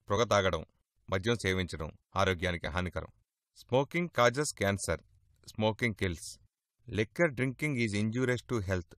పొగ తాగడం, మద్యం సేవించడం ఆరోగ్యానికి హానికరం. Smoking causes cancer. Smoking kills. Liquor drinking is injurious to health.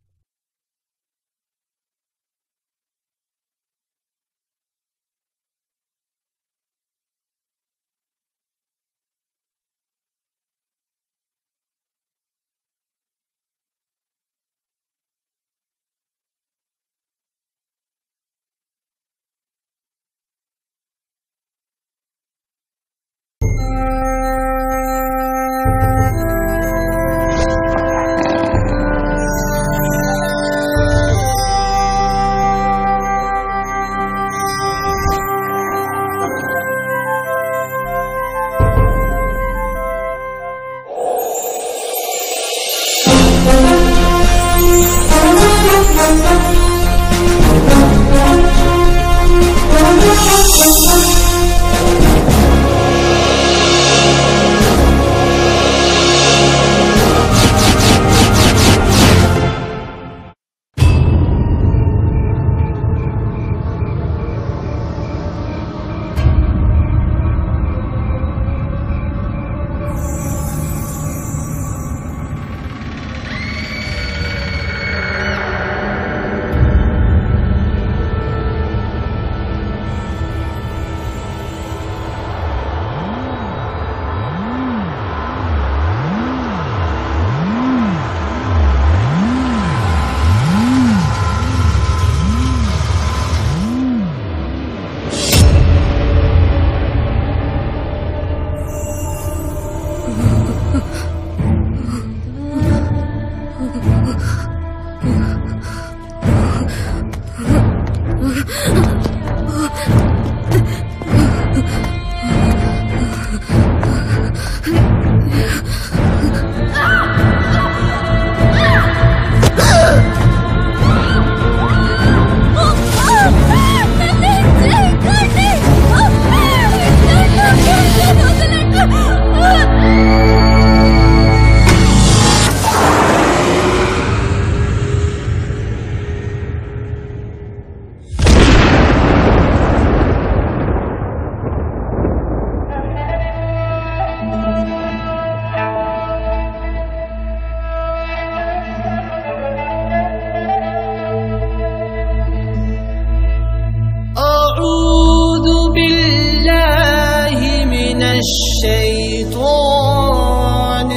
الشيطان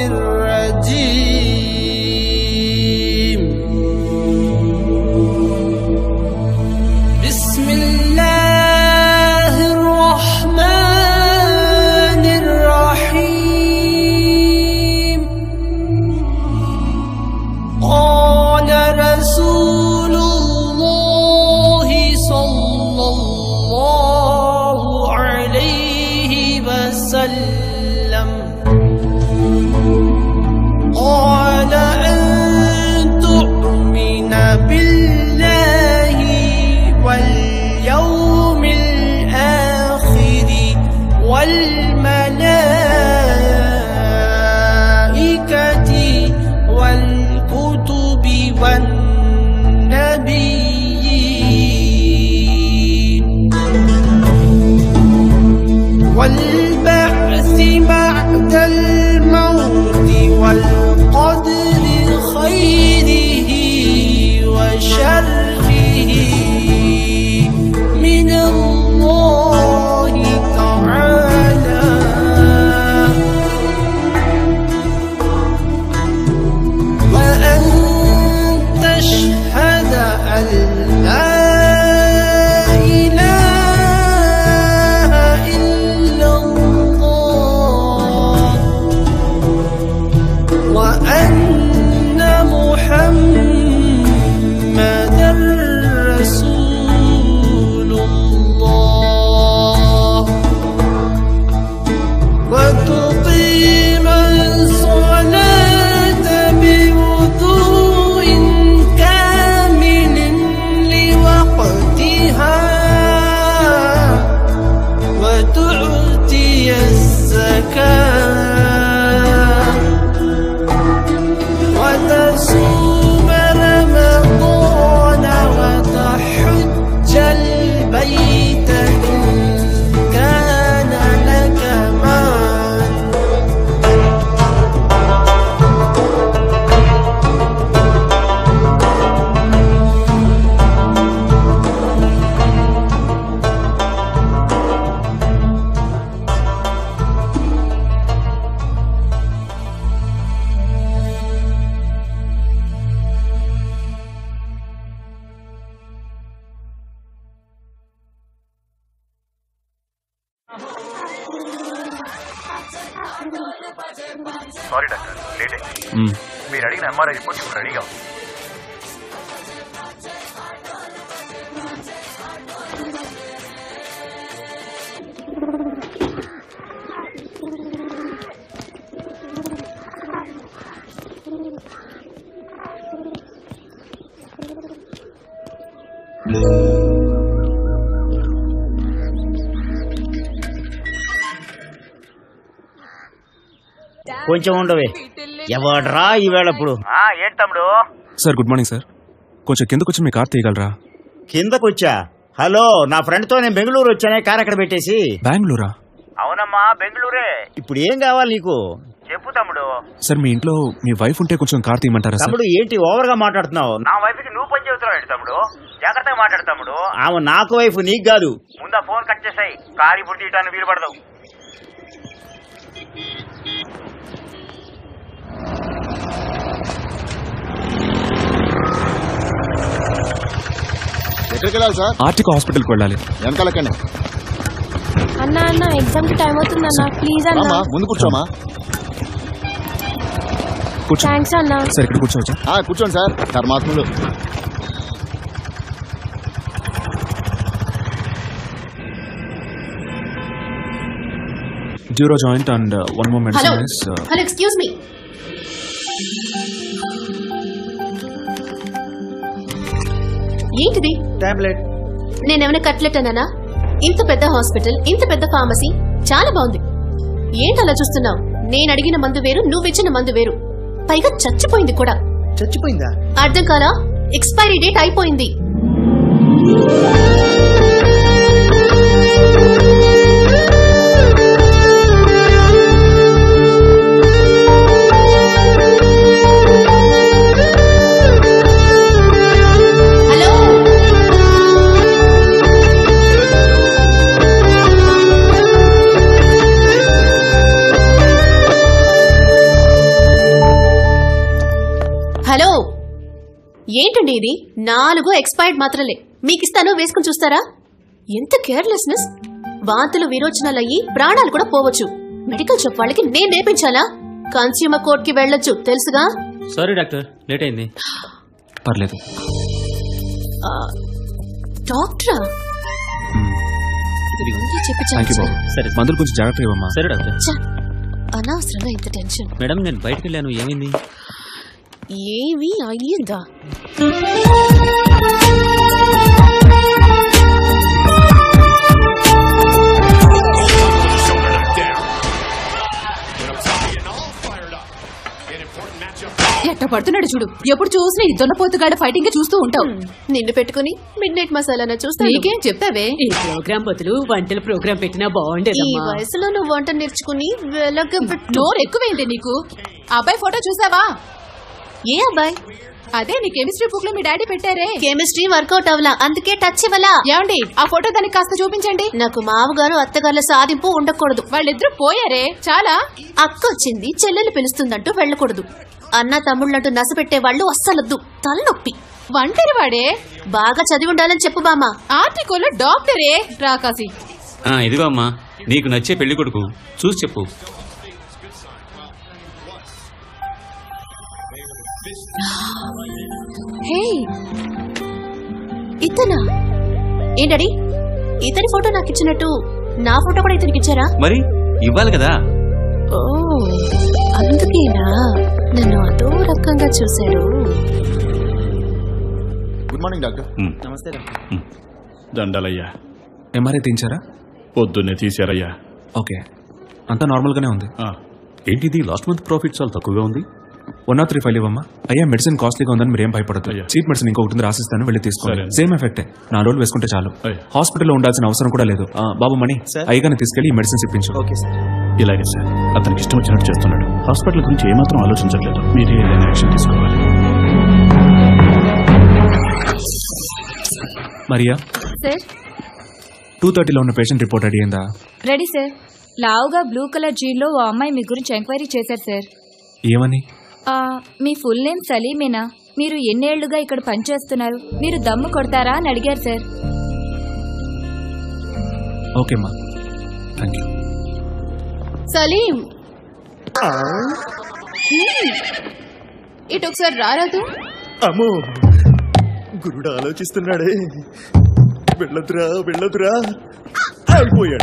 الرجيم. بسم الله الرحمن الرحيم. قال رسول الله صلى الله عليه وسلم قال أن تؤمن بالله واليوم الآخر والملائكة والكتب والنبيين والبعث sorry doctor, late అయింది. మీరు అడిగిన ఎంఆర్ఐ రిపోర్ట్ ఇప్పుడు రెడీగా ఉంది. కొంచెం ఉండవే. ఎవడ్రా ఈవేళప్పుడు? ఏంటి తమ్ముడు? Sir good morning sir. కొంచెం కిందకొచ్చి మీ కార్ తీయగలరా? కిందకొచ్చా? హలో, నా ఫ్రెండ్ తో నేను బెంగళూరు వచ్చానే, కార్ అక్కడ పెట్టేసి. బెంగళూరా? అవునమ్మా, బెంగళూరే. ఇప్పుడు ఏం కావాలి నీకు? చెప్పు తమ్ముడు. సార్ మీ ఇంట్లో మీ వైఫ్ ఉంటే కొంచెం కార్ తీయమంటారా సార్? తమ్ముడు ఏంటి ఓవర్ గా మాట్లాడుతున్నావు? నా వైఫ్ కి నువ్వు పని చెబుతున్నావు తమ్ముడు. జాగ్రత్తగా మాట్లాడు తమ్ముడు. ఆమె నాకు వైఫ్, నీకు కాదు. ముందా ఫోన్ కట్ చేసాయి. కారు ఇప్పుడు తీయటానికి వీలు పడదు. ఎక్కడికి వెళ్ళాలి సార్? ఆర్టికో హాస్పిటల్కి వెళ్ళాలి. వెనకాలక్కనే. అన్న ఎగ్జామ్ కి టైం అవుతుంది అన్న, ప్లీజ్ అన్న. ముందు కూర్చోమా. థ్యాంక్స్ అన్న. సార్ ఇక్కడ కూర్చోవచ్చా? కూర్చోండి సార్. ధర్మాత్ములు. Duro joint and one more medicine. Hello, excuse me. ఏంటిది? టాబ్లెట్. నేనేమైనా కట్లెట్ అన్నానా? ఇంత పెద్ద హాస్పిటల్, ఇంత పెద్ద ఫార్మసీ, చాలా బాగుంది. ఏంటి అలా చూస్తున్నావు? నేను అడిగిన మందు వేరు, నువ్విచ్చిన మందు వేరు. పైగా చచ్చిపోయింది కూడా. చచ్చిపోయిందా? అర్థం కాలా? ఎక్స్పైరీ డేట్ అయిపోయింది. హలో, ఏంటండి ఇది? 4 ఎక్స్పైర్డ్ మాత్రలే మీకిస్తాను, వేసుకుని చూస్తారా? ఎంత కేర్లెస్నెస్! వాంతులు విరోచనాలు అయ్యి ప్రాణాలు కూడా పోవచ్చు. మెడికల్ షాప్ వాళ్ళకి నేను నేర్పించాలా? కన్స్యూమర్ కోర్ట్ కి వెళ్ళొచ్చు, తెలుసుగా? సారీ డాక్టర్, లేట్ అయింది. పర్లేదు. డాక్టరా? సరే, మందులు కొంచెం జాగ్రత్తగా ఇవ్వమ్మా. సరే డాక్టర్. అనవసరంగా ఇంత టెన్షన్. మేడం, నేను బయటకు వెళ్ళాను, ఏమైంది? ఏమీ అయ్యిందా? ఎట్ట పడుతున్నాడు చూడు. ఎప్పుడు చూసినా ఈ దొన్నపోతుగాడ ఫైటింగ్ చూస్తూ ఉంటావు. నిన్ను పెట్టుకుని మిడ్ నైట్ మసాలా చూస్తా. నీకేం చెప్తావే? ఈ ప్రోగ్రామ్ బదులు వంటల ప్రోగ్రామ్ పెట్టినా బాగుండేది. ఈ వయసులో నువ్వు వంట నేర్చుకుని నోరు ఎక్కువైంది నీకు. అబ్బాయి ఫోటో చూసావా? ఏ అబ్బాయి? అదే నీ కెమిస్ట్రీ బుక్ లో మీ డాడీ పెట్టారే. కెమిస్ట్రీ వర్కౌట్ అవలా, అందుకే టచ్ ఇవ్వలా. ఏమండి, ఆ ఫోటో దానికి కాస్త చూపించండి. నాకు మామగారు అత్తగారుల సాధింపు ఉండకూడదు. వాళ్ళిద్దరూ పోయారే, చాలా. అక్క వచ్చింది, చెల్లెలు పిలుస్తుందంటూ వెళ్ళకూడదు. అన్న తమ్ముళ్ళంటూ నసపెట్టే వాళ్ళు అస్సలొద్దు, తలనొప్పి. వంటరి వాడే. బాగా చదివి ఉండాలని చెప్పు బామ్మ. ఆర్టికల్లో డాక్టరే రాకాసి. ఇదిగో అమ్మా, నీకు నచ్చే పెళ్లి కొడుకు, చూసి చెప్పు. హే, ఇతనా? ఏంటడి, ఇతని ఫోటో నాకు ఇచ్చినట్టు నా ఫోటో కూడా ఇతనికి ఇచ్చారా? మరి ఇవ్వాలి కదా. ఓ, అందుకేనా నన్ను అదో రకంగా చూశాడు. Good morning doctor. నమస్తే. దండలయ్యా. ఎంఆర్ఐ తీయించారా? పొద్దున్నే తీశారయ్యా. ఓకే, అంతా నార్మల్ గానే ఉంది. ఏంటిది లాస్ట్ మంత్ ప్రాఫిట్ చాలా తక్కువగా ఉంది. 103 ఫైల్ ఇవ్వమ్మా. అయ్యా, మెడిసిన్ కాస్ట్లీగా ఉందని మీరు ఏం భయపడదు. చీప్ మెడిసిన్ ఇంకొకటి రాసిస్తాను, వెళ్ళి తీసుకోండి. సేమ్ ఎఫెక్టే, 4 రోజులు వేసుకుంటే చాలు. హాస్పిటల్లో ఉండాల్సిన అవసరం కూడా లేదు. బాబు మణి, అయ్యగానే తీసుకెళ్లి ఈ మెడిసిన్స్ ఇప్పించు. Okay sir. ఇలాగే సార్, అతనికి ఇష్టం వచ్చినట్టు చేస్తున్నాడు. హాస్పిటల్ గురించి ఏమాత్రం ఆలోచించట్లేదు. మీరే ఏదైనా యాక్షన్ తీసుకోవాలి. మరియా సార్, 2:30లో ఉన్న పేషెంట్ రిపోర్ట్ రెడీ అయిందా? Ready sir. లావుగా బ్లూ కలర్ జీన్లో ఓ అమ్మాయి మీ గురించి ఎంక్వైరీ చేశారు సార్. ఏమని? మీ ఫుల్ నేమ్ సలీమేనా? మీరు ఎన్నేళ్లుగా ఇక్కడ పనిచేస్తున్నారు? మీరు దమ్ము కొడతారా అని అడిగారు సార్. ఓకేమ్మా, థ్యాంక్ యూ. సలీం ఇటు ఒకసారి రారాదు. అమ్మో గురుడు ఆలోచిస్తున్నాడే. వెళ్ళదురా వెళ్ళదురా అయిపోయాడు.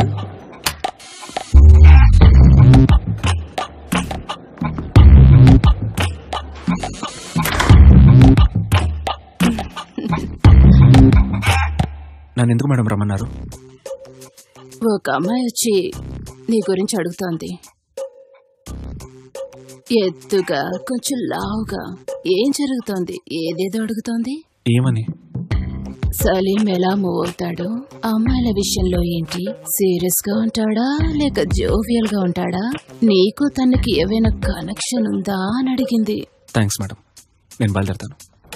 నన్ను ఎందుకు మేడం రమ్మన్నారు? ఒక అమ్మాయి వచ్చి నీ గురించి అడుగుతోంది. ఎత్తుగా కొంచెం లావుగా. ఏం జరుగుతోంది? ఏదేదో అడుగుతోంది. ఏమని? సలీం ఎలా మూవ్ అవుతాడు, అమ్మాయిల విషయంలో ఏంటి, సీరియస్ గా ఉంటాడా లేక జోవియల్ గా ఉంటాడా, నీకు తనకి ఏవైనా కనెక్షన్ ఉందా అని అడిగింది. థ్యాంక్స్ మేడం, నేను బయలుదేరుతాను.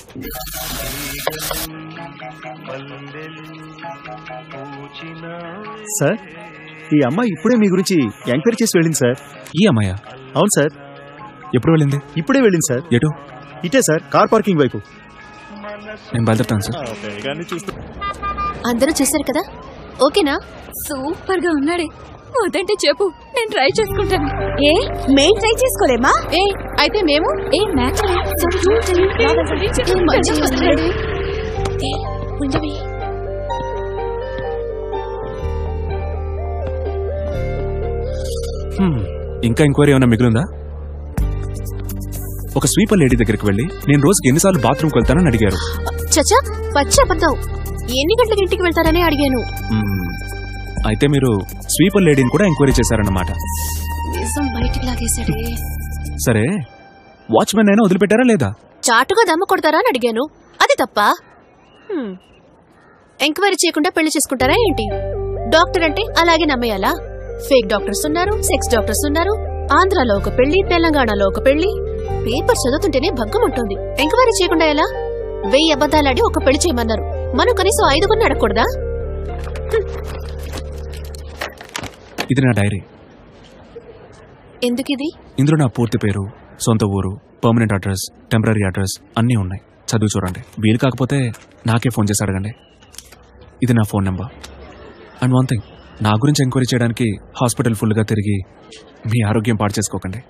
సార్ ఈ అమ్మాయి ఇప్పుడే మీ గురించి ఎంక్వైరీ చేసి వెళ్ళింది సార్. ఈ అమ్మాయా? అవును సార్. ఎప్పుడు వెళ్ళింది? ఇప్పుడే వెళ్ళింది సార్. ఎటు? ఇటే సార్, కార్ పార్కింగ్ వైపు. నేను బయలుదేరుతాను సార్. అందరూ చేశారు కదా, ఓకేనా? సూపర్ గా ఉన్నాడే. వద్దంటే చెప్పు, నేను ట్రై చేసుకుంటాను. ఏ మేం ట్రై చేసుకోలేమా? ఏ అయితే మేము మ్యాచ్ ఇంకా ఎంక్వైరీ ఏమైనా మిగిలిందా? ఒక స్వీపర్ లేడీ దగ్గరికి వెళ్ళి నేను రోజుకి ఎన్నిసార్లు బాత్రూమ్కి వెళ్తానని అడిగారు. చచ్చా పచ్చి అబద్ధం. ఎన్ని గంటలకు ఇంటికి వెళ్తారని అడిగాను. అయితే మీరు స్వీపర్ లేడీని కూడా ఎంక్వైరీ చేశారన్నమాట. నిజం బయటికి లాగేశాడే. సరే, వాచ్మెన్ అయినా వదిలిపెట్టారా లేదా? చాటుగా దమ్మ కొడతారా అని అడిగాను. అది తప్ప? ఎంక్వైరీ చేయకుండా పెళ్లి చేసుకుంటారా ఏంటి? డాక్టర్ అంటే అలాగే నమ్మేయాలా? ఫేక్ డాక్టర్స్ ఉన్నారు, సెక్స్ డాక్టర్స్ ఉన్నారు. ఆంధ్రాలో ఒక పెళ్లి, తెలంగాణలో ఒక పెళ్లి. పేపర్ చదువుతుంటేనే భగ్గం ఉంటుంది. ఎంక్వైరీ చేయకుండా ఎలా? 1000 అబద్ధాలాడి ఒక పెళ్లి చేయమన్నారు. మనం కనీసం 5 అడగకూడదా? ఇది నా డైరీ. ఎందుకిది? ఇందులో నా పూర్తి పేరు, సొంత ఊరు, పర్మనెంట్ అడ్రస్, టెంపరీ అడ్రస్ అన్నీ ఉన్నాయి. చదువు చూడండి. వీలు కాకపోతే నాకే ఫోన్ చేసి అడగండి. ఇది నా phone number. And one thing, నా గురించి ఎంక్వైరీ చేయడానికి హాస్పిటల్ ఫుల్గా తిరిగి మీ ఆరోగ్యం పాడు చేసుకోకండి.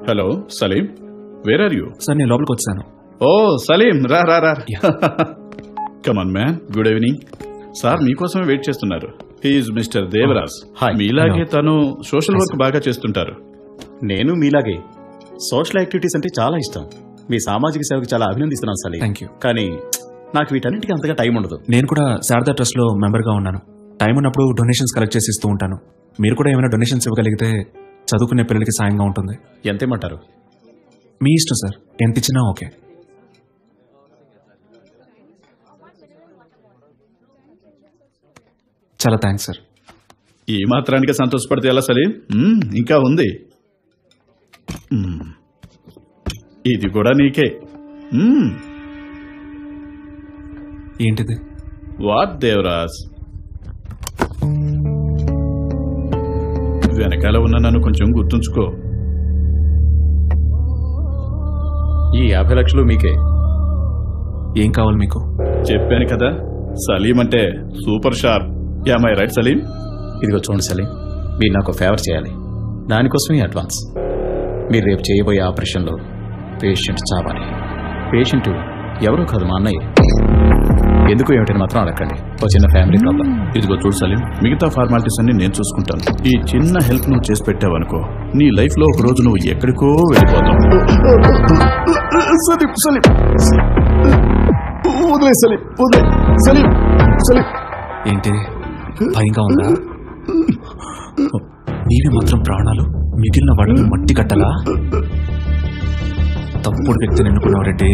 Hello Salim, where are you? Sir నేను లోపలికి వచ్చాను. ఓ సలీం, రా రా రా. Come on man, good evening. Sir మీకోసమే వెయిట్ చేస్తున్నారు. He is mister Devaraj. మీలాగే తను సోషల్ వర్క్ బాగా చేస్తుంటారు. నేను మీలాగే సోషల్ యాక్టివిటీస్ అంటే చాలా ఇష్టం. మీ సామాజిక సేవకు చాలా అభినందిస్తున్నాను సలీం. Thank you. కానీ నాకు వీటన్నిటికీ అంతగా టైం ఉండదు. నేను కూడా శారదా ట్రస్ట్ లో మెంబర్గా ఉన్నాను. టైం ఉన్నప్పుడు డొనేషన్స్ కలెక్ట్ చేసి ఇస్తూ ఉంటాను. మీరు కూడా ఏమైనా డొనేషన్స్ ఇవ్వగలిగితే చదువుకునే పిల్లలకి సాయంగా ఉంటుంది. ఎంతేమంటారు? మీ ఇష్టం సార్, ఎంత ఇచ్చినా ఓకే. చాలా థ్యాంక్స్ సార్. ఈ మాత్రానికి సంతోషపడితే ఎలా సలీం? ఇంకా ఉంది, ఇది కూడా నీకే. ఏంటిది? వాట్ దేవరాజ్, వెనకాల ఉన్న నన్ను కొంచెం గుర్తుంచుకో. ఈ 50 లక్షలు మీకే. ఏం కావాలి మీకు? చెప్పాను కదా, సలీం అంటే super sharp. Am I right Salim? ఇదిగో చూడండి సలీం, మీరు నాకు ఫేవర్ చేయాలి. దానికోసమే అడ్వాన్స్. మీరు రేపు చేయబోయే ఆపరేషన్లో పేషెంట్ చావాలి. పేషెంట్ ఎవరో కాదు, మా అన్నయ్య. ఎందుకు ఏమిటని మాత్రం అడగండి, ఒక చిన్న ఫ్యామిలీ ప్రాబ్లం. ఇదిగో చూడు సలీం, మిగతా ఫార్మాలిటీస్ అన్ని నేను చూసుకుంటాను. ఈ చిన్న హెల్ప్ నువ్వు చేసి పెట్టావనుకో, నీ లైఫ్ లో ఒక రోజు నువ్వు ఎక్కడికో వెళ్ళిపోతావు. సలీం సలీం వదిలే సలీం, వదిలే సలీం. సలీం ఏంటి భయంగా ఉందా? నీవి మాత్రం ప్రాణాలు, మిగిలిన వాళ్ళని మట్టి కట్టలా? తప్పుడు వ్యక్తిని ఎన్నుకున్నావు రెడ్డి.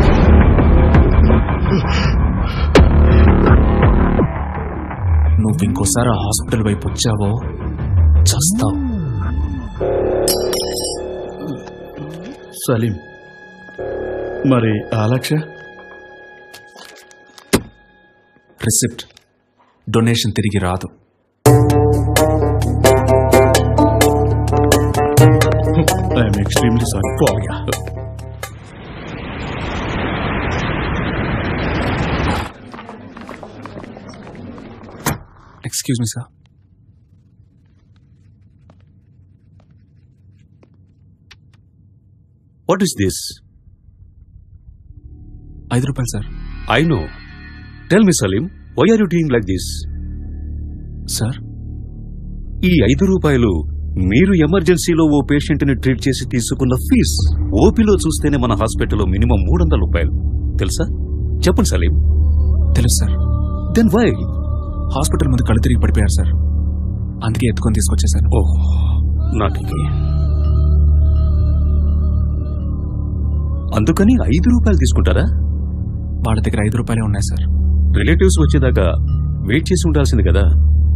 నువ్వు ఇంకోసారి ఆ హాస్పిటల్ వైపు వచ్చావో చస్తావు. సలీం, మరి ఆ లక్ష్య? రిసిప్ట్, డొనేషన్ తిరిగి రాదు. I'm extremely sorry. Excuse me sir. What is this? 5 రూపాయలు sir. I know. Tell me, Salim, why are you doing like this? Sir, ఈ 5 రూపాయలు మీరు ఎమర్జెన్సీలో ఓ పేషెంట్ని ట్రీట్ చేసి తీసుకున్న ఫీజ్. ఓపీలో చూస్తేనే మన హాస్పిటల్లో మినిమం 300 రూపాయలు. తెలుసా? చెప్పండి సలీం. తెలుసు సార్. Then why? హాస్పిటల్ ముందు కళ్ళు తిరిగి పడిపోయారు సార్, అందుకే ఎత్తుకొని తీసుకొచ్చేసాను. ఓహ్, నాటికి. అందుకని 5 రూపాయలు తీసుకుంటారా? వాళ్ళ దగ్గర 5 రూపాయలే ఉన్నాయి సార్. రిలేటివ్స్ వచ్చేదాకా వెయిట్ చేసి ఉండాల్సింది కదా.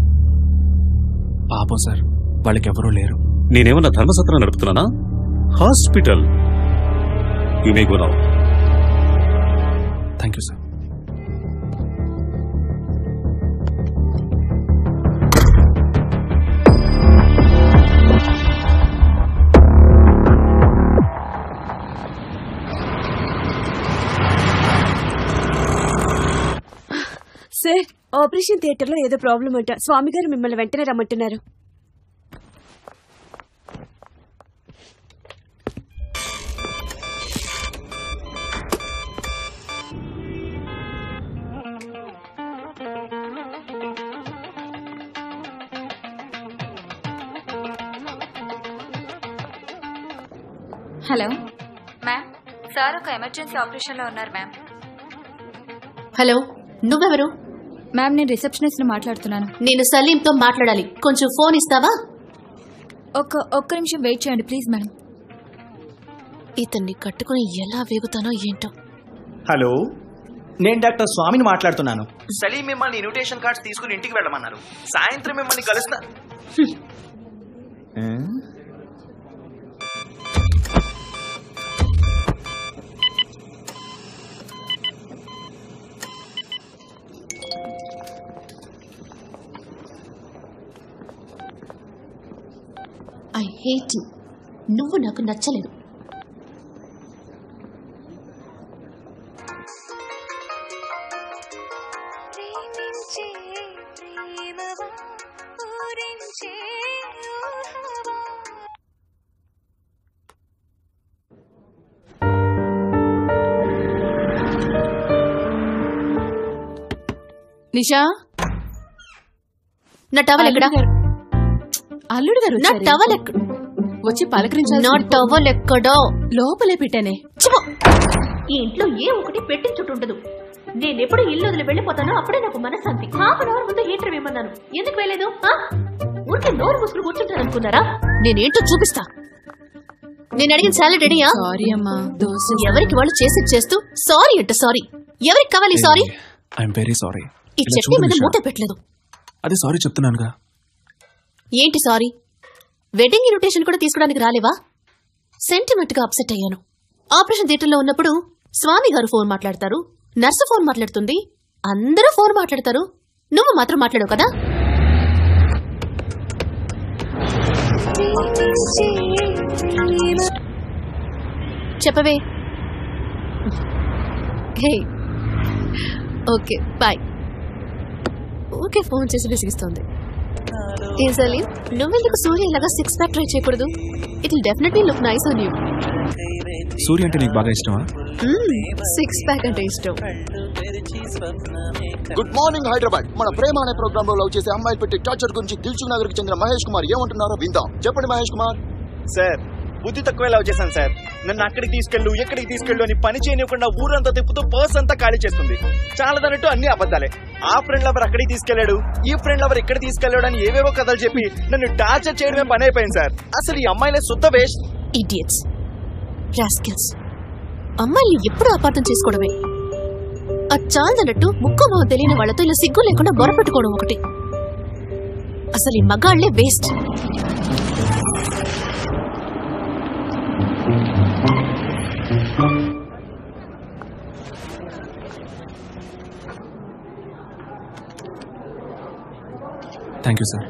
పాపం సార్, వాళ్ళకి ఎవరూ లేరు. నేనేమన్నా ధర్మసత్రం నడుపుతున్నానా? Hospital. You may go now. Thank you sir. Sir, operation theatre లో ఏదో ప్రాబ్లం అంట. స్వామి గారు మిమ్మల్ని వెంటనే రమ్మంటున్నారు. హలో మ్యామ్, సార్ ఒక ఎమర్జెన్సీ ఆపరేషన్లో ఉన్నారు మ్యామ్. హలో, నువ్వెవరు? మ్యామ్, నేను రిసెప్షనిస్ట్ మాట్లాడుతున్నాను. నేను సలీంతో మాట్లాడాలి, కొంచెం ఫోన్ ఇస్తావా? ఒక్క నిమిషం వెయిట్ చేయండి ప్లీజ్ మేడం. ఇతన్ని కట్టుకుని ఎలా వేగుతానో ఏంటో. హలో, నేను డాక్టర్ స్వామిని మాట్లాడుతున్నాను. సలీం మిమ్మల్ని ఇన్విటేషన్ కార్డ్స్ తీసుకుని ఇంటికి వెళ్ళమన్నారు. సాయంత్రం మిమ్మల్ని కలుస్తా. I hate you. నువ్వు నాకు నచ్చలేదు. నిషా, నా టవల్ ఎక్కడా? అల్లుడు గారు నా టవల్ ఎక్కడ? వచ్చి పలకరించాలి. నా టవల్ ఎక్కడో? లోపలే పెట్టానే. ఈ ఇంట్లో ఏ ఒకటి పెట్టిన చుట్టూ ఉండదు. నేనెప్పుడు ఇల్లు వదిలి వెళ్ళిపోతానో అప్పుడే నాకు మనశ్శాంతి. హాఫ్ అన్ అవర్ ముందు హీటర్ వేయమన్నాను, ఎందుకు వేయలేదు? ఊరికే నోరు మూసుకుని కూర్చుంటాను అనుకున్నారా? నేనేంటో చూపిస్తా. నేను అడిగిన సాలరీ రెడీయా? సారీ అమ్మా, ఎవరికి వాళ్ళు చేసి చేస్తూ సారీ అంటే సారీ. ఎవరికి కావాలి సారీ? I'm very sorry. ఈ చట్నీ మీద మూత పెట్టలేదు. అదే సారీ చెప్తున్నానుగా. ఏంటి సారీ? వెడ్డింగ్ ఇన్విటేషన్ కూడా తీసుకోవడానికి రాలేవా? సెంటిమెంట్ గా అప్సెట్ అయ్యాను. ఆపరేషన్ థియేటర్ లో ఉన్నప్పుడు స్వామి గారు ఫోన్ మాట్లాడతారు, నర్సు ఫోన్ మాట్లాడుతుంది, అందరూ ఫోన్ మాట్లాడతారు, నువ్వు మాత్రం మాట్లాడవు కదా. చెప్పవే. Hey okay bye. Okay phone చేసి విసిగిస్తోంది. ఏ సలీం, నువ్వెందుకు సూర్య ఇలాగా 6 ప్యాక్ ట్రై చేయకూడదు? It will definitely look nice on you. Surya అంటే నీకు బాగా ఇష్టమా? 6 ప్యాక్ అంటే ఇష్టం. Good morning Hyderabad. మన ప్రేమ అనే ప్రోగ్రామ్ లో లవ్ చేసే అమ్మాయిలు పెట్టి టార్చర్ గురించి దిల్సుఖ్ నగర్ కి చెందిన మహేష్ కుమార్ ఏమంటున్నారో విందాం. చెప్పండి మహేష్ కుమార్. సార్, బుద్ధి తక్కువే లవ్ చేశాను సార్. నన్ను అక్కడికి తీసుకెళ్ళు, ఎక్కడికి తీసుకెళ్ళు అని పని చేయనివ్వకుండా ఊరంతా తిప్పుతూ పర్స్ అంతా ఖాళీ చేస్తుంది. చాలదన్నట్టు అన్ని అబద్ధాలే. ఆ ఫ్రెండ్ లవర్ అక్కడికి తీసుకెళ్లాడు, ఈ ఫ్రెండ్ లవర్ ఇక్కడ తీసుకెళ్లాడు అని ఏవేవో కథలు చెప్పి నన్ను టార్చర్ చేయడమే పని అయిపోయింది సార్. అసలు ఈ అమ్మాయిలే శుద్ధ వేస్ట్. Idiots, rascals. అమ్మాయిని ఎప్పుడు అపార్థం చేసుకోవడమే. చాలదన్నట్టు ముక్కు మొహం తెలియని వాళ్లతో ఇలా సిగ్గు లేకుండా మొరపెట్టుకోవడం ఒకటి. అసలు ఈ మగాళ్లే waste. Thank you sir.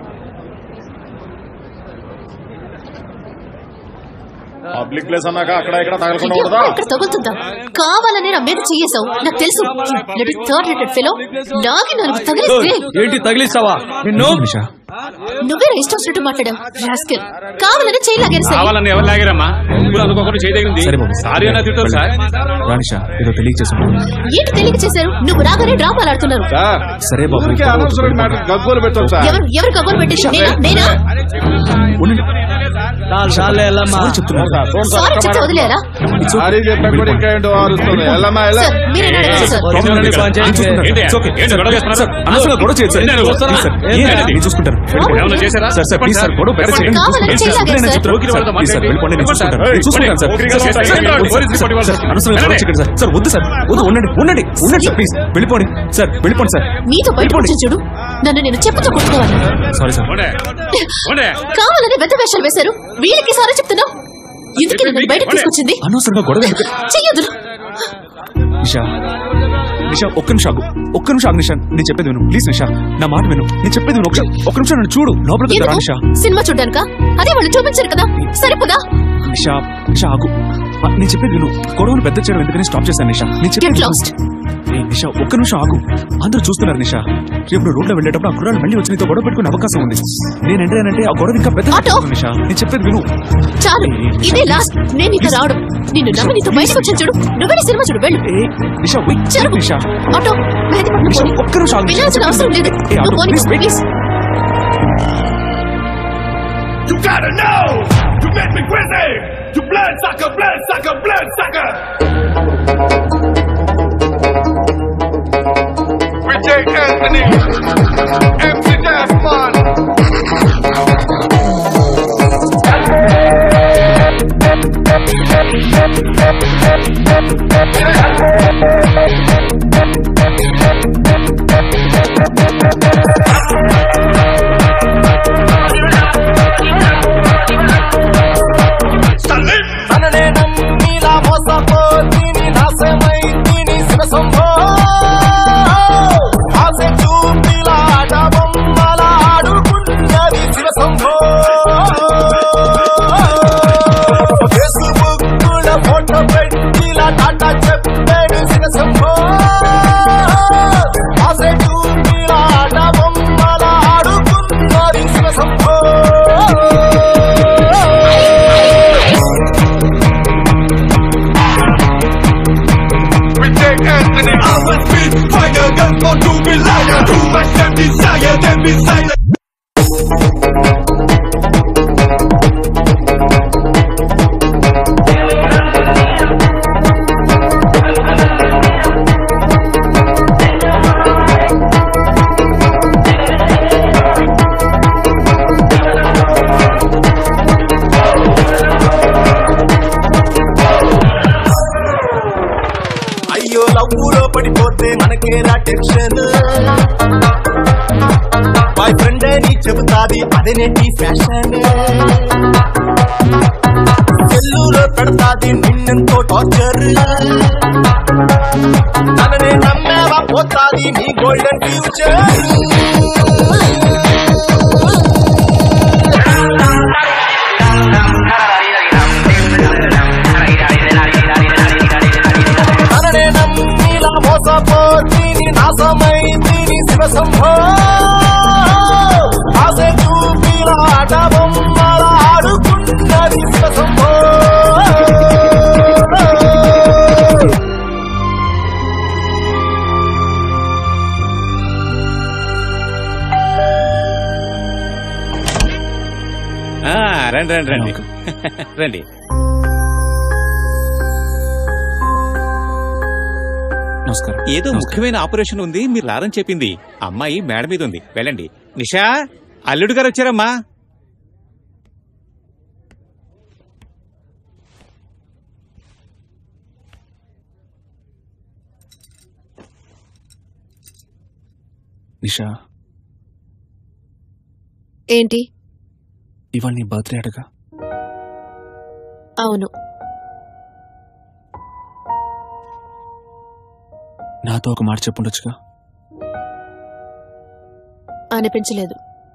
Public place అన్నాక అక్కడ ఇక్కడ తగలకుండా ఇక్కడ తగులుతుందా? కావాలనే నా మీద చెయ్యేసావు, నాకు తెలుసు. థర్డ్ రేటెడ్ ఫెలో నాకి నాకు తగిలిస్తే ఏంటి తగిలిస్తావా? నువ్వే ఇష్టం వచ్చినట్టు మాట్లాడావు. రాస్కెల్, కావాలని చేయి లాగారు. కావాలని ఎవరు లాగారమ్మా? అందుకొకరు చేయి తగిలింది. సారీ అన్న తిట్టారు సార్. రానిషా, ఏదో తెలియక చేశాను. ఏంటి తెలియక చేశారు? నువ్వు రాగానే డ్రామాలు ఆడుతున్నారు. సరే బాబు, గగ్గోలు పెట్టారు సార్. ఎవరు గగ్గోలు పెట్టేసి? నేనా? సారీ చెప్తే వదిలేరా? మీతో బయట చూడు, నన్ను నేను చెప్పుతో కొట్టుకోవాలి. కావాలని పెద్ద వేషాలు వేశారు. వీళ్ళకి సారీ చెప్తున్నావు. ఎందుకు నన్ను బయటకు తీసుకొచ్చింది? అనవసరంగా గొడవ చెయ్యొద్దు. నిషా, నిషా ఒక్క నిమిషం ఆగు, ఒక్క నిమిషం ఆగు నిషా. నేను చెప్పేది విను ప్లీజ్. నిషా నా మాట విను, నేను చెప్పేది విను. ఒక్క నిమిషం నన్ను చూడు. లోపలికి రా నిషా. సినిమా చూడ్డానికా? అదే వాళ్ళు చూపించారు కదా, సరిపోదా? నిషా, నిషా ఆగు, నేను చెప్పేది విను. గొడవను పెద్ద చేయడం ఎందుకని స్టాప్ చేశాను నిషా. నేను చెప్పేది నిషా, ఒక్క నిమిషం ఆగు. అందరూ చూస్తున్నారు నిషా. రేపు రోడ్లో వెళ్ళేటప్పుడు ఆ కుర్రాలు మళ్ళీ వచ్చి నీతో గొడవ పెట్టుకునే అవకాశం ఉంది. నేను ఎంటానంటే ఆ గొడవ ఇంకా పెద్ద నిషా. నేను చెప్పేది విను. చాలు, ఇదే లాస్ట్. నేను నీతో రావడం. నిన్ను నమ్మి నీతో బయటకు వచ్చాను చూడు. నువ్వే సినిమా చూడు, వెళ్ళు. నిషా నిషా, ఆటో ఒక్క నిమిషం వెళ్ళాల్సిన అవసరం లేదు. Please. You gotta know, you make me crazy. You blood sucker, blood sucker, blood sucker. Vijay Anthony, MC Jasmine. liar. Too much damn desire, then be silent. అయ్యో లవ్వులో పడిపోతే మనకేరా టెన్షన్, బాయ్ ఫ్రెండే నీ చెబుతాది అదేనేటి ఫ్యాషన్, సెల్లులో పెడతాది నిన్నెంతో టార్చర్, తననే నమ్మేవా పోతాది నీ golden future. తననే నమ్మిలా మోసపోతీని నాశమైతీని శివ సంభో, ఆశ చూపిలా ఆట బొమ్మల ఆడుకున్నది శివ సంభో. రండి రండి రండి రండి. నమస్కారం. ఏదో ముఖ్యమైన ఆపరేషన్ ఉంది, మీరు రారని చెప్పింది. అమ్మాయి మేడ మీద ఉంది, వెళ్ళండి. నిషా, అల్లుడు గారు వచ్చారమ్మా. నిషా, ఏంటి? ఇవాళ నీ బర్త్డే అడగా. అవును. నాతో ఒక మాట చెప్పుండొచ్చుగా. అనిపించలేదు.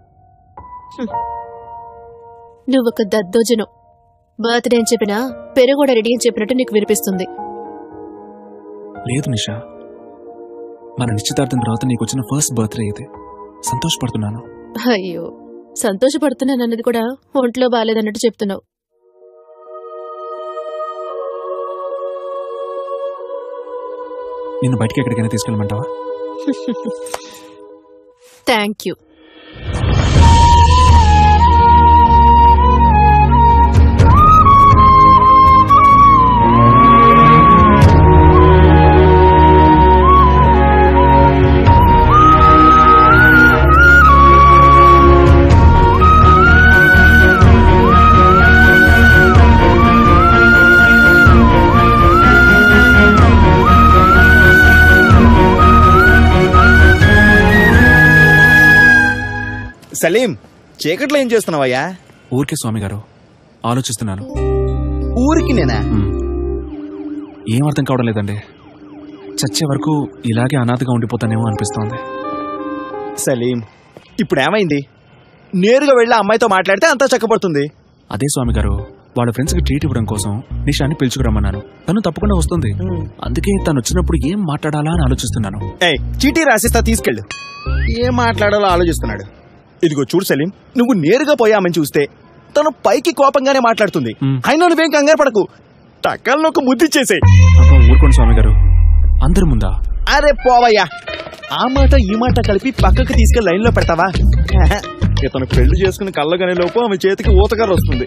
నువ్వొక దద్దోజనం. బర్త్డే అని చెప్పినా పెరుగు కూడా రెడీ అని చెప్పినట్టు నీకు వినిపిస్తుంది. లేదు నిషా, మన నిశ్చితార్థం తర్వాత నీకు వచ్చిన ఫస్ట్ బర్త్డే ఇది. సంతోషపడుతున్నాను. అయ్యో, సంతోషపడుతున్నానన్నది కూడా ఒంట్లో బాగాలేదన్నట్టు చెప్తున్నావు. నిన్ను బయటికి ఎక్కడికైనా తీసుకెళ్ళమంటావా? Thank you. సలీం, చీకట్లో ఏం చేస్తున్నావయ్యా? ఊరికే స్వామి గారు, ఆలోచిస్తున్నాను. ఊరికి నేనా? ఏం అర్థం కావడం లేదండి. చచ్చే వరకు ఇలాగే అనాథగా ఉండిపోతానేమో అనిపిస్తోంది. సలీం, ఇప్పుడు ఏమైంది? నేరుగా వెళ్ళి అమ్మాయితో మాట్లాడితే అంతా చక్కబడుతుంది. అదే స్వామి గారు, వాళ్ళ ఫ్రెండ్స్ కి ట్రీట్ ఇవ్వడం కోసం నిషాని పిలుచుకురమ్మన్నాను. తను తప్పకుండా వస్తుంది. అందుకే తను వచ్చినప్పుడు ఏం మాట్లాడాలా అని ఆలోచిస్తున్నాను. చీటీ రాసిస్తా, తీసుకెళ్ళు. ఏం మాట్లాడాలో ఆలోచిస్తున్నాడు. ఇదిగో చూడు సలీం, నువ్వు నేరుగా పోయామని చూస్తే తను పైకి కోపంగానే మాట్లాడుతుంది. అయినా నువ్వేం కంగారు పడకు, టక్కల్లో ఒక ముద్దిచ్చేసే. ఊరుకోండి స్వామి గారు, అందరి ముందా? అరే పోవయ్యా, ఆ మాట ఈ మాట కలిపి పక్కకు తీసుకెళ్లి లైన్ లో పెడతావా? ఇతను పెళ్లి చేసుకుని కళ్ళగానే లోపు ఆమె చేతికి ఊతగారు వస్తుంది.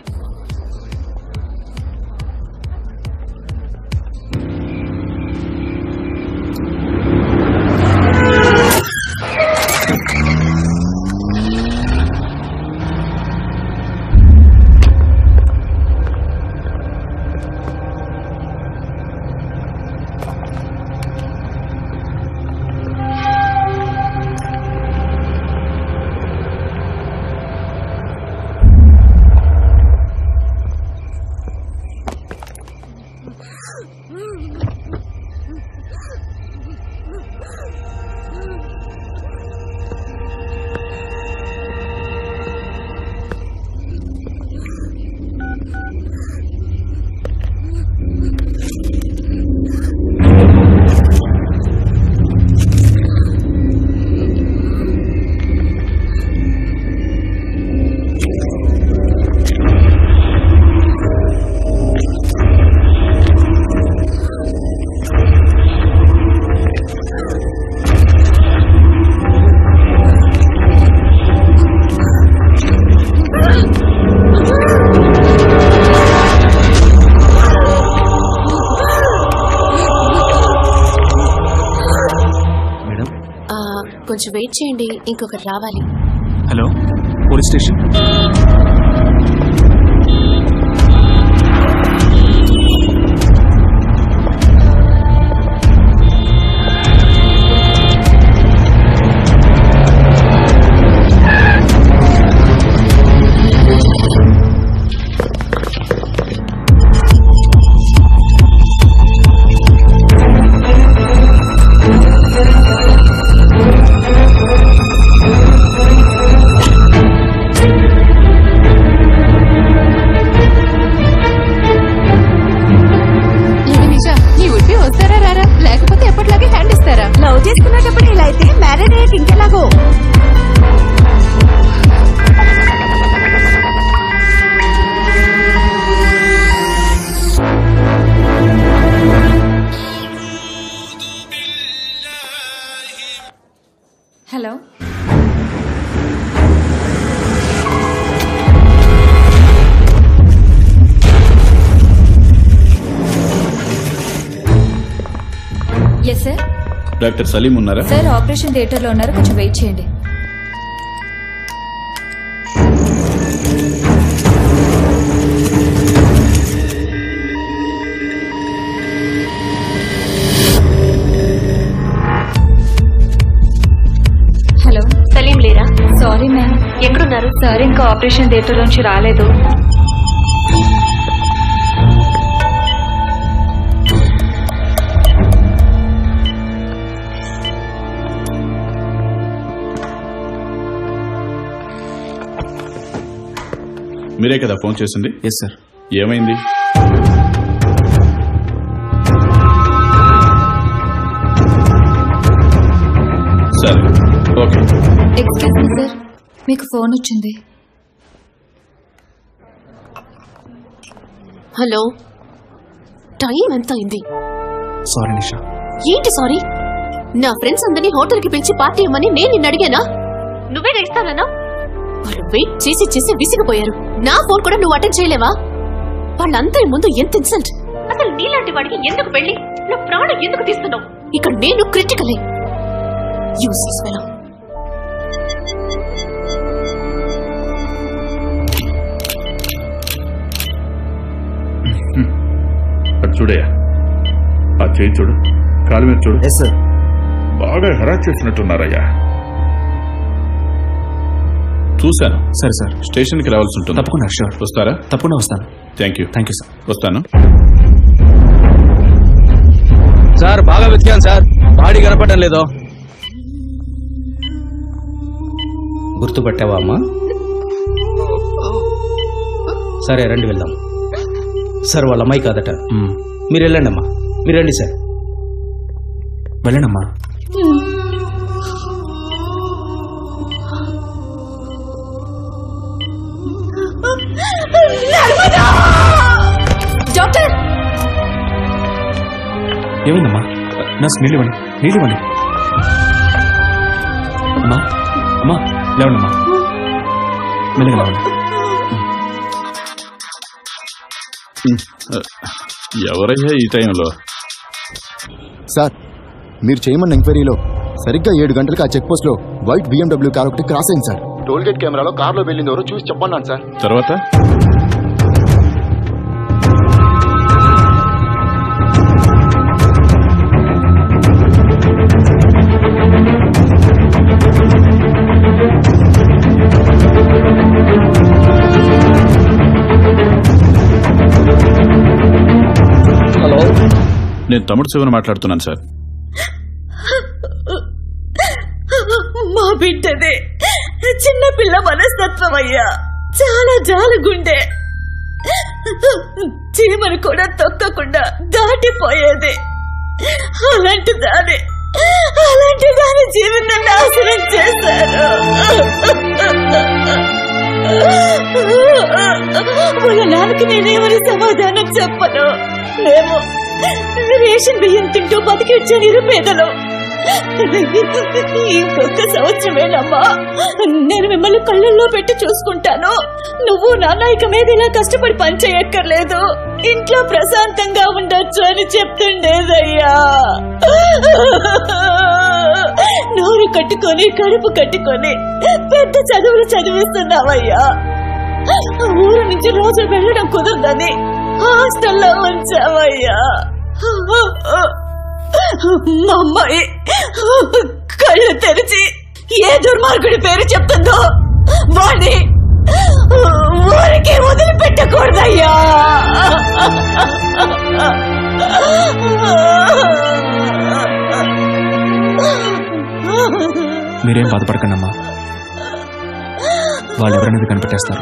కొంచెం వెయిట్ చేయండి, ఇంకొకటి రావాలి. Hello, police station. చేసుకున్నప్పుడు ఇలా అయితే మ్యారేజ్ అయ్యాక ఇంకెలాగో. Hello, yes sir. Doctor Salim ఉన్నారా? సార్ ఆపరేషన్ థియేటర్లో ఉన్నారు, కొంచెం వెయిట్ చేయండి. హలో, సలీం లేరా? Sorry ma'am. ఎక్కడున్నారు? సార్ ఇంకా ఆపరేషన్ థియేటర్ నుంచి రాలేదు. మీరే కదా ఫోన్ చేసింది? Yes sir. ఏమైంది? సరే, ఓకే. ఎక్స్క్యూజ్ మీ సార్, మీకు ఫోన్ వచ్చింది. హలో, టైం ఎంత అయింది? సారీ నిషా. ఏంటి సారీ? నా ఫ్రెండ్స్ అందరినీ హోటల్కి పిలిచి పార్టీ ఇవ్వమని నేను నిన్ను అడిగానా? నువ్వే ఇస్తానన్నా? వాళ్ళు వెయిట్ చేసి చేసి విసిగిపోయారు. నా ఫోన్ కూడా నువ్వు అటెండ్ చేయలేవా? వాళ్ళందరి ముందు ఎంత ఇన్సల్ట్! అసలు నీలాంటి వాడికి ఎందుకు పెళ్లి? నా ప్రాణం ఎందుకు తీస్తున్నావు? ఇక్కడ నేను క్రిటికలే. Useless fellow. చూడయా, ఆ చేయి చూడు, కాలు మీద చూడు. Yes sir. బాగా హెరాస్ చేసినట్టున్నారయ్యా. చూశాను. సరే సార్, స్టేషన్కి రావాల్సి ఉంటుంది. తప్పకుండా. షూర్. వస్తారా? తప్పకుండా వస్తాను. Thank you. Thank you sir. వస్తాను సార్. బాగా వెతికాను సార్, బాడీ కనపడడం లేదో. గుర్తుపట్టావా అమ్మా? సరే రండి వెళ్దాం. సార్ వాళ్ళ అమ్మాయి కాదట. మీరు వెళ్ళండి అమ్మా. మీరు రండి సార్. వెళ్ళండమ్మా. డాక్టర్, ఏమైందమ్మా? నర్స్, నీళ్ళు ఇవ్వండి, నీళ్ళు ఇవ్వండి. అమ్మా, అమ్మా లేవండమ్మా, మెల్లగా లేవండి. ఎవరయ్యా ఈ టైంలో? సార్, మీరు చేయమన్న ఎంక్వైరీలో సరిగ్గా 7 గంటలకు ఆ చెక్ పోస్ట్ లో వైట్ BMW కార్ ఒకటి క్రాస్ అయింది సార్. టోల్ గేట్ కెమెరాలో కార్లో వెళ్ళింది ఎవరో చూసి చెప్పన్నాను సార్. తర్వాత హలో, నేను తమ్ముడు శివన్ మాట్లాడుతున్నాను సార్. మా బిడ్డదే చిన్నపిల్ల మనస్తత్వం అయ్యా, చాలా జాలగుండే. చీమను కూడా తొక్కకుండా దాటిపోయేది. అలాంటి దాని జీవితం నాశనం చేశారు. వాళ్ళ నాన్నకి నేనేమని సమాధానం చెప్పను. మేము రేషన్ బియ్యం తింటూ బతికిచ్చే నిరుపేదలు. ఇంకొక సంవత్సరమేనమ్మా, నేను మిమ్మల్ని కళ్ళల్లో పెట్టి చూసుకుంటాను. నువ్వు నాన్న ఇక మీద ఇలా కష్టపడి పని చేయక్కర్లేదు, ఇంట్లో ప్రశాంతంగా ఉండొచ్చు అని చెప్తుండేదయ్యా. నోరు కట్టుకొని కడుపు కట్టుకొని పెద్ద చదువులు చదివిస్తున్నావయ్యా. ఊరు నుంచి రోజు వెళ్ళడం కుదరదని హాస్టల్లో ఉంచావయ్యా. మా అమ్మాయి కళ్ళు తెరిచి ఏ దుర్మార్గుడి పేరు చెప్తుందో వాణ్ణి ఊరికి వదిలిపెట్టకూడదయ్యా. మీరేం బాధపడకండి అమ్మా, వాళ్ళు ఎవరనేది కనిపెట్టేస్తారు.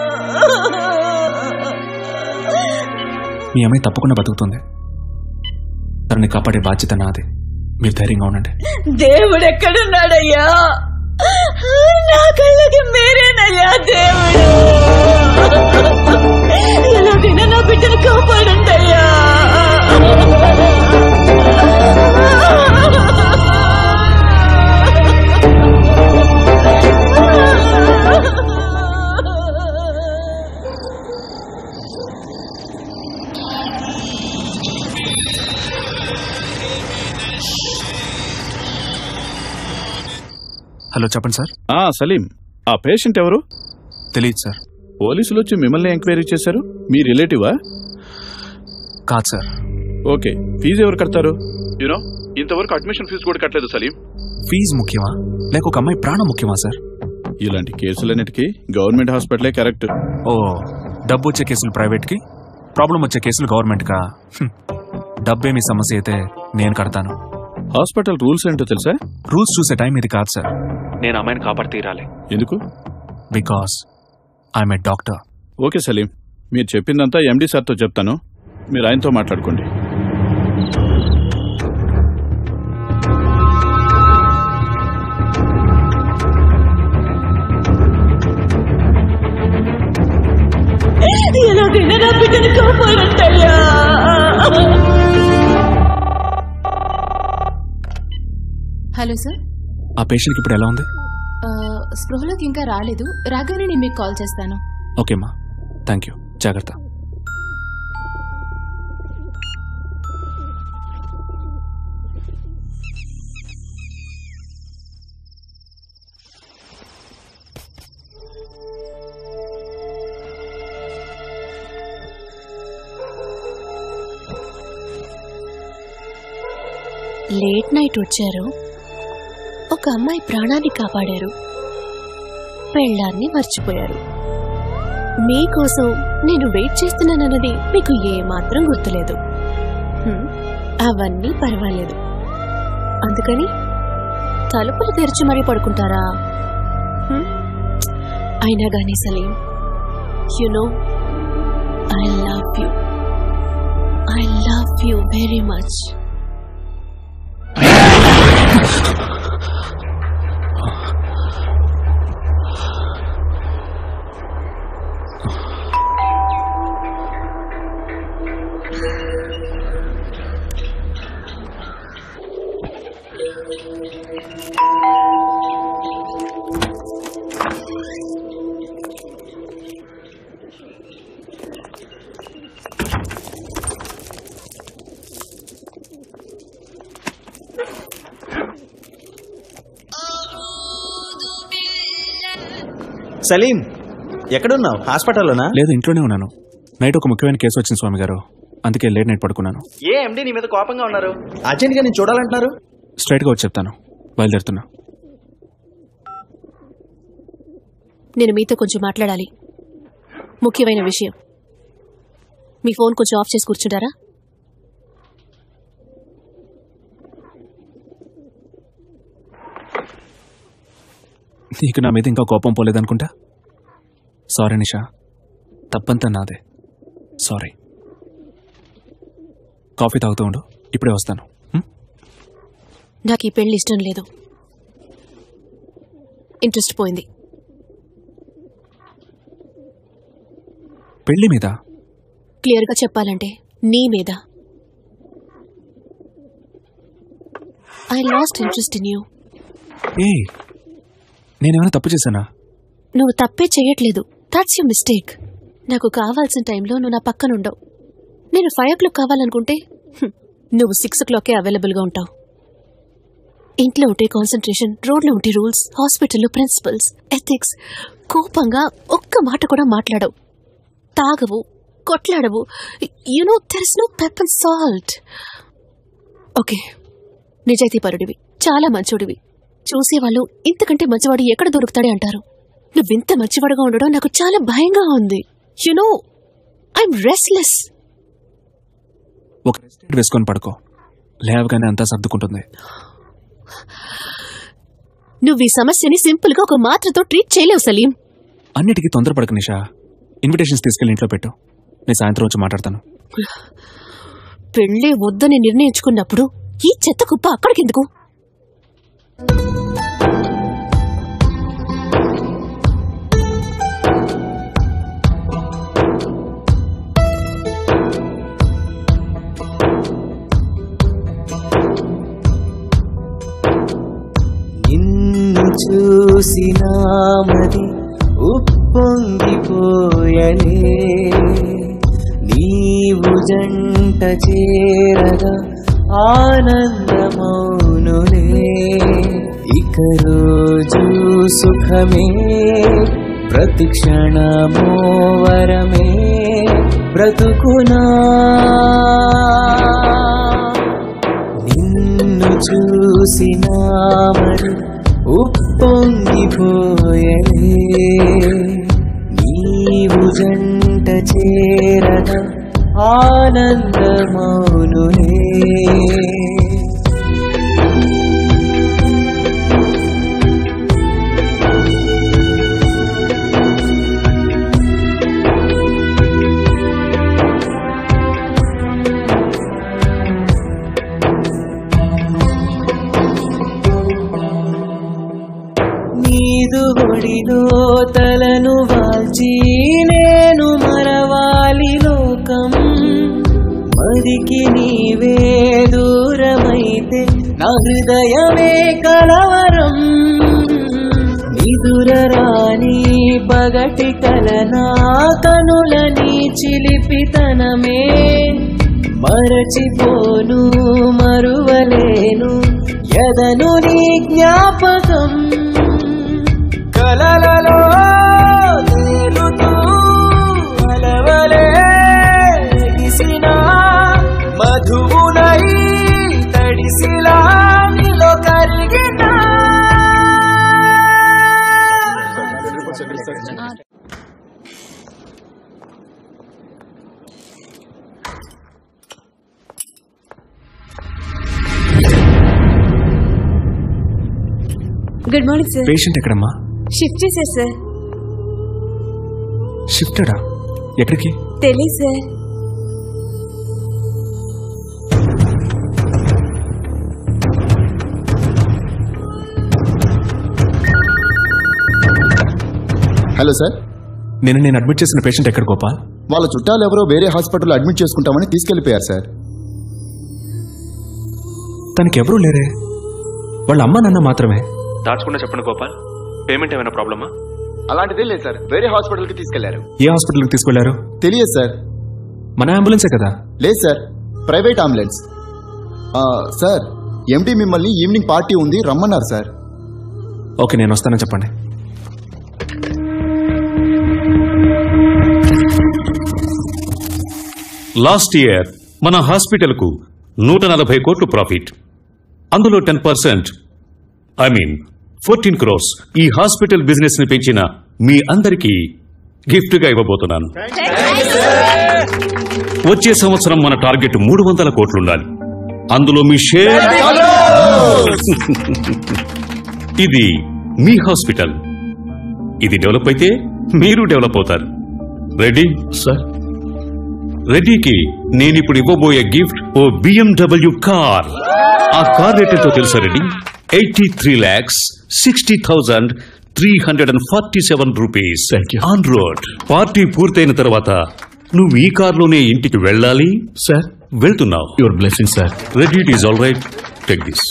మీ అమ్మాయి తప్పకుండా బతుకుతుంది. తనని కాపాడే బాధ్యత నాది. మీరు ధైర్యంగా ఉండండి. దేవుడు ఎక్కడున్నాడయ్యా? నా కళ్ళకి మీరేనయ్యా దేవుడు. ఎలాగైనా నా బిడ్డను కాపాడండి అయ్యా. హలో, చెప్పండి సార్. సలీం, ఆ పేషెంట్ ఎవరు? తెలియదు సార్. పోలీసులు వచ్చి మిమ్మల్ని ఎంక్వైరీ చేశారు. మీ రిలేటివా? కాదు సార్. ఓకే, ఫీజు ఎవరు కడతారు? యూనో, ఇంతవరకు అడ్మిషన్ ఫీజు కూడా కట్టలేదు సలీం. ఫీజు ముఖ్యమా లేక ఒక అమ్మాయి ప్రాణం ముఖ్యమా సార్? ఇలాంటి కేసులన్నిటికీ గవర్నమెంట్ హాస్పిటలే కరెక్ట్. ఓ, డబ్బు వచ్చే కేసులు ప్రైవేట్కి, ప్రాబ్లం వచ్చే కేసులు గవర్నమెంట్కా? డబ్బేమీ సమస్య అయితే నేను కడతాను. హాస్పిటల్ రూల్స్ ఏంటో తెలుసా? రూల్స్ చూసే టైం ఇది కాదు సార్. నేను అమ్మాయిని కాపాడి తీరాలి. ఎందుకు? Because I'm a doctor. Okay Salim, మీరు చెప్పిందంతా ఎండి సార్తో చెప్తాను. మీరు ఆయనతో మాట్లాడుకోండి. ఎలాగైనా నా బిడ్డను కాపాడంటయ్యా. Hello sir. ఆ పేషెంట్కి ఇప్పుడు ఎలా ఉంది? స్పృహలోకి ఇంకా రాలేదు. రాగానే నేను మీకు కాల్ చేస్తాను. ఓకేమ్మా, థ్యాంక్ యూ. జాగ్రత్త. లేట్ నైట్ వచ్చారు, ఒక అమ్మాయి ప్రాణాన్ని కాపాడారు, పెళ్ళాన్ని మర్చిపోయారు. మీకోసం నేను వెయిట్ చేస్తున్నానన్నది మీకు ఏమాత్రం గుర్తులేదు. అవన్నీ పర్వాలేదు. అందుకని తలుపులు తెరిచి మరీ పడుకుంటారా? అయినా గానీ Salim, you know I love you very much. Salim, ఎక్కడున్నావు? హాస్పిటల్లోనా? లేదు, ఇంట్లోనే ఉన్నాను. నైట్ ఒక ముఖ్యమైన కేసు వచ్చింది స్వామి గారు, అందుకే లేట్ నైట్ పడుకున్నాను. ఏ ఎండి నీ మీద కోపంగా ఉన్నారు? అర్జెంట్ గా నేను చూడాలంటున్నారు. స్ట్రైట్ గా వచ్చి చెప్తాను. బయలుదేరుతున్నా. నేను మీతో కొంచెం మాట్లాడాలి, ముఖ్యమైన విషయం. మీ ఫోన్ కొంచెం ఆఫ్ చేసి కూర్చుంటారా? నీకు నా మీద ఇంకా కోపం పోలేదనుకుంటా. సారీ నిషా, తప్పంతా నాదే. సారీ. కాఫీ తాగుతూ ఉండు, ఇప్పుడే వస్తాను. నాకు ఈ పెళ్లి ఇష్టం లేదు. ఇంట్రెస్ట్ పోయింది. పెళ్లి మీద? క్లియర్గా చెప్పాలంటే నీ మీద. I lost interest in you. నేనేమైనా తప్పు చేశానా? నువ్వు తప్పే చేయట్లేదు. That's you mistake. నాకు కావాల్సిన టైంలో నువ్వు నా పక్కన ఉండవు. నేను 5 o'clock కావాలనుకుంటే నువ్వు 6 o'clockకే అవైలబుల్గా ఉంటావు. ఇంట్లో ఉంటే కాన్సన్ట్రేషన్, రోడ్లో ఉంటే రూల్స్, హాస్పిటల్లో ప్రిన్సిపల్స్, ఎథిక్స్. కోపంగా ఒక్క మాట కూడా మాట్లాడవు, తాగవు, కొట్లాడవు. You know there is no pepper and salt. Okay, నిజాయితీపరుడివి, చాలా మంచోడివి. చూసేవాళ్ళు ఇంతకంటే మంచివాడు ఎక్కడ దొరుకుతాడే అంటారు. నువ్వింత మంచివాడుగా ఉండడం నాకు చాలా భయంగా ఉంది. You know I'm restless. ఒక రెస్ట్ వేసుకొని పడుకో, లేవగానే అంతా సర్దుకుంటుంది. నువ్వు ఈ సమస్యని సింపుల్ గా ఒక మాత్రతో ట్రీట్ చేయలేవు సలీం. అన్నిటికీ తొందరపడక నిషా. ఇన్విటేషన్స్ తీసుకెళ్లి ఇంట్లో పెట్టు, నేను సాయంత్రం వచ్చి మాట్లాడతాను. పెళ్ళే వద్దని నిర్ణయించుకున్నప్పుడు ఈ చెత్త కుప్ప అక్కడికెందుకు? నిన్ను చూసినామది ఉప్పొంగిపోయలే, నీవు జంట చేరగా ఆనందమౌనులే. ఇక రోజు సుఖమే, ప్రతి క్షణమో వరమే బ్రతుకునా. నిన్ను చూసినామది ఉప్పొంగిపోయలే, నీవు జంట చేరగా ఆనందమౌనులే. నీదు ఒడిలో తలను వాల్చి నేను మరవాలి లోకం, మదికి నీవే దూరమైతే నా హృదయమే కలవరం. నిదురరాని పగటి కలనా కనులని చిలిపితనమే, మరచిపోను మరువలేను ఎదను నీ జ్ఞాపకం. కలలలో తేలుతూ అలవలే ఎగిసిన మధువునై తడిసిలా నీలో కరిగిన. Good morning sir. పేషెంట్ ఎక్కడమ్మా? షిఫ్ట్ చేశారు సార్. షిఫ్టెడా? ఎక్కడికి? తెలీదు సార్. హలో సార్, నేను అడ్మిట్ చేసిన పేషెంట్ ఎక్కడ గోపాల్? వాళ్ళ చుట్టాలు ఎవరో వేరే హాస్పిటల్లో అడ్మిట్ చేసుకుంటామని తీసుకెళ్లిపోయారు సార్. తనకి ఎవరూ లేరే, వాళ్ళ అమ్మ నాన్న మాత్రమే. దాచకుండా చెప్పండి గోపాల్, పేమెంట్ ఏమైనా ప్రాబ్లమా? అలాంటిదే లేదు సార్, వేరే హాస్పిటల్కి తీసుకెళ్లారు. ఏ హాస్పిటల్కి తీసుకెళ్లారు? తెలియదు సార్. మన అంబులెన్సే కదా? లేదు sir, private ambulance. Sir, MD మిమ్మల్ని ఈవినింగ్ పార్టీ ఉంది రమ్మన్నారు సార్. ఓకే, నేను వస్తానని చెప్పండి. లాస్ట్ ఇయర్ మన హాస్పిటల్కు 140 కోట్లు ప్రాఫిట్, అందులో 10%, ఐ మీన్ 14 crores ఈ హాస్పిటల్ బిజినెస్ ని పెంచిన మీ అందరికీ గిఫ్ట్ గా ఇవ్వబోతున్నాను. వచ్చే సంవత్సరం మన టార్గెట్ 300 కోట్లుండాలి, అందులో మీ షేర్. ఇది మీ హాస్పిటల్, ఇది డెవలప్ అయితే మీరు డెవలప్ అవుతారు. Ready sir? రెడ్డికి నేనిప్పుడు ఇవ్వబోయే గిఫ్ట్ ఓ BMW కార్. ఆ కార్ రేట్ ఎంతో తెలుసా Reddy? 83,60,347 rupees on road. Party పూర్తయిన తర్వాత నువ్వు ఈ కార్లోనే ఇంటికి వెళ్ళాలి. సార్, వెళ్తున్నావు. Your blessing sir. Reddy, it is all right, take this.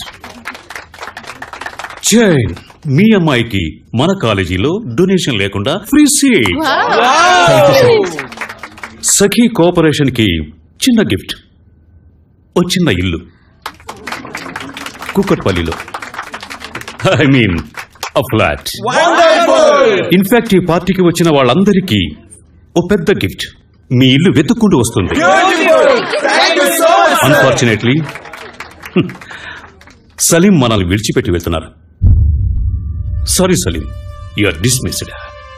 Jain, మీ అమ్మాయికి మన కాలేజీలో డొనేషన్ లేకుండా ఫ్రీ సీట్. సఖీ కోఆపరేషన్ కి చిన్న గిఫ్ట్, ఓ చిన్న ఇల్లు కుక్కట్పల్లిలో. I mean a flat. In fact ఈ పార్టీకి వచ్చిన వాళ్ళందరికీ ఓ పెద్ద గిఫ్ట్ మీ ఇల్లు వెతుక్కుంటూ వస్తుంది. అన్ఫార్చునేట్లీ సలీం మనల్ని విడిచిపెట్టి వెళ్తున్నారు. Sorry Salim, you are dismissed.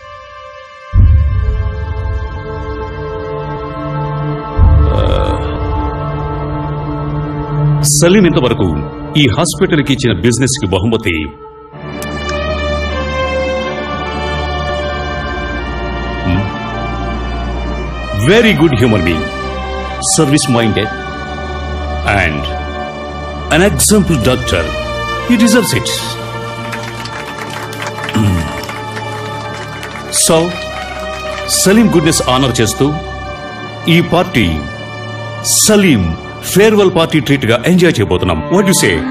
Salim ఇంతవరకు ఈ హాస్పిటల్కి ఇచ్చిన బిజినెస్ కి బహుమతి very good human being, service minded and an example doctor. He deserves it. So Salim goodness honor chestu ee party Salim farewell party treat ga enjoy cheyabothunam. What do you say?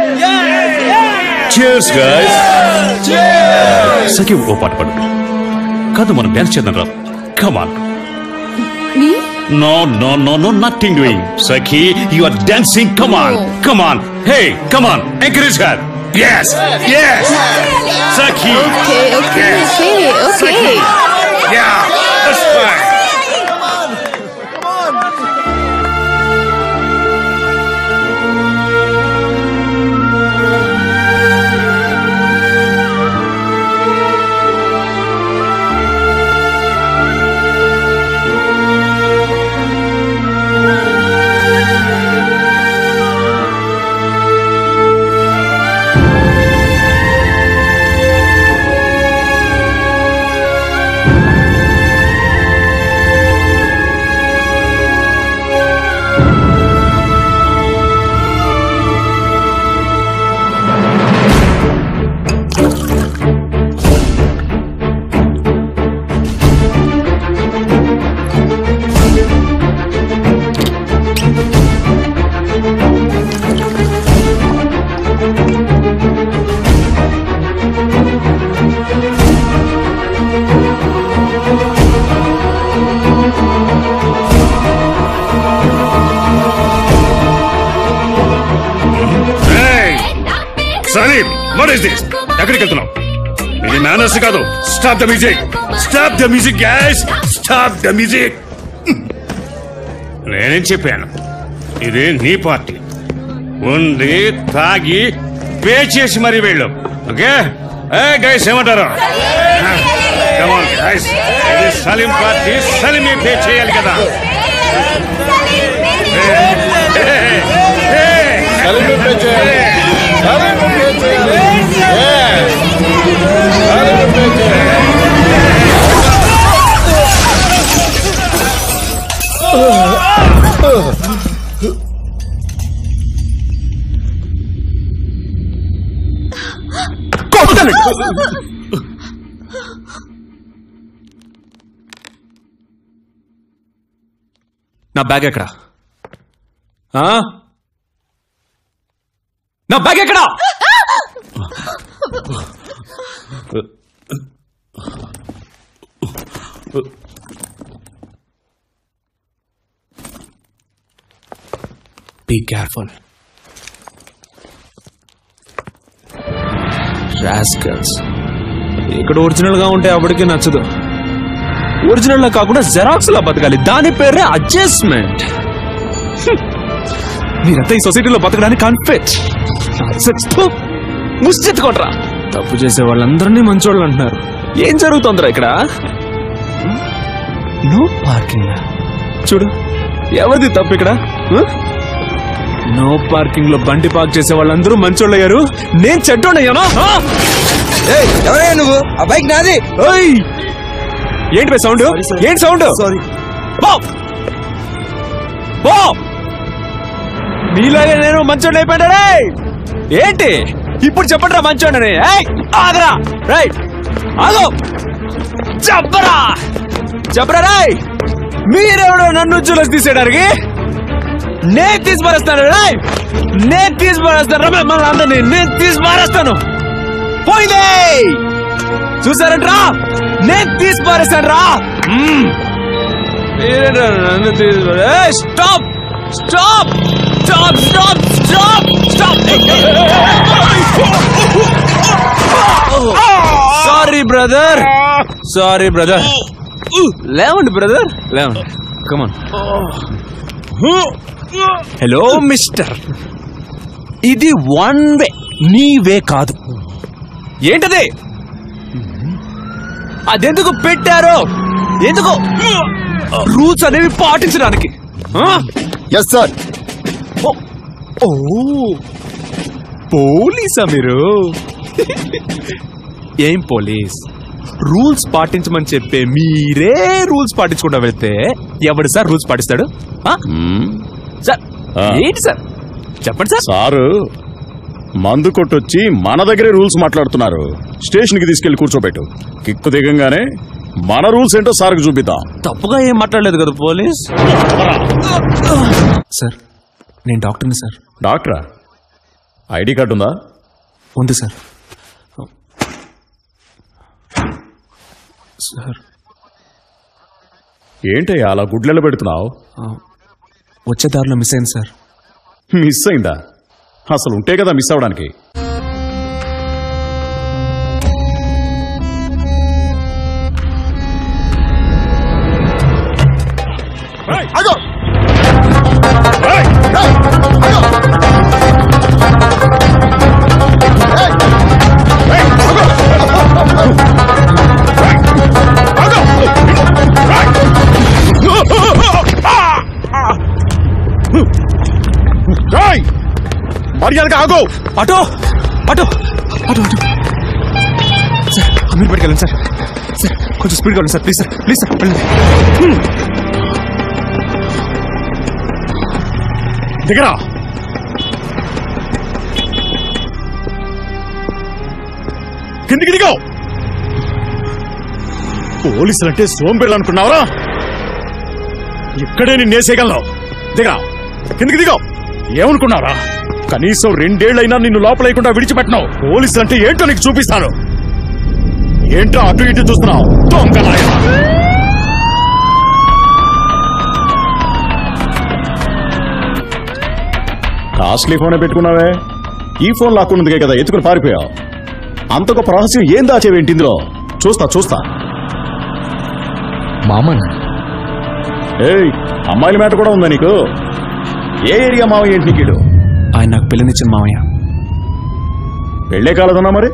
Cheers guys. Cheers. Saki o paata padu kadu mana dance chedam ra. Come on. Me? No, nothing doing. Sakhi, you are dancing. Come on, come on. Hey, come on, encourage her. Yes, yes. Sakhi. Okay. Sakhi. Yeah, that's fine. Salim, what is this? ఎక్కడికి వెళ్తున్నావు? ఇది manners కాదు. Stop the music. Stop the music, guys. Stop the music. నేనేం చెప్పాను? ఇది నీ party. ఉంది తాగి పే చేసి మరీ వెళ్ళు. ఓకే? గైస్ ఏమంటారు? Come on, guys. ఇది సలీం పార్టీ. సలీమే పే చేయాలి కదా. సలీమే పే చేయాలి. నా బ్యాగ్ ఎక్కడా? నా బ్యాగ్ ఎక్కడా? Be careful. Rascals. ఇక్కడ ఒరిజినల్ గా ఉంటే అప్పటికి నచ్చదు. ఒరిజినల్ లా కాకుండా జెరాక్స్ లా బతకాలి. దాని పేరే అడ్జస్ట్మెంట్. మీరంతా ఈ సొసైటీలో బతకడానికి కన్ఫెట్. ముష్టెత్తుకోండ్రా. తప్పు చేసే వాళ్ళందరినీ మంచోళ్ళు అంటున్నారు. ఏం జరుగుతుందిరా ఇక్కడ? No parking. చూడు ఎవరిది తప్పు ఇక్కడ? నో పార్కింగ్ లో బండి పార్క్ చేసే వాళ్ళందరూ మంచోళ్ళు అయ్యారు. నేను చెడ్డోడయ్యానా? ఎవరయ్యా నువ్వు? ఆ బైక్ నాది. ఏంటి బై సౌండ్? ఏంటి సౌండ్? సారీ. నీలాగే నేను మంచోడిని అయిపోయాడే. ఏంటి ఇప్పుడు చెప్పండి రా మంచోడని. ఆగరా. రైట్ ఆగో. చెప్పరా చెప్పరా రాయ్. మీరెవడో నన్ను చూసి తీసేయడానికి? నేను తీసి పారేస్తాను. రాయ్ నేను తీసి పారేస్తాను. మిమ్మల్ని అందరినీ నేను తీసి పారేస్తాను. పోయిందే చూసారంట్రా? నేను తీసి పారేస్తాను రా. మీరేంట్రా నన్ను తీసి stop stop stop stop stop stop. Sorry brother, sorry brother. లేవండి బ్రదర్, లేవండి. కమాన్. హలో మిస్టర్, ఇది వన్ వే, నీ వే కాదు. ఏంటది? అదెందుకు పెట్టారో? ఎందుకు? రూల్స్ అనేవి పాటించడానికి. Yes sir. ఓ పోలీసా మీరు? ఏం పోలీస్? రూల్స్ పాటించమని చెప్పే మీరే రూల్స్ పాటించకుండా వెళ్తే ఎవడు సార్ రూల్స్ పాటిస్తాడు? సార్ ఏంటి సార్ చెప్పండి సార్. సారు మందు కొట్టొచ్చి మన దగ్గరే రూల్స్ మాట్లాడుతున్నారు. స్టేషన్ కి తీసుకెళ్లి కూర్చోబెట్టు. కిక్కు దిగంగానే మన రూల్స్ ఏంటో సార్కి చూపిద్దాం. తప్పుగా ఏం మాట్లాడలేదు కదా పోలీస్. సార్ నేను డాక్టర్ని సార్. డాక్టరా? ఐడి కార్డు ఉందా? ఉంది సార్. సార్ ఏంటయ్యా అలా గుడ్లెళ్ళ పెడుతున్నావు? వచ్చే దారిలో మిస్ అయింది సార్. మిస్ అయిందా? అసలు ఉంటే కదా మిస్ అవడానికి. మర్యాదగా ఆగో. Auto auto auto auto sir, మీరు పట్టుకెళ్ళండి సార్. సార్ కొంచెం స్పీడ్గా వెళ్ళండి sir, please sir, please sir. దిగరా. కిందికి దిగో. పోలీసులు అంటే సోంబేర్లు అనుకున్నావరా? ఇక్కడే నేను నేసేయగలను. దిగరా, కిందికి దిగో. ఏమనుకున్నారా? కనీసం 2 ఏళ్లైనా నిన్ను లోపలేయకుండా విడిచిపెట్టను. పోలీసులు అంటే ఏంటో నీకు చూపిస్తాను. ఏంటో అటు ఇటు చూస్తున్నావు? కాస్ట్లీ ఫోనే పెట్టుకున్నావే. ఈ ఫోన్ లాక్కున్నదికే కదా ఎత్తుకుని పారిపోయావు. అంత గొప్ప రహస్యం ఏం దాచేవేంటి ఇందులో? చూస్తా చూస్తా. మామ ఏయ్, అమ్మాయిల మ్యాటర్ కూడా ఉందా నీకు? ఏ ఏరియా మావయ్య ఏంటి నీకు? ఆయన నాకు పెళ్ళనిచ్చిన మావయ్య. పెళ్ళే కాలేదన్నా మరి?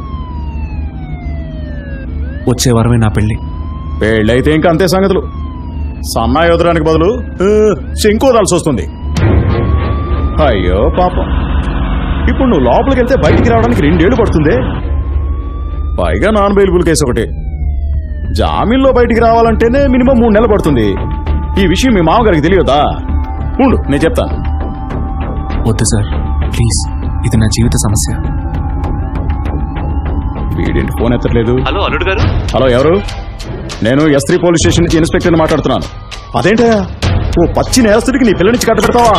వచ్చే వారమే నా పెళ్లి. పెళ్ళైతే ఇంకా అంతే సంగతులు. సన్నాయి వదలడానికి బదులు శంకు వదాల్సి వస్తుంది. అయ్యో పాపం. ఇప్పుడు నువ్వు లోపలికి వెళ్తే బయటికి రావడానికి 2 ఏళ్లు పడుతుంది. పైగా నాన్ బెయిలబుల్ కేసు ఒకటి. జామీన్లో బయటికి రావాలంటేనే మినిమం 3 నెలలు పడుతుంది. ఈ విషయం మీ మామగారికి తెలియదా? ఉండు నేను చెప్తాను. వద్దు సార్ ప్లీజ్, ఇది నా జీవిత సమస్య. వీడేంటి ఫోన్ ఎత్తట్లేదు? హలో అల్లుడు గారు. హలో, ఎవరు? నేను S3 పోలీస్ స్టేషన్ నుంచి ఇన్స్పెక్టర్ని మాట్లాడుతున్నాను. అదేంటయ్యా, ఓ పచ్చి నేరస్తుడికి నీ పిల్ల నుంచి కట్టబెడతావా?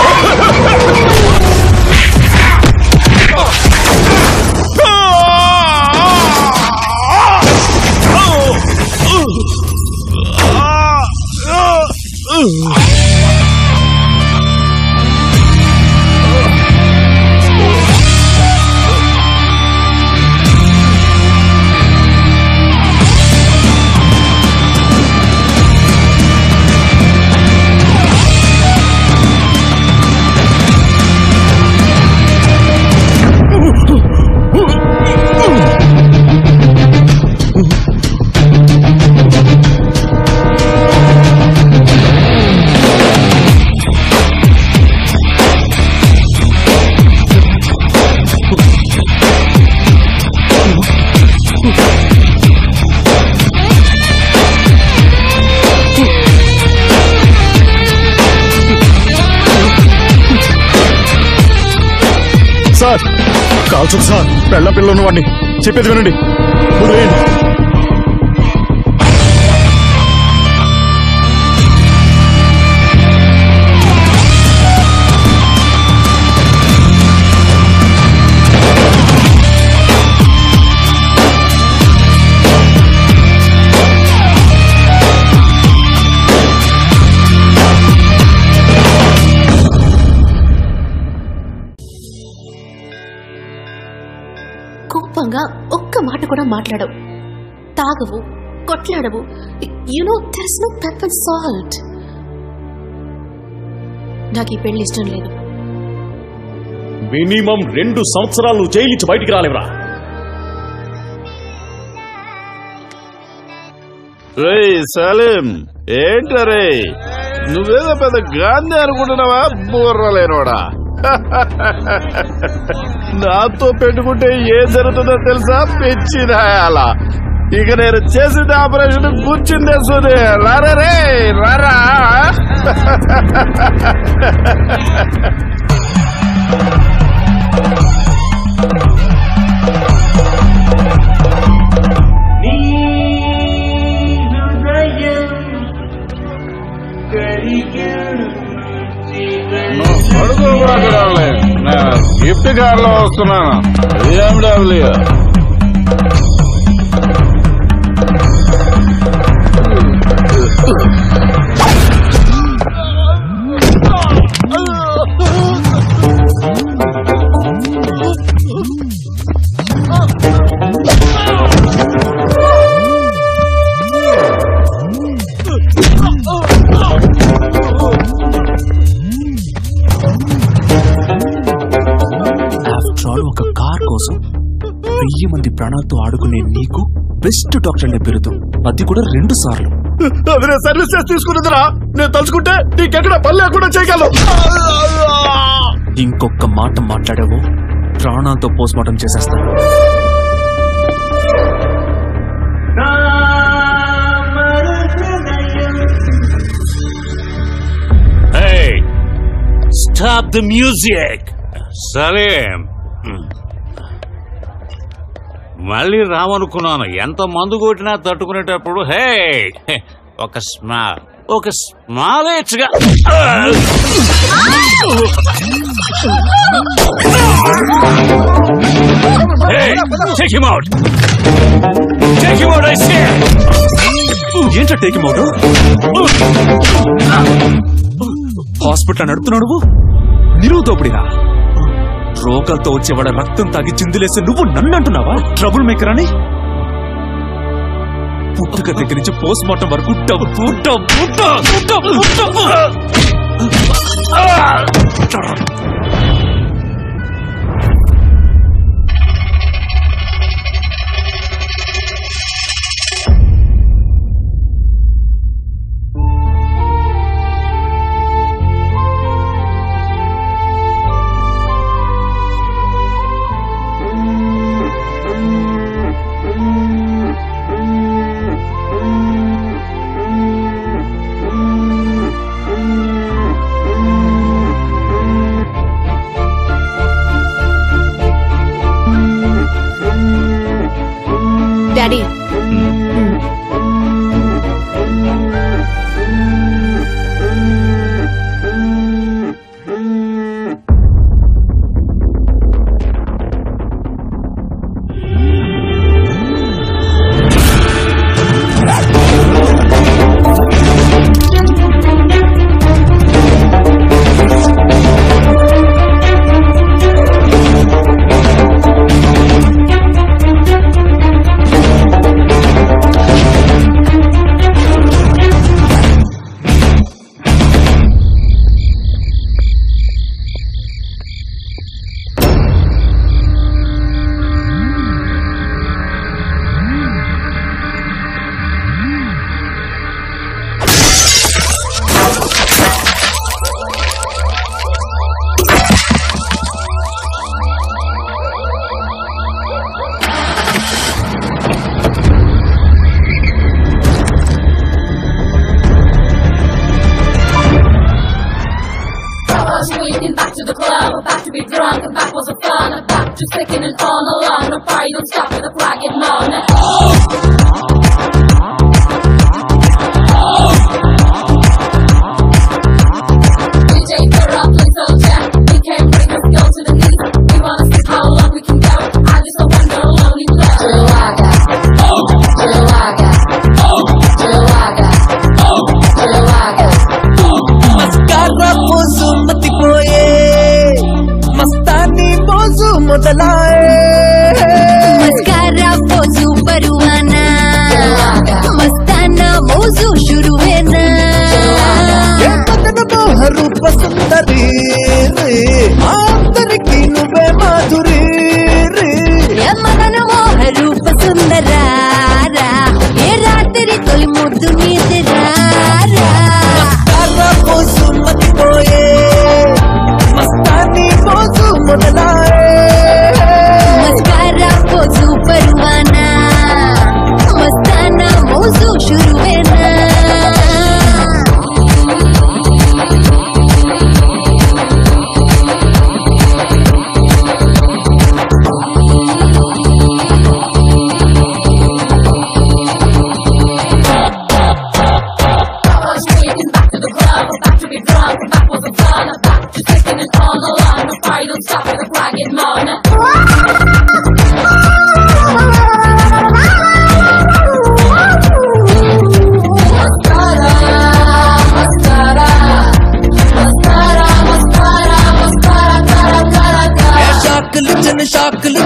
సార్ కాల్చు సార్. పెళ్ళ పిల్ల ఉన్నవాడిని. చెప్పేది వినండి. వదిలేయండి. కోపంగా ఒక్క ఒక్క మాట కూడా మాట్లాడవు, తాగవు, కొట్లాడవు. There is no pepper salt. నాకు ఈ పెళ్లి ఇష్టం లేదు. మినిమం 2 సంవత్సరాలు నువ్వు జైలు నుంచి బయటికి రాలేవరా? రే సలీం, ఏంటరే నువ్వేదో పెద్ద గాంధీ అనుకుంటున్నావా? బుర్రలేనోడా, నాతో పెట్టుకుంటే ఏం జరుగుతుందో తెలుసా? పిచ్చిదాయాలా. ఇక నేను చేసిన ఆపరేషన్ కూర్చుందే సోదే. రారా రే రారా. గిఫ్ట్ కార్లో వస్తున్నాను. BMW. ఒక కార్ కోసం 1000 మంది ప్రాణాలతో ఆడుకునే నీకు బెస్ట్ డాక్టర్ అనే పేరుతో, అది కూడా 2 సార్లు. అది నేను సర్వీస్ చేసి తీసుకున్నదిరా. నేను తలుచుకుంటే నీకెక్కడ పని లేకుండా చేయగలను. ఇంకొక మాట మాట్లాడావు, ప్రాణాలతో పోస్ట్ మార్టం చేసేస్తాను. Stop the music. సలీం, మళ్ళీ రావనుకున్నాను. ఎంత మందు కొట్టినా తట్టుకునేటప్పుడు హే ఒక స్మాల్ ఇచ్చగా. ఏంటో టేక్ అవుట్? హాస్పిటల్ నడుపుతున్నావు నువ్వు? నిరుదోపిడిరా. రోగాలతో వచ్చేవాడ రక్తం తాగి చిందులేసి నువ్వు నన్ను అంటున్నావా ట్రబుల్ మేకర్ అని? పుట్టుక దగ్గర నుంచి పోస్ట్ మార్టం వరకు డబ్బు డబ్బు డబ్బు డబ్బు. డాడీ,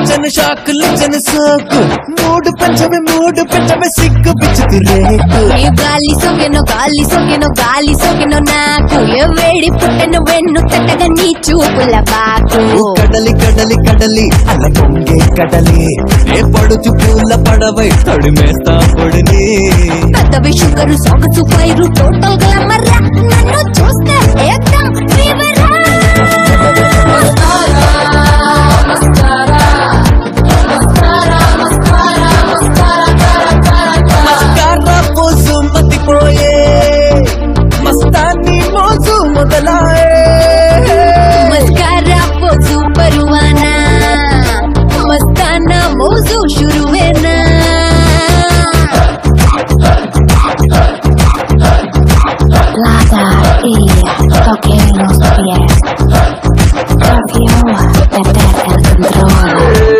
గిచ్చను షాకులు జన సోకు మూడు పెంచమే సిగ్గు పిచ్చుకు రేకు గాలి సోకెనో నాకు ఏ వేడి పుట్టెను వెన్ను తట్టగా నీ చూపుల బాకు కడలి కడలి కడలి అల పొంగే కడలి ఏ పడుచు పూల పడవై తడిమేస్తా పొడిని పెద్దవి షుగరు సొగసు పైరు టోటల్ గ్లామర్ నన్ను చూస్తే ఏకదం ఫీవర్ మస్కారా పోసు మతిపోయే మస్తాన్ని మోజు మొదలాయే మస్కారా పోసు పరువానా మస్తానా మోజు షురువేనా Lada y toque los pies. Raviol, perder el control.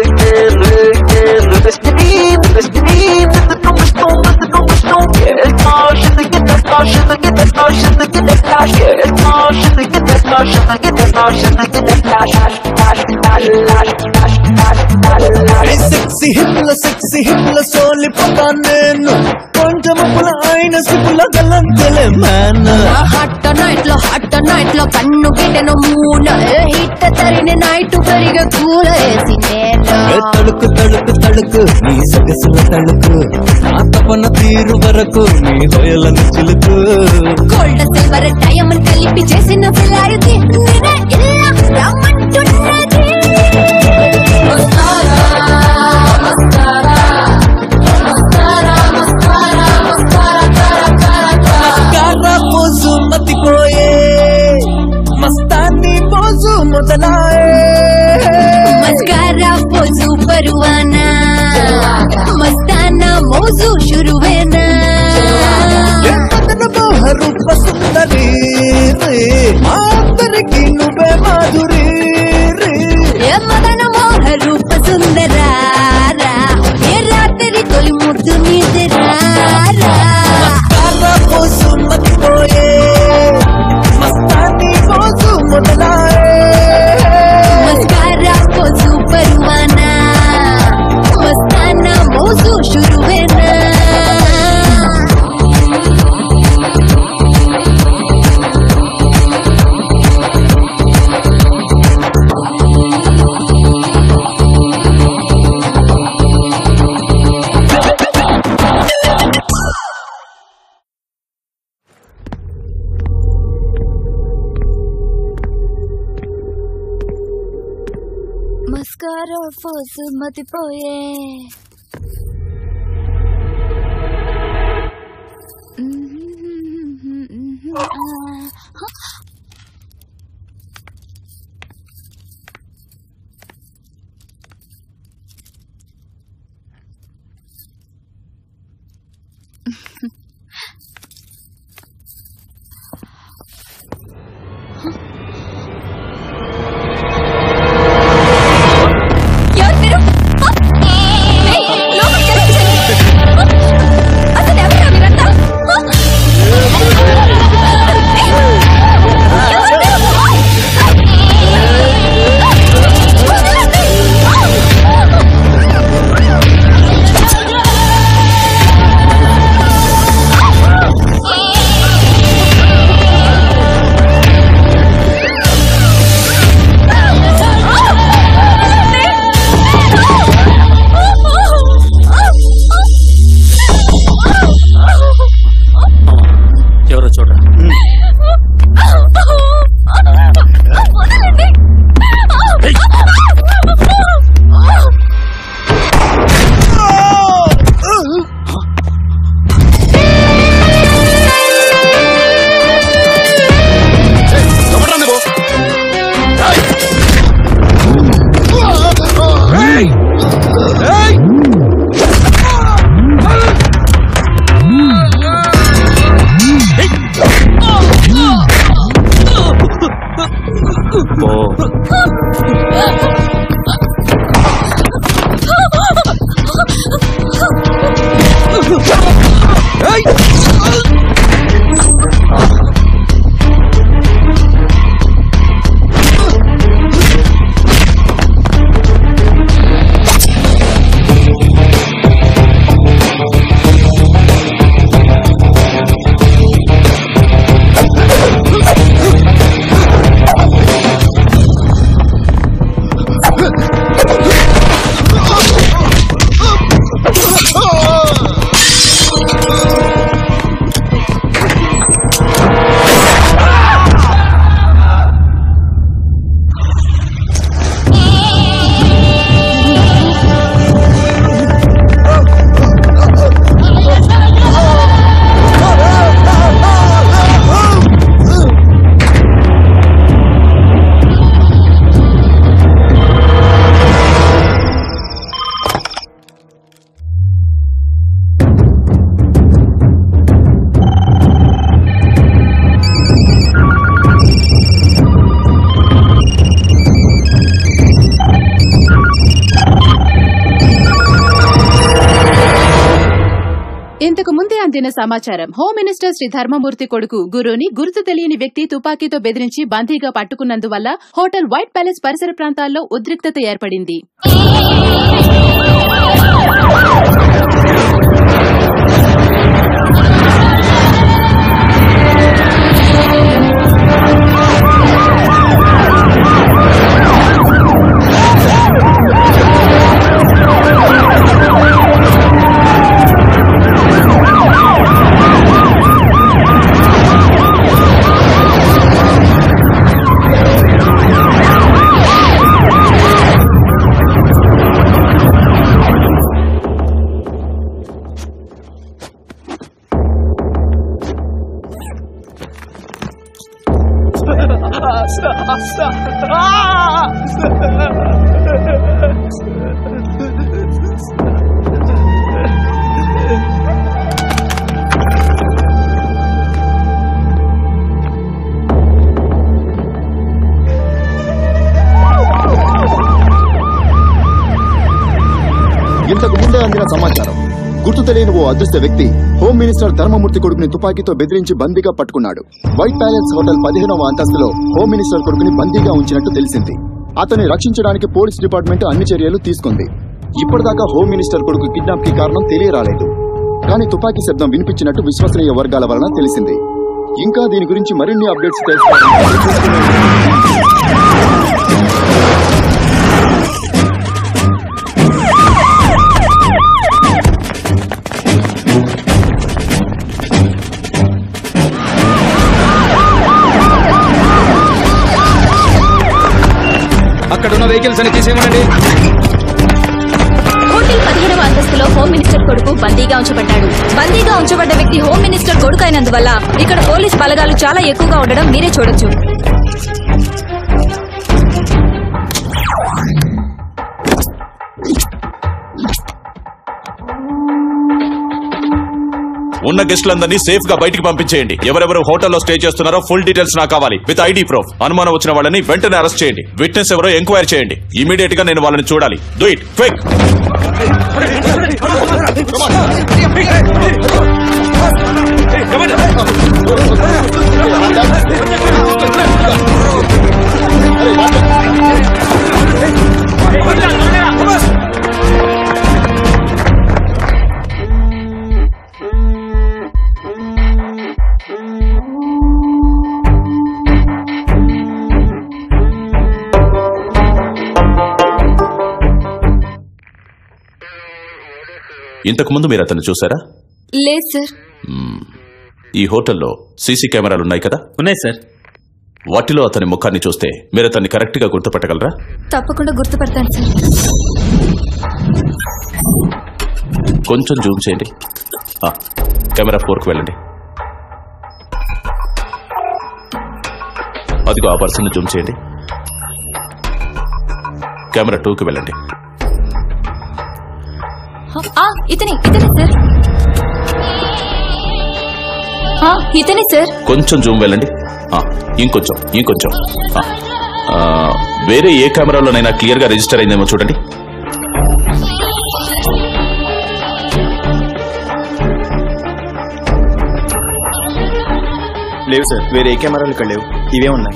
Sexy హిప్ల సోలిపోతా నేను కొంచెముల అయిన సిపుల గలంతెలే మ్యాన్ హట్ట నైట్ లో కన్ను గిటెను మూల హిట్ట తరిని నైట్ పెరిగే కూల వేసి తడుకు తడుకు తడుకు నీ సొగసుల తడుకు నా తపన తీరు వరకు నీ హోయలను చిలుకు గోల్డ్ సిల్వర్ డైమండ్ కలిపి చేసిన ఫిలాయిది నేనే ఇలా రమ్మంటున్నది మస్కారా పోసు మతిపోయే మస్తాన్ని పోసు మొదలాయే మస్కారా పోసు పరువానా మస్తానా మోజు షురువేనా రూప సుందరి అందరికి నువ్వే మాధురి మదన మోహ రూప సుందరా ఏ రాత్రి తొలి ముద్దు నిద్రారా పోసు మతిపోయే మస్తాన్ని పోసు మొదలాయే మస్కారా పోసు పరువానా మస్తానా మోజు షురువేనా మస్కారా పోసు మతిపోయే ఇంతకు ముందే అందిన సమాచారం. హోమ్ మినిస్టర్ శ్రీ ధర్మమూర్తి కొడుకు గురుని గుర్తు తెలియని వ్యక్తి తుపాకీతో బెదిరించి బందీగా పట్టుకున్నందువల్ల హోటల్ వైట్ ప్యాలెస్ పరిసర ప్రాంతాల్లో ఉద్రిక్తత ఏర్పడింది. ఇంతకు ముందే అందిన సమాచారం. గుర్తు తెలియని ఓ అదృష్ట వ్యక్తి హోమ్ మినిస్టర్ ధర్మమూర్తి కొడుకుని తుపాకీతో బెదిరించి బందీగా పట్టుకున్నాడు. వైట్ ప్యాలెస్ హోటల్ 15వ అంతస్తులో హోమ్ మినిస్టర్ కొడుకుని బందీగా ఉంచినట్టు తెలిసింది. అతన్ని రక్షించడానికి పోలీస్ డిపార్ట్మెంట్ అన్ని చర్యలు తీసుకుంది. ఇప్పటిదాకా హోమ్ మినిస్టర్ కొడుకు కిడ్నాప్ కి కారణం తెలియరాలేదు. కానీ తుపాకీ శబ్దం వినిపించినట్టు విశ్వసనీయ వర్గాల వలన తెలిసింది. ఇంకా దీని గురించి మరిన్ని అప్డేట్స్ అక్కడున్న వెహికల్స్ అని తీసేయమనండి. హోటల్ 15వ అంతస్తులో హోమ్ మినిస్టర్ కొడుకు బందీగా ఉంచబడ్డాడు. బందీగా ఉంచబడ్డ వ్యక్తి హోమ్ మినిస్టర్ కొడుకు అయినందువల్ల ఇక్కడ పోలీస్ బలగాలు చాలా ఎక్కువగా ఉండడం మీరే చూడొచ్చు. ఉన్న గెస్టులందరినీ సేఫ్ గా బయటికి పంపించేయండి. ఎవరెవరు హోటల్లో స్టే చేస్తున్నారో ఫుల్ డీటెయిల్స్ నాకు కావాలి, విత్ ఐడి ప్రూఫ్. అనుమానం వచ్చిన వాళ్ళని వెంటనే అరెస్ట్ చేయండి. విట్నెస్ ఎవరో ఎంక్వైరీ చేయండి. ఇమీడియట్ గా నేను వాళ్ళని చూడాలి. Do it quick. ఇంతకు ముందు మీరు అతన్ని చూసారా? లేదు సార్. ఈ హోటల్లో సీసీ కెమెరాలు ఉన్నాయి కదా? ఉన్నాయి సార్. వాటిలో అతని ముఖాన్ని చూస్తే మీరు అతన్ని కరెక్ట్ గా గుర్తుపట్టగలరా? తప్పకుండా గుర్తుపడతాను సార్. కొంచెం జూమ్ చేయండి. కెమెరా 4కు వెళ్ళండి. అదిగో ఆ పర్సన్ జూమ్ చేయండి. కెమెరా 2కి వెళ్ళండి. ఇతనే సార్. ఇతనే సార్. కొంచెం జూమ్ వెళ్ళండి. ఇంకొంచెం వేరే ఏ కెమెరాలోనైనా క్లియర్ గా రిజిస్టర్ అయిందేమో చూడండి. లేవు సార్, వేరే ఏ కెమెరాలు ఇక్కడ లేవు, ఇవే ఉన్నాయి.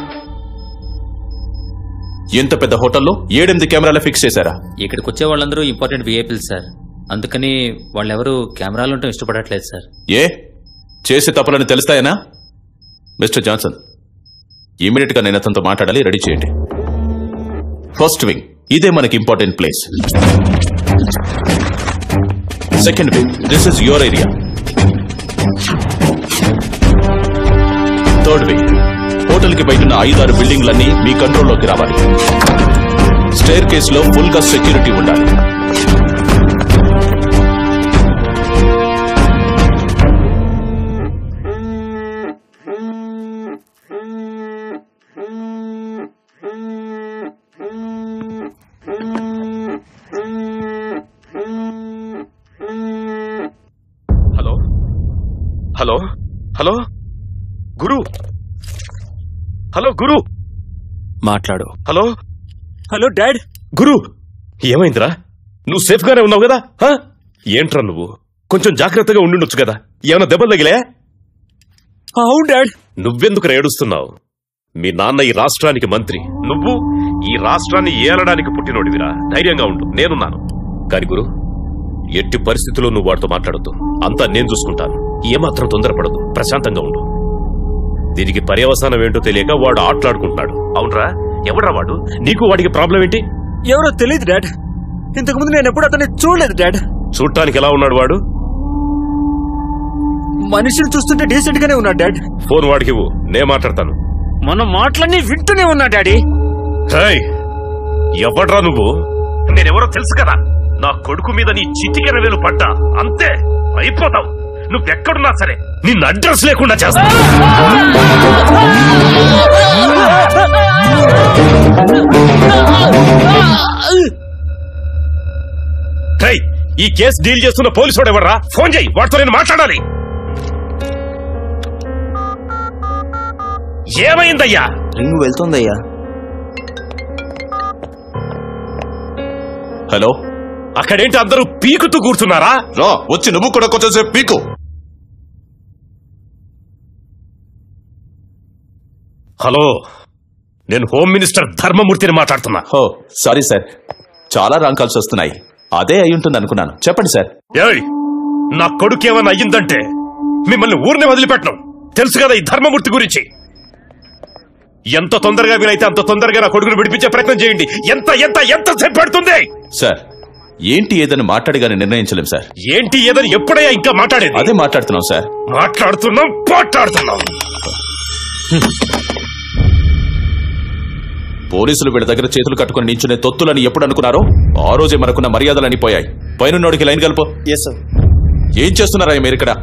ఎంత పెద్ద హోటల్లో 7-8 కెమెరాలు ఫిక్స్ చేశారా? ఇక్కడికి వచ్చే వాళ్ళందరూ ఇంపార్టెంట్ విఐపీలు సార్. అందుకని వాళ్ళెవరూ కెమెరాలు ఉంటే ఇష్టపడట్లేదు సార్. ఏ చేసే తప్పులని తెలుస్తాయనా? మిస్టర్ జాన్సన్, ఇమీడియట్ గా నేను అతనితో మాట్లాడాలి. రెడీ చేయండి. ఫస్ట్ వింగ్, ఇదే మనకి important place. Second wing, this is your area. Third wing, hotel కి బయట 5-6 బిల్డింగ్లన్నీ మీ కంట్రోల్లోకి రావాలి. స్టేర్ కేసులో ఫుల్ గా సెక్యూరిటీ ఉండాలి. Hello hello hello Guru, hello Guru, మాట్లాడు. Hello hello dad. గురు, ఏమైందిరా? నువ్వు సేఫ్ గానే ఉన్నావు కదా? ఏంట్రా నువ్వు? కొంచెం జాగ్రత్తగా ఉండుండొచ్చు కదా. ఏమైనా దెబ్బలు తగిలే? అవును డాడ్. నువ్వెందుకు ఏడుస్తున్నావు? మీ నాన్న ఈ రాష్ట్రానికి మంత్రి, నువ్వు ఈ రాష్ట్రాన్ని ఏలడానికి పుట్టినోడివిరా. ధైర్యంగా ఉండు, నేనున్నాను. కాని గురు, ఎట్టి పరిస్థితుల్లో నువ్వు వాడితో మాట్లాడొద్దు. అంతా నేను చూసుకుంటాను. ఏమాత్రం తొందరపడదు, ప్రశాంతంగా ఉండు. దీనికి పర్యవసానం ఏంటో తెలియక వాడు ఆటలాడుకుంటున్నాడు. అవునరా? ఎవడ్రా వాడు? నీకు వాడికి ప్రాబ్లం ఏంటి? ఎవరో తెలియదు డాడ్. ఇంతకుముందు నేను ఎప్పుడు అతన్ని చూడలేదు డాడ్. చూడటానికి ఎలా ఉన్నాడు వాడు? మనిషిని చూస్తుంటే డీసెంట్ గానే ఉన్నాడు డాడ్. ఫోన్ వాడికి ఇవ్వు, నేను మాట్లాడతాను. మన మాటలన్నీ వింటూనే ఉన్నా డాడీ. ఎవడ్రా నువ్వు? నేనెవరో తెలుసు కదా. నా కొడుకు మీద నీ చిటికెన వేలు పడ్డా అంతే, అయిపోతావు. నువ్వెక్కడున్నా సరే నిన్ను అడ్రస్ లేకుండా చేస్తా. ఈ కేసు డీల్ చేస్తున్న పోలీసు వాడు ఎవర్రా? ఫోన్ చేయి, వాడితో నేను మాట్లాడాలి. ఏమైందయ్యా? రింగ్ వెళ్తుందయ్యా. హలో, అక్కడేంటి అందరూ పీకుతూ కూర్చున్నారా? రా, వచ్చి నువ్వు కూడా కొంచెంసేపు పీకు. హలో, నేను హోమ్ మినిస్టర్ ధర్మమూర్తిని మాట్లాడుతున్నా. హో, సారీ సార్, చాలా రాంగ్ కాల్స్ వస్తున్నాయి. అదే అయి ఉంటుంది అనుకున్నాను. చెప్పండి సార్. ఏయ్, నా కొడుకు ఏమన్నా అయ్యిందంటే మిమ్మల్ని ఊరిని వదిలిపెట్టను. తెలుసు కదా ఈ ధర్మమూర్తి గురించి. ఎంత తొందరగా వీలైతే అంత తొందరగా నా కొడుకును విడిపించే ప్రయత్నం చేయండి. ఎంత ఎంత ఎంత సేపు పడుతుంది? సార్, ఏంటి ఏదని మాట్లాడిగానే నిర్ణయించలేం సార్. ఏంటి ఏదని ఎప్పుడయ్యా ఇంకా మాట్లాడేది? అదే మాట్లాడుతున్నాం సార్. మాట్లాడుతున్నాం. పోలీసులు వీళ్ళ దగ్గర చేతులు కట్టుకుని నించునే తొత్తులని ఎప్పుడు అనుకున్నారో ఆ రోజే మనకున్న మర్యాదలన్నీ పోయాయి. పైనున్నోడికి లైన్ కలుపు. ఏం చేస్తున్నారా మీరు ఇక్కడ?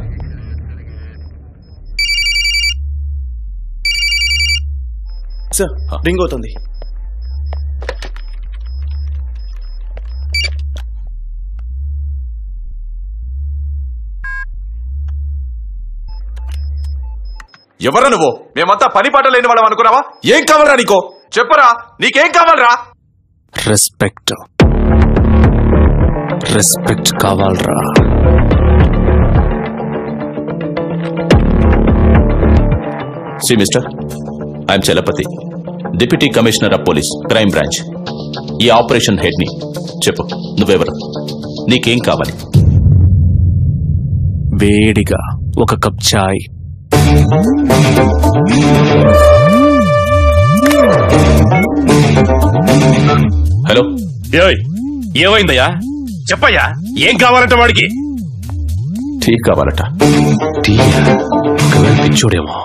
సార్, రింగ్ అవుతుంది. ఎవరా నువ్వు? మేమంతా పని పాట లేని వాళ్ళం అనుకున్నావా? ఏం కావాలరా నీకో? చెప్పరా, నీకేం కావాలరా? రెస్పెక్ట్ కావాలరా. See mister, I'm Chalapathi, deputy commissioner of police, crime branch. ఈ ఆపరేషన్ హెడ్ ని. చెప్పు, నువ్వెవరు? నీకేం కావాలి? వేడిగా ఒక కప్ చాయ్. హలో, ఏమైందయ్యా? చెప్పయ్యా, ఏం కావాలంట వాడికి? టీ కావాలట. టీ? పిచ్చోడేమో.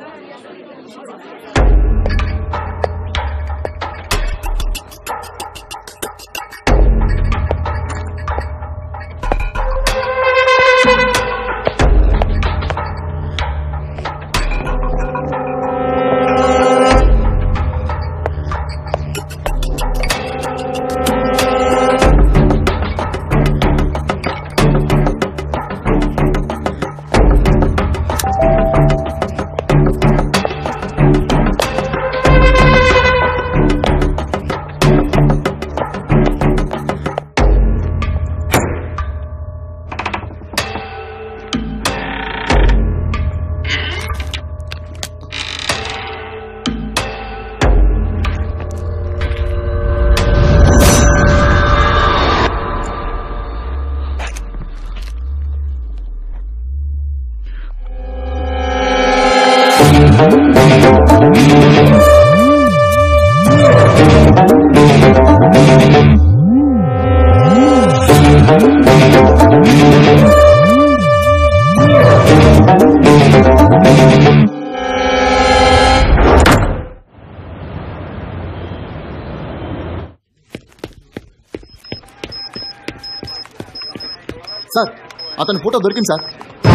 సార్, అతని ఫోటో దొరికింది sir.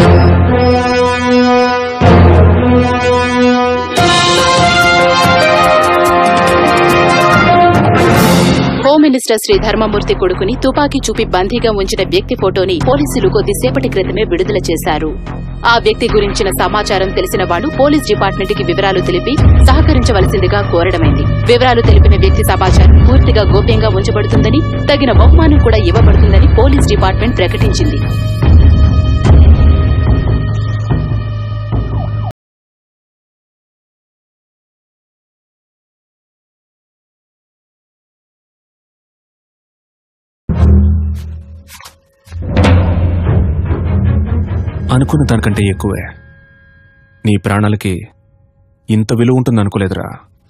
Home minister Shri Dharmamurthy కొడుకుని తుపాకీ చూపి బందీగా ఉంచిన వ్యక్తి ఫోటోని పోలీసులు కొద్దిసేపటి క్రితమే విడుదల చేశారు. ఆ వ్యక్తి గురించిన సమాచారం తెలిసిన వాళ్లు పోలీస్ డిపార్ట్మెంట్ కి వివరాలు తెలిపి సహకరించవలసిందిగా కోరడమైంది. వివరాలు తెలిపిన వ్యక్తి సమాచారం పూర్తిగా గోప్యంగా ఉంచబడుతుందని, తగిన బహుమానం కూడా ఇవ్వబడుతుందని పోలీస్ డిపార్ట్మెంట్ ప్రకటించింది. అనుకున్న దానికంటే ఎక్కువే. నీ ప్రాణాలకి ఇంత విలువ ఉంటుంది అనుకోలేదురా.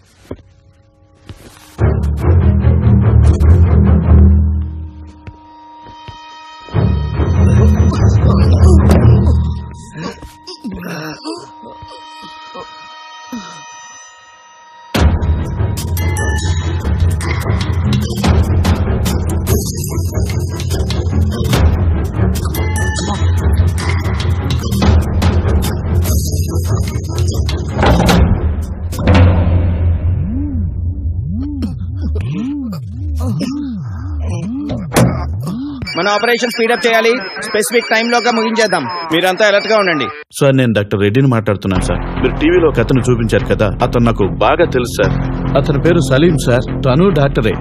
మన ఆపరేషన్ స్పీడప్ చేయాలి. స్పెసిఫిక్ టైం లోగా ముగించేద్దాం. మీరంతా అలర్ట్ గా ఉండండి. సార్ నేను డాక్టర్ రెడ్డిని మాట్లాడుతున్నాను సార్. మీరు టీవీలో ఒక అతను చూపించారు కదా, అతను నాకు బాగా తెలుసు సార్. అతని పేరు సలీం సార్. తను డాక్టరే.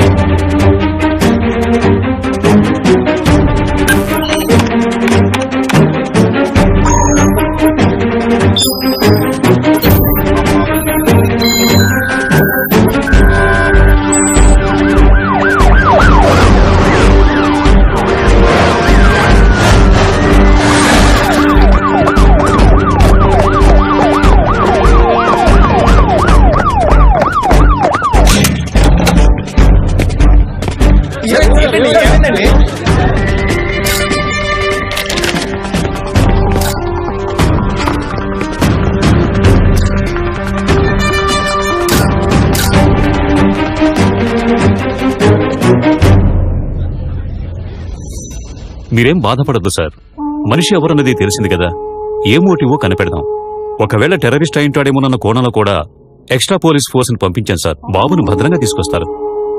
మీరేం బాధపడద్దు సార్. మనిషి ఎవరన్నది తెలిసింది కదా, ఏ మోటివో కనిపెడదాం. ఒకవేళ టెర్రరిస్ట్ అయింటాడేమోనన్న కోణంలో కూడా ఎక్స్ట్రా పోలీస్ ఫోర్స్ ని పంపించాను సార్. బాబును భద్రంగా తీసుకొస్తారు.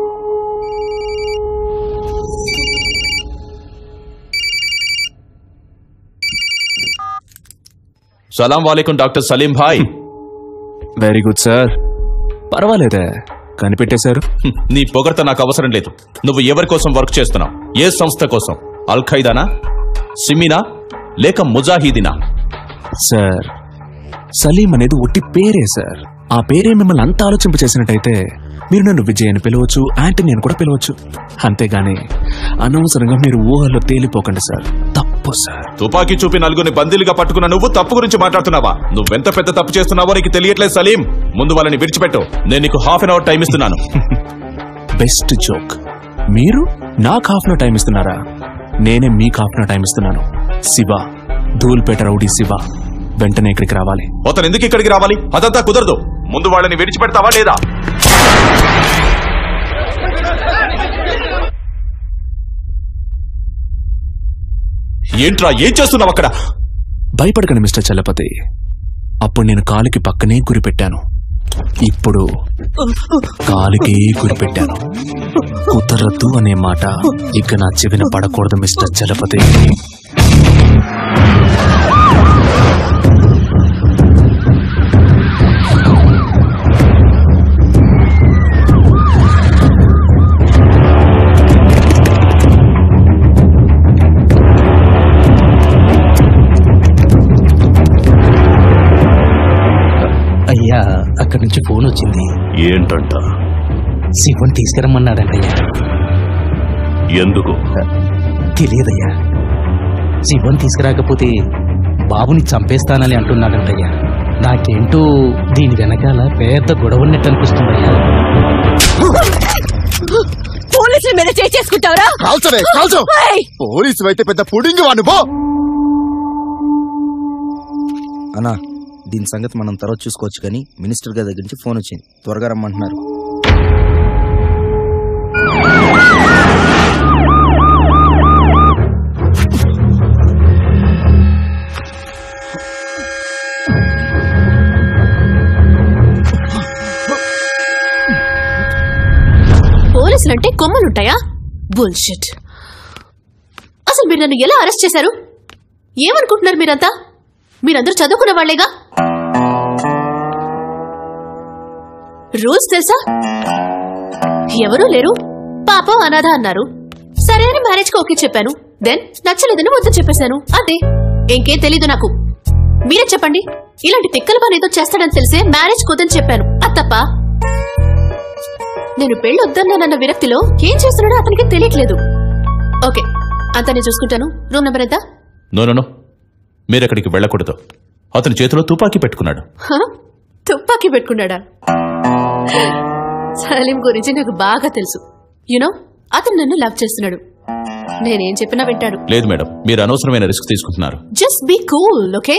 సలాం వాలేకుం doctor Salim bhai. Very good sir. పర్వాలేదే, కనిపెట్టేశారు. నీ పొగడ్త నాకు అవసరం లేదు. నువ్వు ఎవరి కోసం వర్క్ చేస్తున్నావు? ఏ సంస్థ కోసం? అల్ ఖైదానా, సిమినా, లేక ముజాహిదీనా? సార్, సలీం అనేది ఒట్టి పేరే సార్. ఆ పేరే మిమ్మల్ని అంత ఆలోచింప చేసినట్టయితే మీరు నన్ను విజయ్ అని పిలవచ్చు, యాంటనీ అని కూడా పిలవచ్చు. అంతేగాని అనవసరంగా మీరు ఊహల్లో తేలిపోకండి సార్. తప్పు సార్. తుపాకీ చూపి నలుగురిని బందీలుగా పట్టుకున్న నువ్వు తప్పు గురించి మాట్లాడుతున్నావా? నువ్వెంత పెద్ద తప్పు చేస్తున్నావో నీకు తెలియట్లేదు సలీం. ముందు వాళ్ళని విడిచిపెట్టు. నేను నీకు ½ అన్ అవర్ టైం ఇస్తున్నాను. Best joke. మీరు నాకు ½ అన్ అవర్ టైం ఇస్తున్నారా? నేనే మీకు ½ అన్ అవర్ టైం ఇస్తున్నాను. శివ, ధూల్పేట రౌడీ శివ వెంటనే ఇక్కడికి రావాలి. అతను ఎందుకు ఇక్కడికి రావాలి? అదంతా కుదరదు. ముందు వాళ్ళని విడిచిపెడతావా లేదా? ఏంట్రా, ఏం చేస్తున్నావు అక్కడ? భయపడకండి మిస్టర్ చలపతి. అప్పుడు నేను కాలికి పక్కనే గురిపెట్టాను. ఇప్పుడు కాలికి గురిపెట్టాను. కుదరద్దు అనే మాట ఇక నా చెవిన పడకూడదు మిస్టర్ చలపతి. అయ్యా, అక్కడి నుంచి ఫోన్ వచ్చింది. ఏంటంట? శివన్ తీసుకురమ్మన్నాడంటయ్యా. ఎందుకు తెలియదయ్యా. శివన్ తీసుకురాకపోతే బాబుని చంపేస్తానని అంటున్నాడంటయ్యా. నాకేంటో దీని వెనకాల పెద్ద గొడవ ఉన్నట్టు అనిపిస్తుందయ్యా. పోలీసుల మీద చేసుకుంటావరా? పోలీసు అయితే పెద్ద పుడింగి వాడు. అన్నా, దీని సంగతి మనం తర్వాత చూసుకోవచ్చు, కానీ మినిస్టర్ గారి దగ్గర నుంచి ఫోన్ వచ్చింది. త్వరగా రమ్మంటున్నారు. పోలీసులంటే కొమ్మలుంటాయా? బుల్షిట్. అసలు మీరు నన్ను ఎలా అరెస్ట్ చేశారు? ఏమనుకుంటున్నారు మీరంతా? మీరందరూ చదువుకున్న వాళ్లేగా. రూల్స్ తెలుసా? ఎవరూ లేరు, పాపం అనాథ అన్నారు. సరే అని మ్యారేజ్ కి ఓకే చెప్పాను. దెన్ నచ్చలేదని వద్దు చెప్పేశాను. అంతే, ఇంకేం తెలీదు నాకు. మీరే చెప్పండి. ఇలాంటి తిక్కల పని ఏదో చేస్తాడని తెలిసే మ్యారేజ్ కుదని చెప్పాను. అది తప్ప? నేను పెళ్లి వద్దన్నానన్న విరక్తిలో ఏం చేస్తున్నాడో అతనికి తెలియట్లేదు. ఓకే, అంతా నేను చూసుకుంటాను. రూమ్ నెంబర్ ఎంత? నో మీరెక్కడికి వెళ్ళకూడదు. అతని చేతిలో తుపాకీ పెట్టుకున్నాడు. తుపాకీ పెట్టుకున్నాడా? సలీం గురించి నాకు బాగా తెలుసు. యునో, అతను నన్ను లవ్ చేస్తున్నాడు. నేనేం చెప్పినా వింటాడు. లేదు మేడం, మీరు అనవసరమైన రిస్క్ తీసుకుంటున్నారు. Just be cool, okay?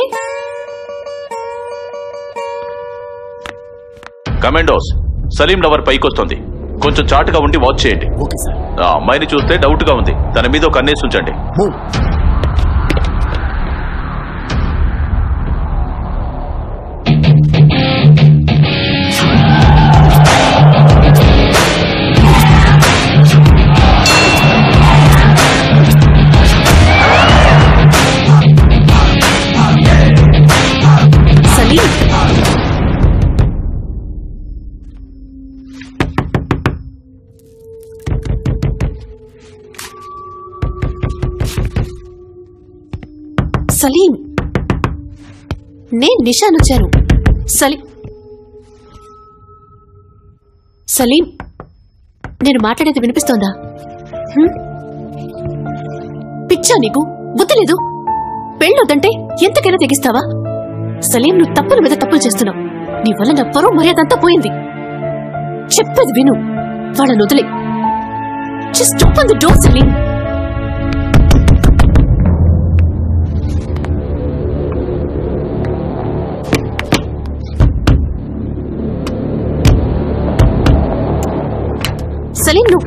Commandos, Salim lover పైకొస్తుంది. కొంచెం చాటుగా ఉండి వాచ్ చేయండి. ఆ అమ్మాయిని చూస్తే డౌట్ గా ఉంది. తన మీద ఒక కన్నేసి ఉంచండి. సలీం, నేను నిషాన్ వచ్చాను. సలీం, నేను మాట్లాడేది వినిపిస్తోందా? పిచ్చా నీకు? బుద్ధి లేదు? పెళ్ళొద్దంటే ఎంతకైనా తెగిస్తావా? సలీం, నువ్వు తప్పుల మీద తప్పులు చేస్తున్నావు. నీ వల్ల నా పరువు మర్యాద అంతా పోయింది. చెప్పేది విను, వాళ్ళని వదిలే. Just open the door Salim. Salim, నువ్వు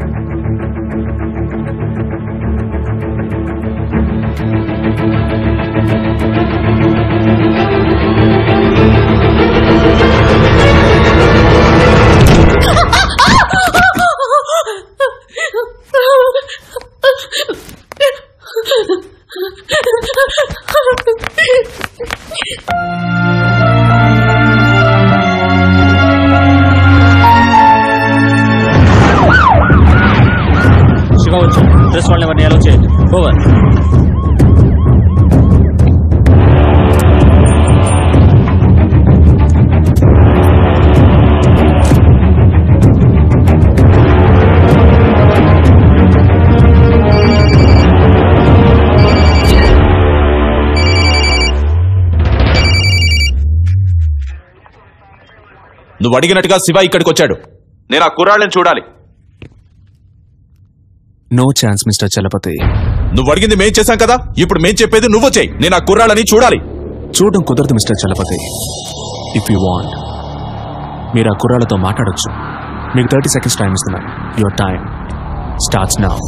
డ్రెస్ వాళ్ళని ఎవరిని అలౌ చేయండి. ఓవర్. నువ్వు అడిగినట్టుగా శివ ఇక్కడికి వచ్చాడు. నేను ఆ కుర్రాళ్ళని చూడాలి. No chance mister Chalapathi. నువ్వు అడిగింది మేం చేశాం కదా, ఇప్పుడు మేం చెప్పేది నువ్వు చేయి. నేను ఆ కుర్రాళ్ళని చూడాలి. చూడడం కుదరదు mister Chalapathi. If you want మీరు ఆ కుర్రాళ్ళతో మాట్లాడొచ్చు. మీకు 30 seconds టైం ఇస్తున్నాను. Your time starts now.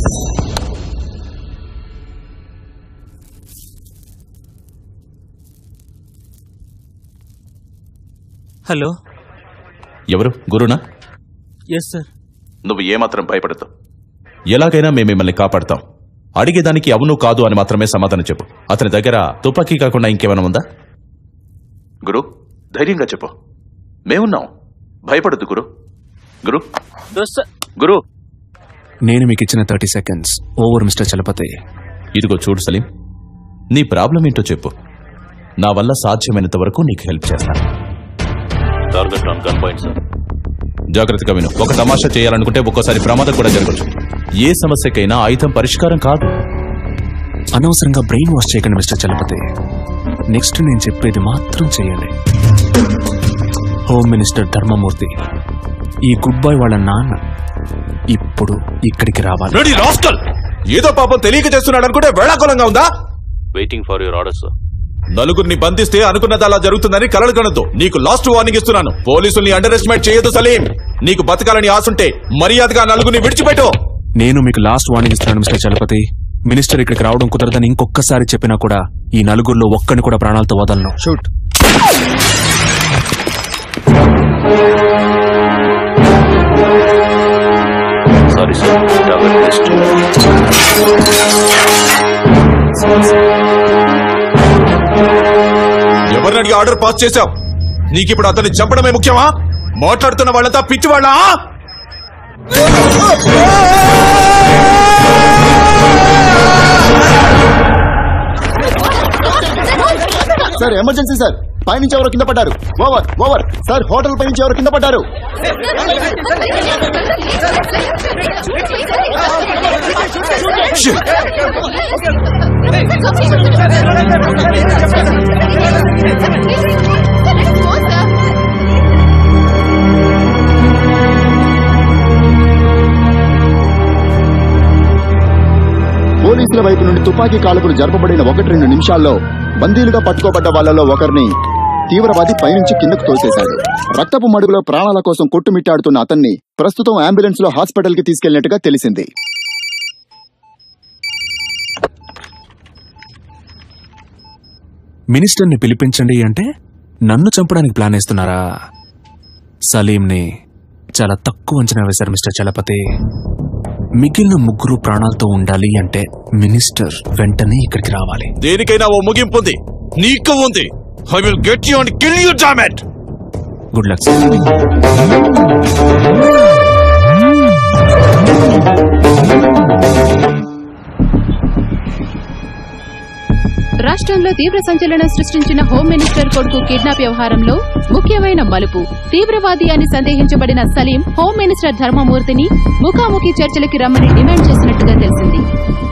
Hello, ఎవరు? గురునా? Yes sir. నువ్వు ఏమాత్రం భయపడదు. ఎలాగైనా మేము మిమ్మల్ని కాపాడతాం. అడిగేదానికి అవును కాదు అని మాత్రమే సమాధానం చెప్పు. అతని దగ్గర తుపాకీ కాకుండా ఇంకేమైనా ఉందా? గురు, ధైర్యంగా చెప్పు. మేమున్నాం, భయపడద్దు గురు. గురు గురు నేను మీకు ఇచ్చిన 30 seconds ఓవర్ మిస్టర్ చలపతి. ఇదిగో చూడు సలీం, నీ ప్రాబ్లం ఏంటో చెప్పు. నా వల్ల సాధ్యమైనంత వరకు నీకు హెల్ప్ చేస్తాను. Target on gun point sir. జాగ్రత్తగా విను. ఒక తమాషా చేయాలనుకుంటే ఒక్కోసారి ప్రమాదం కూడా జరగచ్చు. ఏ సమస్యకైనా ఆయుధం పరిష్కారం కాదు. అనవసరంగా బ్రెయిన్ వాష్ చేయకండి మిస్టర్ చలపతి. నెక్స్ట్ నేను చెప్పేది మాత్రం చేయాలి. హోమ్ మినిస్టర్ ధర్మమూర్తి, ఈ గుడ్ బాయ్ వాళ్ళ నాన్న ఇప్పుడు ఇక్కడికి రావాలి. ఏదో పాపం తెలియక చేస్తున్నాడు అనుకుంటే వేళాకులంగా ఉందా? Waiting for your orders. నలుగురిని బంధిస్తే అనుకున్నది అలా జరుగుతుందని కలలు కనొద్దు. నీకు లాస్ట్ వార్నింగ్ ఇస్తున్నాను. పోలీసుల్ని అండర్ ఎస్టిమేట్ చేయొద్దు సలీం. నీకు బతకాలని ఆశుంటే మర్యాదగా నలుగురిని విడిచిపెట్టు. నేను మీకు లాస్ట్ వార్నింగ్ ఇస్తున్నాను మిస్టర్ చలపతి. మినిస్టర్ ఇక్కడికి రావడం కుదరదని ఇంకొకసారి చెప్పినా కూడా ఈ నలుగురిలో ఒక్కడిని కూడా ప్రాణాలతో వదలను. షూట్. సారీ సార్, ఎవరిని అడిగి ఆర్డర్ పాస్ చేశావు? నీకిప్పుడు అతన్ని చంపడమే ముఖ్యమా? మాట్లాడుతున్న వాళ్ళంతా పిచ్చివాళ్ళా? Sir, emergency sir. పైనుంచి ఎవరో కింద పడ్డారు. ఓవర్ ఓవర్ సార్, హోటల్ పైనుంచి ఎవరో కింద పడ్డారు. పోలీసుల వైపు నుండి తుపాకీ కాల్పులు జరపబడిన 1-2 నిమిషాల్లో బందీలుగా పట్టుకోబడ్డ వాళ్లలో ఒకరిని తీవ్రవాది పైనుంచి కిందకు తోసేశాడు. రక్తపు మడుగులో ప్రాణాల కోసం కొట్టుమిట్టాడుతున్న అతన్ని ప్రస్తుతం అంబులెన్స్ లో హాస్పిటల్ కి తీసుకెళ్లినట్టుగా తెలిసింది. మినిస్టర్ని పిలిపించండి అంటే నన్ను చంపడానికి ప్లాన్ వేస్తున్నారా? సలీంని చాలా తక్కువ అంచనా వేశారు మిస్టర్ చలపతి. మిగిలిన 3 ప్రాణాలతో ఉండాలి అంటే మినిస్టర్ వెంటనే ఇక్కడికి రావాలి. దేనికైనా ఓ ముగింపు ఉంది, నీకు ఉంది. I will get you and kill you, damn it. Good luck. రాష్ట్రంలో తీవ్ర సంచలనం సృష్టించిన హోం మినిస్టర్ కొడుకు కిడ్నాప్ వ్యవహారంలో ముఖ్యమైన మలుపు. తీవ్రవాది అని సందేహించబడిన సలీం హోం మినిస్టర్ ధర్మమూర్తిని ముఖాముఖి చర్చలకి రమ్మని డిమాండ్ చేసినట్టుగా తెలిసింది.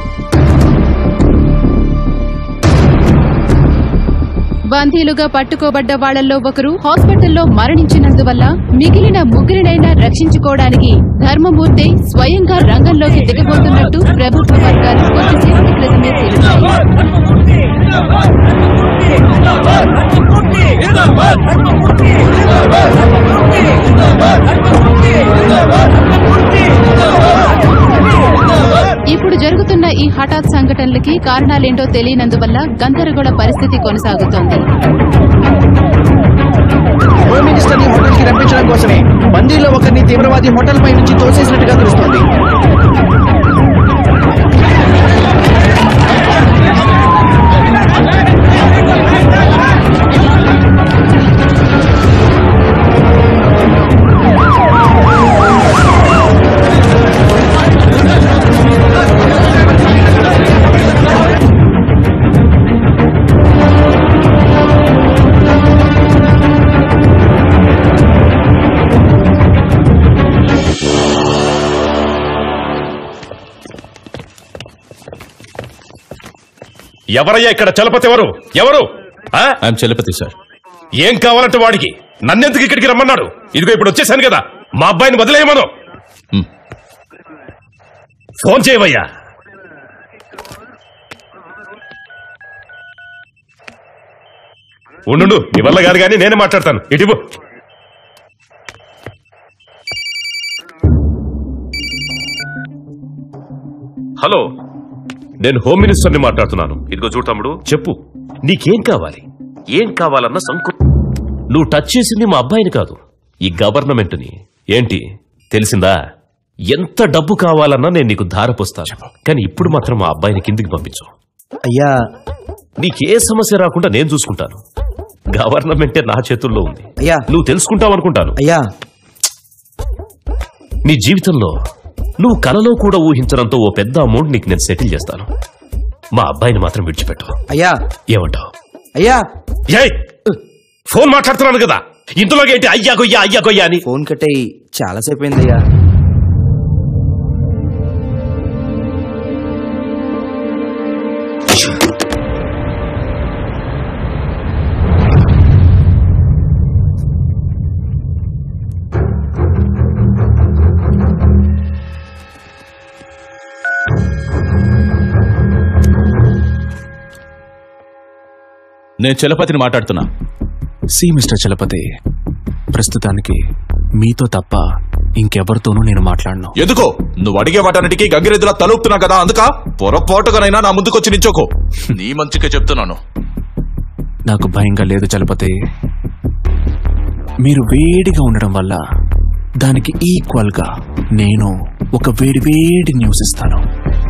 బందీలుగా పట్టుకోబడ్డ వాళ్లలో ఒకరు హాస్పిటల్లో మరణించినందువల్ల మిగిలిన 3 రక్షించుకోవడానికి ధర్మమూర్తి స్వయంగా రంగంలోకి దిగబోతున్నట్టు ప్రభుత్వ వర్గాలు కొద్దిసేపటి క్రితమే తెలిపాయి. ఇప్పుడు జరుగుతున్న ఈ హఠాత్ సంఘటనలకి కారణాలేంటో తెలియనందువల్ల గందరగోళ పరిస్థితి కొనసాగుతోంది. హోమ్ మినిస్టర్ ని హోటల్ కి రప్పించడం కోసమే బందీలో ఒకరిని తీవ్రవాది హోటల్ పై నుంచి తోసేసినట్టుగా తెలుస్తోంది. ఎవరయ్యా ఇక్కడ చలపతి? ఎవరు? I'm Chalapathi sir. ఏం కావాలంటే వాడికి? నన్నెందుకు ఇక్కడికి రమ్మన్నాడు? ఇదిగో ఇప్పుడు వచ్చేసాను కదా, మా అబ్బాయిని వదిలేయమను. ఫోన్ చేయవయ్యా. ఉండు, నీ వల్ల కాదు కానీ నేనే మాట్లాడతాను. ఇటు హలో, నేను హోమ్ మినిస్టర్ని మాట్లాడుతున్నాను. ఇదిగో చూడు తమ్ముడు, చెప్పు నీకేం కావాలి? ఏం కావాలన్న సంకు నువ్వు టచ్ చేసింది మా అబ్బాయిని కాదు, ఈ గవర్నమెంట్ని. ఏంటి తెలిసిందా? ఎంత డబ్బు కావాలన్నా నేను నీకు ధారపోస్తాను, కానీ ఇప్పుడు మాత్రం మా అబ్బాయిని కిందికి పంపించు. అయ్యా, నీకే సమస్య రాకుండా నేను చూసుకుంటాను. గవర్నమెంటే నా చేతుల్లో ఉంది. అయ్యా, నువ్వు తెలుసుకుంటావు అనుకుంటాను. అయ్యా, నీ జీవితంలో నువ్వు కలలో కూడా ఊహించడంతో ఓ పెద్ద అమౌంట్ నీకు నేను సెటిల్ చేస్తాను. మా అబ్బాయిని మాత్రం విడిచిపెట్టు. అయ్యా, ఏమంటావు? అయ్యా, ఫోన్ మాట్లాడుతున్నాను కదా, ఇంతలోకి ఏంటి అయ్యా గొయ్యా అని? ఫోన్ కట్టయి చాలాసేపు అయిందయ్యా. నేను చలపతిని మాట్లాడుతున్నా. మిస్టర్ చలపతి, ప్రస్తుతానికి మీతో తప్ప ఇంకెవరితోనూ నేను మాట్లాడను. ఎందుకో? నువ్వు అడిగే వాటన్నిటికీ గంగిరెద్దులా తలుపుతున్నా కదా, అందుక పొరపాటుగానైనా నా ముందుకొచ్చి నించోకో. నీ మంచిగా చెప్తున్నాను. నాకు భయంగా లేదు చలపతి. మీరు వేడిగా ఉండడం వల్ల దానికి ఈక్వల్ గా నేను ఒక వేడి న్యూస్ ఇస్తాను.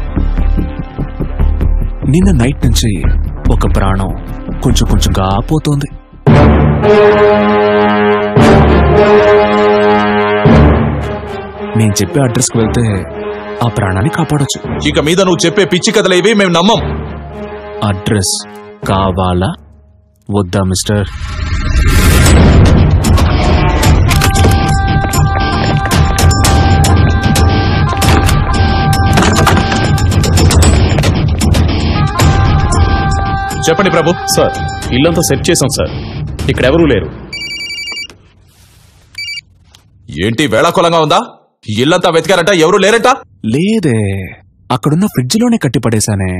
నిన్న నైట్ నుంచి ఒక ప్రాణం కొంచెంగా పోతోంది. నేను చెప్పే అడ్రస్కి వెళ్తే ఆ ప్రాణాన్ని కాపాడొచ్చు. ఇక మీద నువ్వు చెప్పే పిచ్చి కథలేవి మేము నమ్మం. అడ్రస్ కావాలా వద్దా మిస్టర్? చెప్పండి ప్రభు. సార్ ఇల్లంతా సెట్ చేసాం సార్, ఇక్కడ ఎవరూ లేరు. ఏంటి వేళాకోళంగా ఉందా? ఇల్లంతా వెతికారంట, ఎవరు లేరంట? లేదే, అక్కడున్న ఫ్రిడ్జ్ లోనే కట్టి పడేశానే.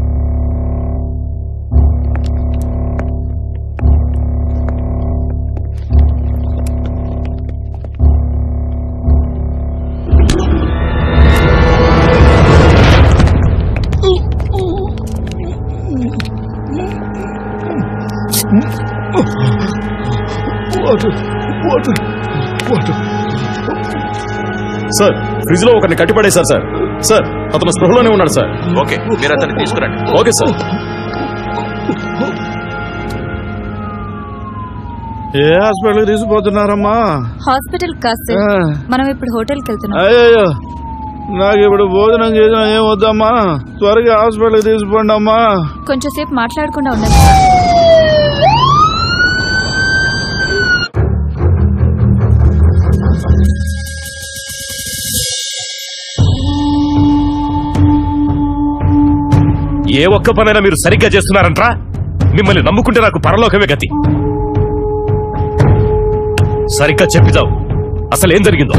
సార్ ఫ్రిడ్జ్ లో ఒకరిని కట్టిపడేశారు సార్. సార్ అతను స్పృహలోనే ఉన్నాడు సార్. ఓకే, మీరు అతన్ని తీసుకురండి. Okay sir. ఏ హాస్పిటల్ తీసుకుపోతున్నారమ్మా? హాస్పిటల్ కాదు సార్, మనం ఇప్పుడు హోటల్కి వెళ్తున్నాం. అయ్యో నాకు ఇప్పుడు భోజనం చేసినా ఏం వద్దమ్మా, త్వరగా హాస్పిటల్కి తీసుకుపోండి అమ్మా. కొంచెం సేపు మాట్లాడకుండా ఉండండి. ఏ ఒక్క పనైనా మీరు సరిగ్గా చేస్తున్నారంట్రా? మిమ్మల్ని నమ్ముకుంటే నాకు పరలోకమే గతి. సరిగ్గా చెప్పిదావు, అసలు ఏం జరిగిందో.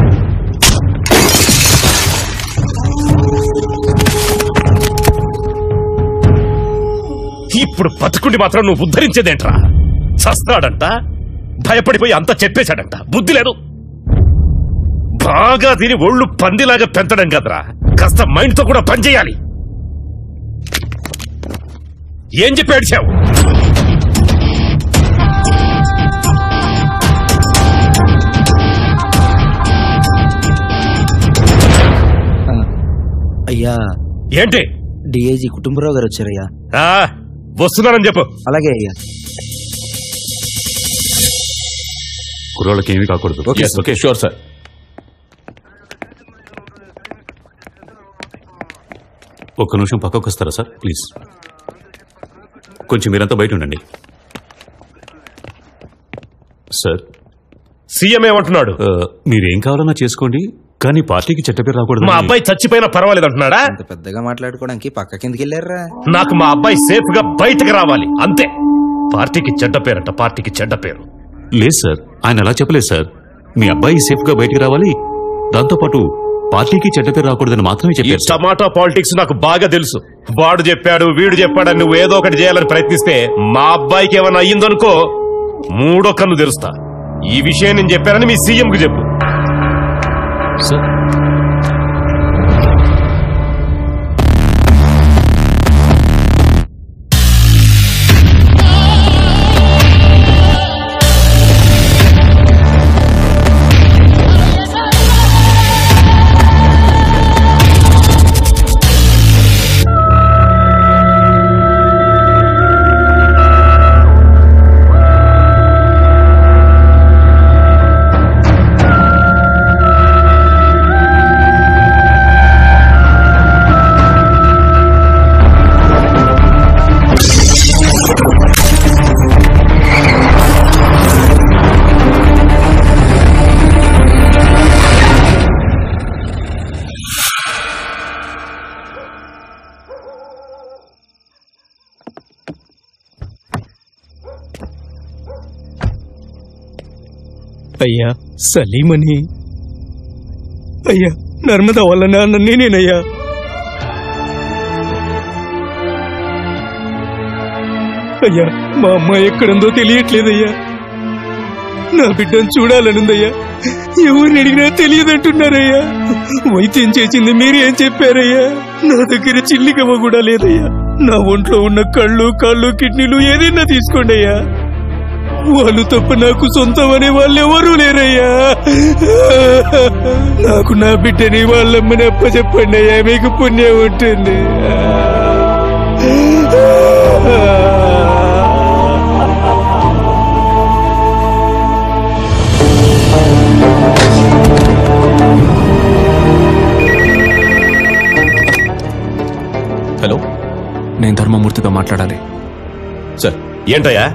ఇప్పుడు బతుకుండి మాత్రం నువ్వు ఉద్ధరించేదేంట్రా? చస్తాడంట, భయపడిపోయి అంతా చెప్పేశాడంట. బుద్ధి లేదు. బాగా తిని ఒళ్ళు పందిలాగా పెంచడం కదరా, కాస్త మైండ్ తో కూడా పనిచేయాలి. ఏం చెప్పి ఏడ్చావు? అయ్యా ఏంటి? డిఐజీ కుటుంబరావు గారు వచ్చారయ్యా. వస్తున్నానని చెప్పు. అలాగే అయ్యా. కుర్రోళ్ళకి ఏమీ కాకూడదు. Okay sure sir. ఒక్క నిమిషం పక్కకు వస్తారా సార్ ప్లీజ్? కొంచెం మీరంతా బయట ఉండండి. సార్ సీఎం ఏమంటున్నాడు? మీరేం కావాలన్నా చేసుకోండి, కానీ పార్టీకి చెడ్డ పేరు రాకూడదు. మా అబ్బాయి చచ్చిపోయినా పర్వాలేదు అంటున్నాడా? ఇంత పెద్దగా మాట్లాడుకోవడానికి పక్క కిందకి వెళ్ళారా? నాకు మా అబ్బాయి సేఫ్ గా బయటకు రావాలి అంతే. పార్టీకి చెడ్డ పేరంట, పార్టీకి చెడ్డ పేరు. లేదు సార్, ఆయన అలా చెప్పలేదు సార్. మీ అబ్బాయి సేఫ్ గా బయటికి రావాలి, దాంతోపాటు పార్టీకి చెడ్డ పేరు రాకూడదని మాత్రమే చెప్పారు. టమాటా పాలిటిక్స్ నాకు బాగా తెలుసు. వాడు చెప్పాడు, వీడు చెప్పాడని నువ్వు ఏదో ఒకటి చేయాలని ప్రయత్నిస్తే మా అబ్బాయికి ఏమైనా అయ్యిందనుకో మూడో కన్ను తెరుస్తా. ఈ విషయం నేను చెప్పానని మీ సీఎం కు చెప్పు. సార్ అయ్యా సలీమని, అయ్యా నర్మద వాళ్ళ నాన్న నేనేనయ్యా. అయ్యా మా అమ్మాయి ఎక్కడుందో తెలియట్లేదయ్యా. నా బిడ్డను చూడాలనుందయ్యా, ఎవరిని అడిగినా తెలియదంటున్నారయ్యా. వైద్యం చేసింది మీరేం చెప్పారయ్యా? నా దగ్గర చిల్లికమ్మ కూడా లేదయ్యా. నా ఒంట్లో ఉన్న కళ్ళు, కాళ్ళు, కిడ్నీలు ఏదైనా తీసుకోండి అయ్యా. వాళ్ళు తప్ప నాకు సొంతం అనే వాళ్ళు ఎవరూ లేరయ్యా. నాకు నా బిడ్డని వాళ్ళమ్మని అప్పచెప్పండి అయ్యా, మీకు పుణ్యం ఉంటుంది. హలో, నేను ధర్మమూర్తితో మాట్లాడాలి. సార్ ఏంటయ్యా?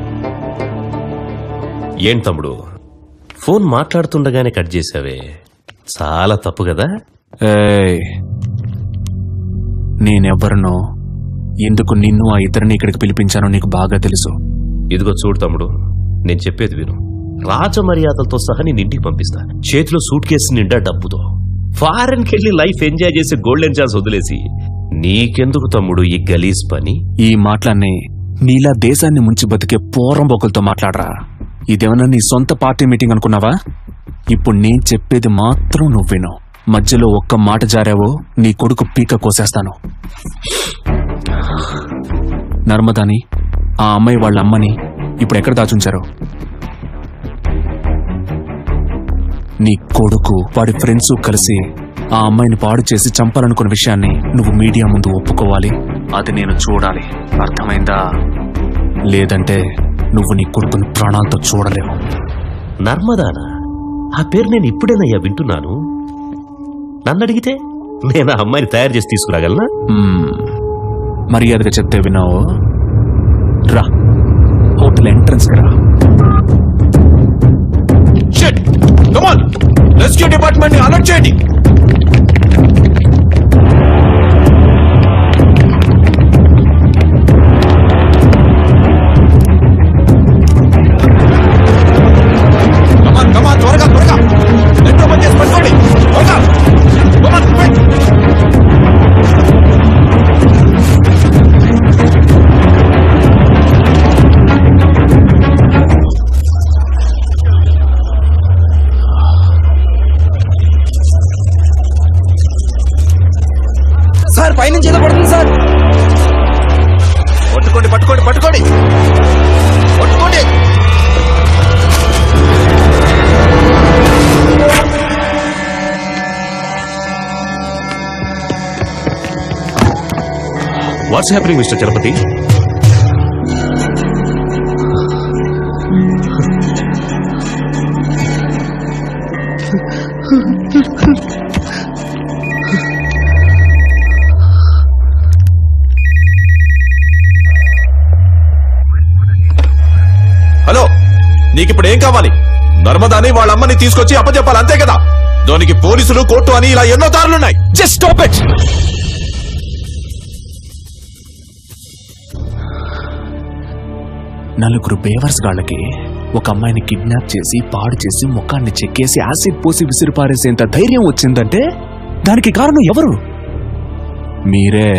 ఏం తమ్ముడు, ఫోన్ మాట్లాడుతుండగానే కట్ చేసావే, చాలా తప్పు కదా? నేనెవ్వరినో ఎందుకు నిన్ను ఆ ఇద్దరిని ఇక్కడికి పిలిపించానో నీకు బాగా తెలుసు. ఇదిగో చూడు తమ్ముడు, నేను చెప్పేది విను. రాజమర్యాదలతో సహా నేను ఇంటికి పంపిస్తా, చేతిలో సూట్ కేసు నిండా డబ్బుతో. ఫారెన్కి వెళ్ళి లైఫ్ ఎంజాయ్ చేసి గోల్డెన్ ఛాన్స్ వదిలేసి నీకెందుకు తమ్ముడు ఈ గలీజ్ పని? ఈ మాటలన్నీ నీలా దేశాన్ని ముంచి బతికే పోరంబోకులతో మాట్లాడరా. ఇదేమన్నా నీ సొంత పార్టీ మీటింగ్ అనుకున్నావా? ఇప్పుడు నేను చెప్పేది మాత్రం నువ్వు విను. మధ్యలో ఒక్క మాట జారావో నీ కొడుకు పీక కోసేస్తాను. నర్మదాని, ఆ అమ్మాయి వాళ్ళ అమ్మని ఇప్పుడు ఎక్కడ దాచుంచారు? నీ కొడుకు వాడి ఫ్రెండ్స్ కలిసి ఆ అమ్మాయిని పాడు చేసి చంపాలనుకున్న విషయాన్ని నువ్వు మీడియా ముందు ఒప్పుకోవాలి. అది నేను చూడాలి, అర్థమైందా? లేదంటే నువ్వు నీ కొడుకుని ప్రాణాలతో చూడలేవు. నర్మదానా? ఆ పేరు నేను ఇప్పుడేనయ్యా వింటున్నాను. నన్ను అడిగితే నేను ఆ అమ్మాయిని తయారు చేసి తీసుకురాగలనా? మర్యాదగా చెప్తే విన్నావు. రా, హోటల్ ఎంట్రన్స్ రా. రెస్క్యూ డిపార్ట్మెంట్ ని అలర్ట్ చేయండి. త్వరగా త్వరగా నెట్ ఓపెన్ చేసి పట్టుకోండి. సార్ పైనుంచి ఏదో పడుతుంది సార్. పట్టుకోండి పట్టుకోండి పట్టుకోండి పట్టుకోండి. What's happening mister Chalapathi? Hello, నీకిప్పుడు ఏం కావాలి? నర్మదాని వాళ్ళ అమ్మని తీసుకొచ్చి అప్పచెప్పాలి, అంతే కదా? దానికి పోలీసులు, కోర్టు అని ఇలా ఎన్నో దారులున్నాయి. Just stop it. నలుగురు బేవర్స్ గాళ్ళకి ఒక అమ్మాయిని కిడ్నాప్ చేసి పాడు చేసి ముఖాన్ని చెక్కేసి యాసిడ్ పోసి విసిరిపారేసేంత ధైర్యం వచ్చిందంటే దానికి కారణం ఎవరు? మీరే.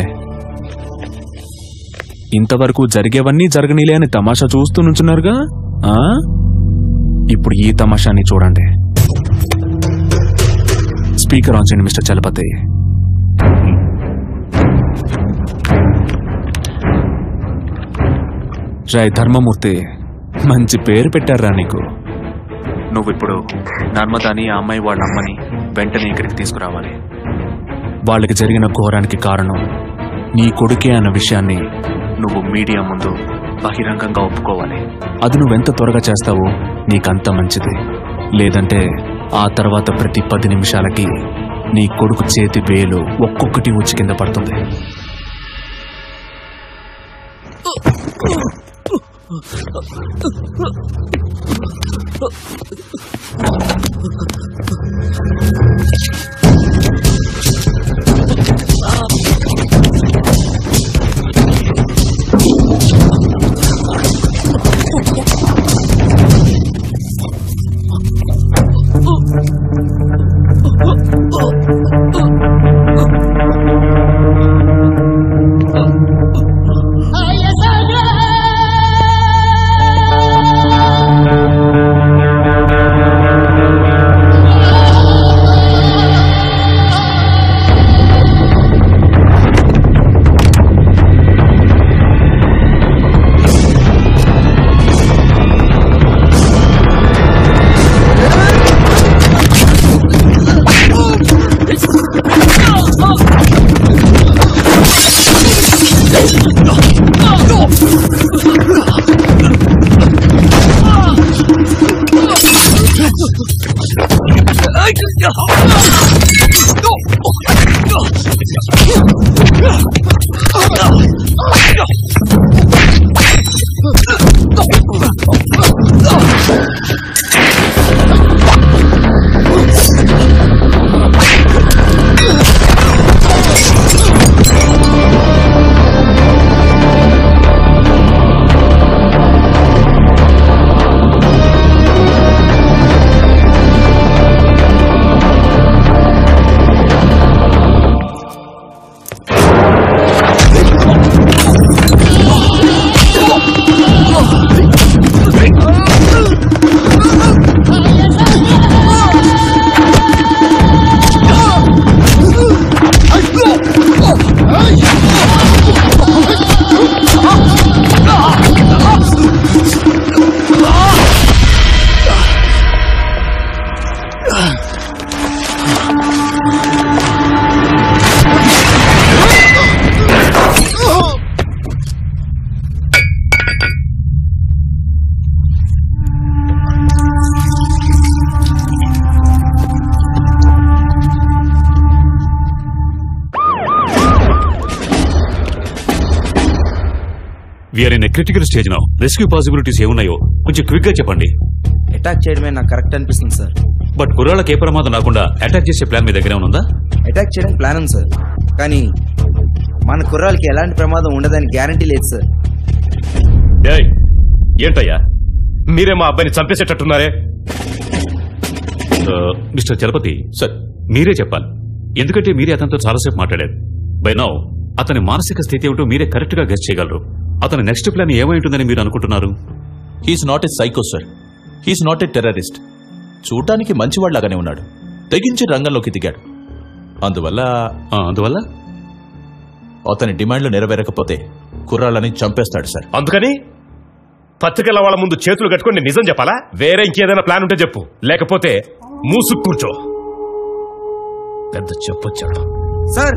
ఇంతవరకు జరిగేవన్నీ జరగనీలే అని తమాషా చూస్తూ నుంచున్నారుగా. ఇప్పుడు ఈ తమాషాని చూడండి. స్పీకర్ ఆన్ చేయండి మిస్టర్ చలపతి. జై ధర్మమూర్తి, మంచి పేరు పెట్టారా నీకు. నువ్విప్పుడు నర్మదాని, ఆ అమ్మాయి వాళ్ళ అమ్మని వెంటనే ఇక్కడికి తీసుకురావాలి. వాళ్ళకి జరిగిన ఘోరానికి కారణం నీ కొడుకే అన్న విషయాన్ని నువ్వు మీడియా ముందు బహిరంగంగా ఒప్పుకోవాలి. అది నువ్వెంత త్వరగా చేస్తావో నీకంత మంచిది. లేదంటే ఆ తర్వాత ప్రతి 10 నిమిషాలకి నీ కొడుకు చేతి వేలు ఒక్కొక్కటి వచ్చి కింద పడుతుంది. Oh we're in a critical stage now. Rescue possibilities ఏమున్నాయో కొంచెం క్విక్ గా చెప్పండి. అటాక్ చేయడమే నాకు కరెక్ట్ అనిపిస్తుంది సార్. బట్ కుర్రాళ్ళకి ఏ ప్రమాదం రాకుండా అటాక్ చేసే ప్లాన్ మీ దగ్గర ఉందా? అటాక్ చేయడానికి ప్లాన్ ఉంది సార్, కానీ మన కుర్రాళ్ళకి ఎలాంటి ప్రమాదం ఉండదని గ్యారంటీ లేదు సార్. ఏంటయ్యా మీరే మా అబ్బాయిని చంపేసేటట్టున్నారే? మిస్టర్ చలపతి సార్, మీరే చెప్పాలి. ఎందుకంటే మీరే అతనితో చాలాసేపు మాట్లాడారు. బై నౌ అతని మానసిక స్థితి ఏమిటో మీరే కరెక్ట్ గా గెస్ చేయగలరు. అతని నెక్స్ట్ ప్లాన్ ఏమై ఉంటుందని మీరు అనుకుంటున్నారు? He's not a psycho sir, he's not a terrorist. చూడటానికి మంచివాళ్లాగానే ఉన్నాడు, తెగించి రంగంలోకి దిగాడు. అందువల్ల అతని డిమాండ్లు నెరవేరకపోతే కుర్రాళ్ళని చంపేస్తాడు సార్. అందుకని పత్రికల వాళ్ళ ముందు చేతులు కట్టుకుని నిజం చెప్పాలా? వేరే ఇంకేదైనా ప్లాన్ ఉంటే చెప్పు, లేకపోతే మూసుకు కూర్చో. పెద్ద చెప్పొచ్చాడు సార్.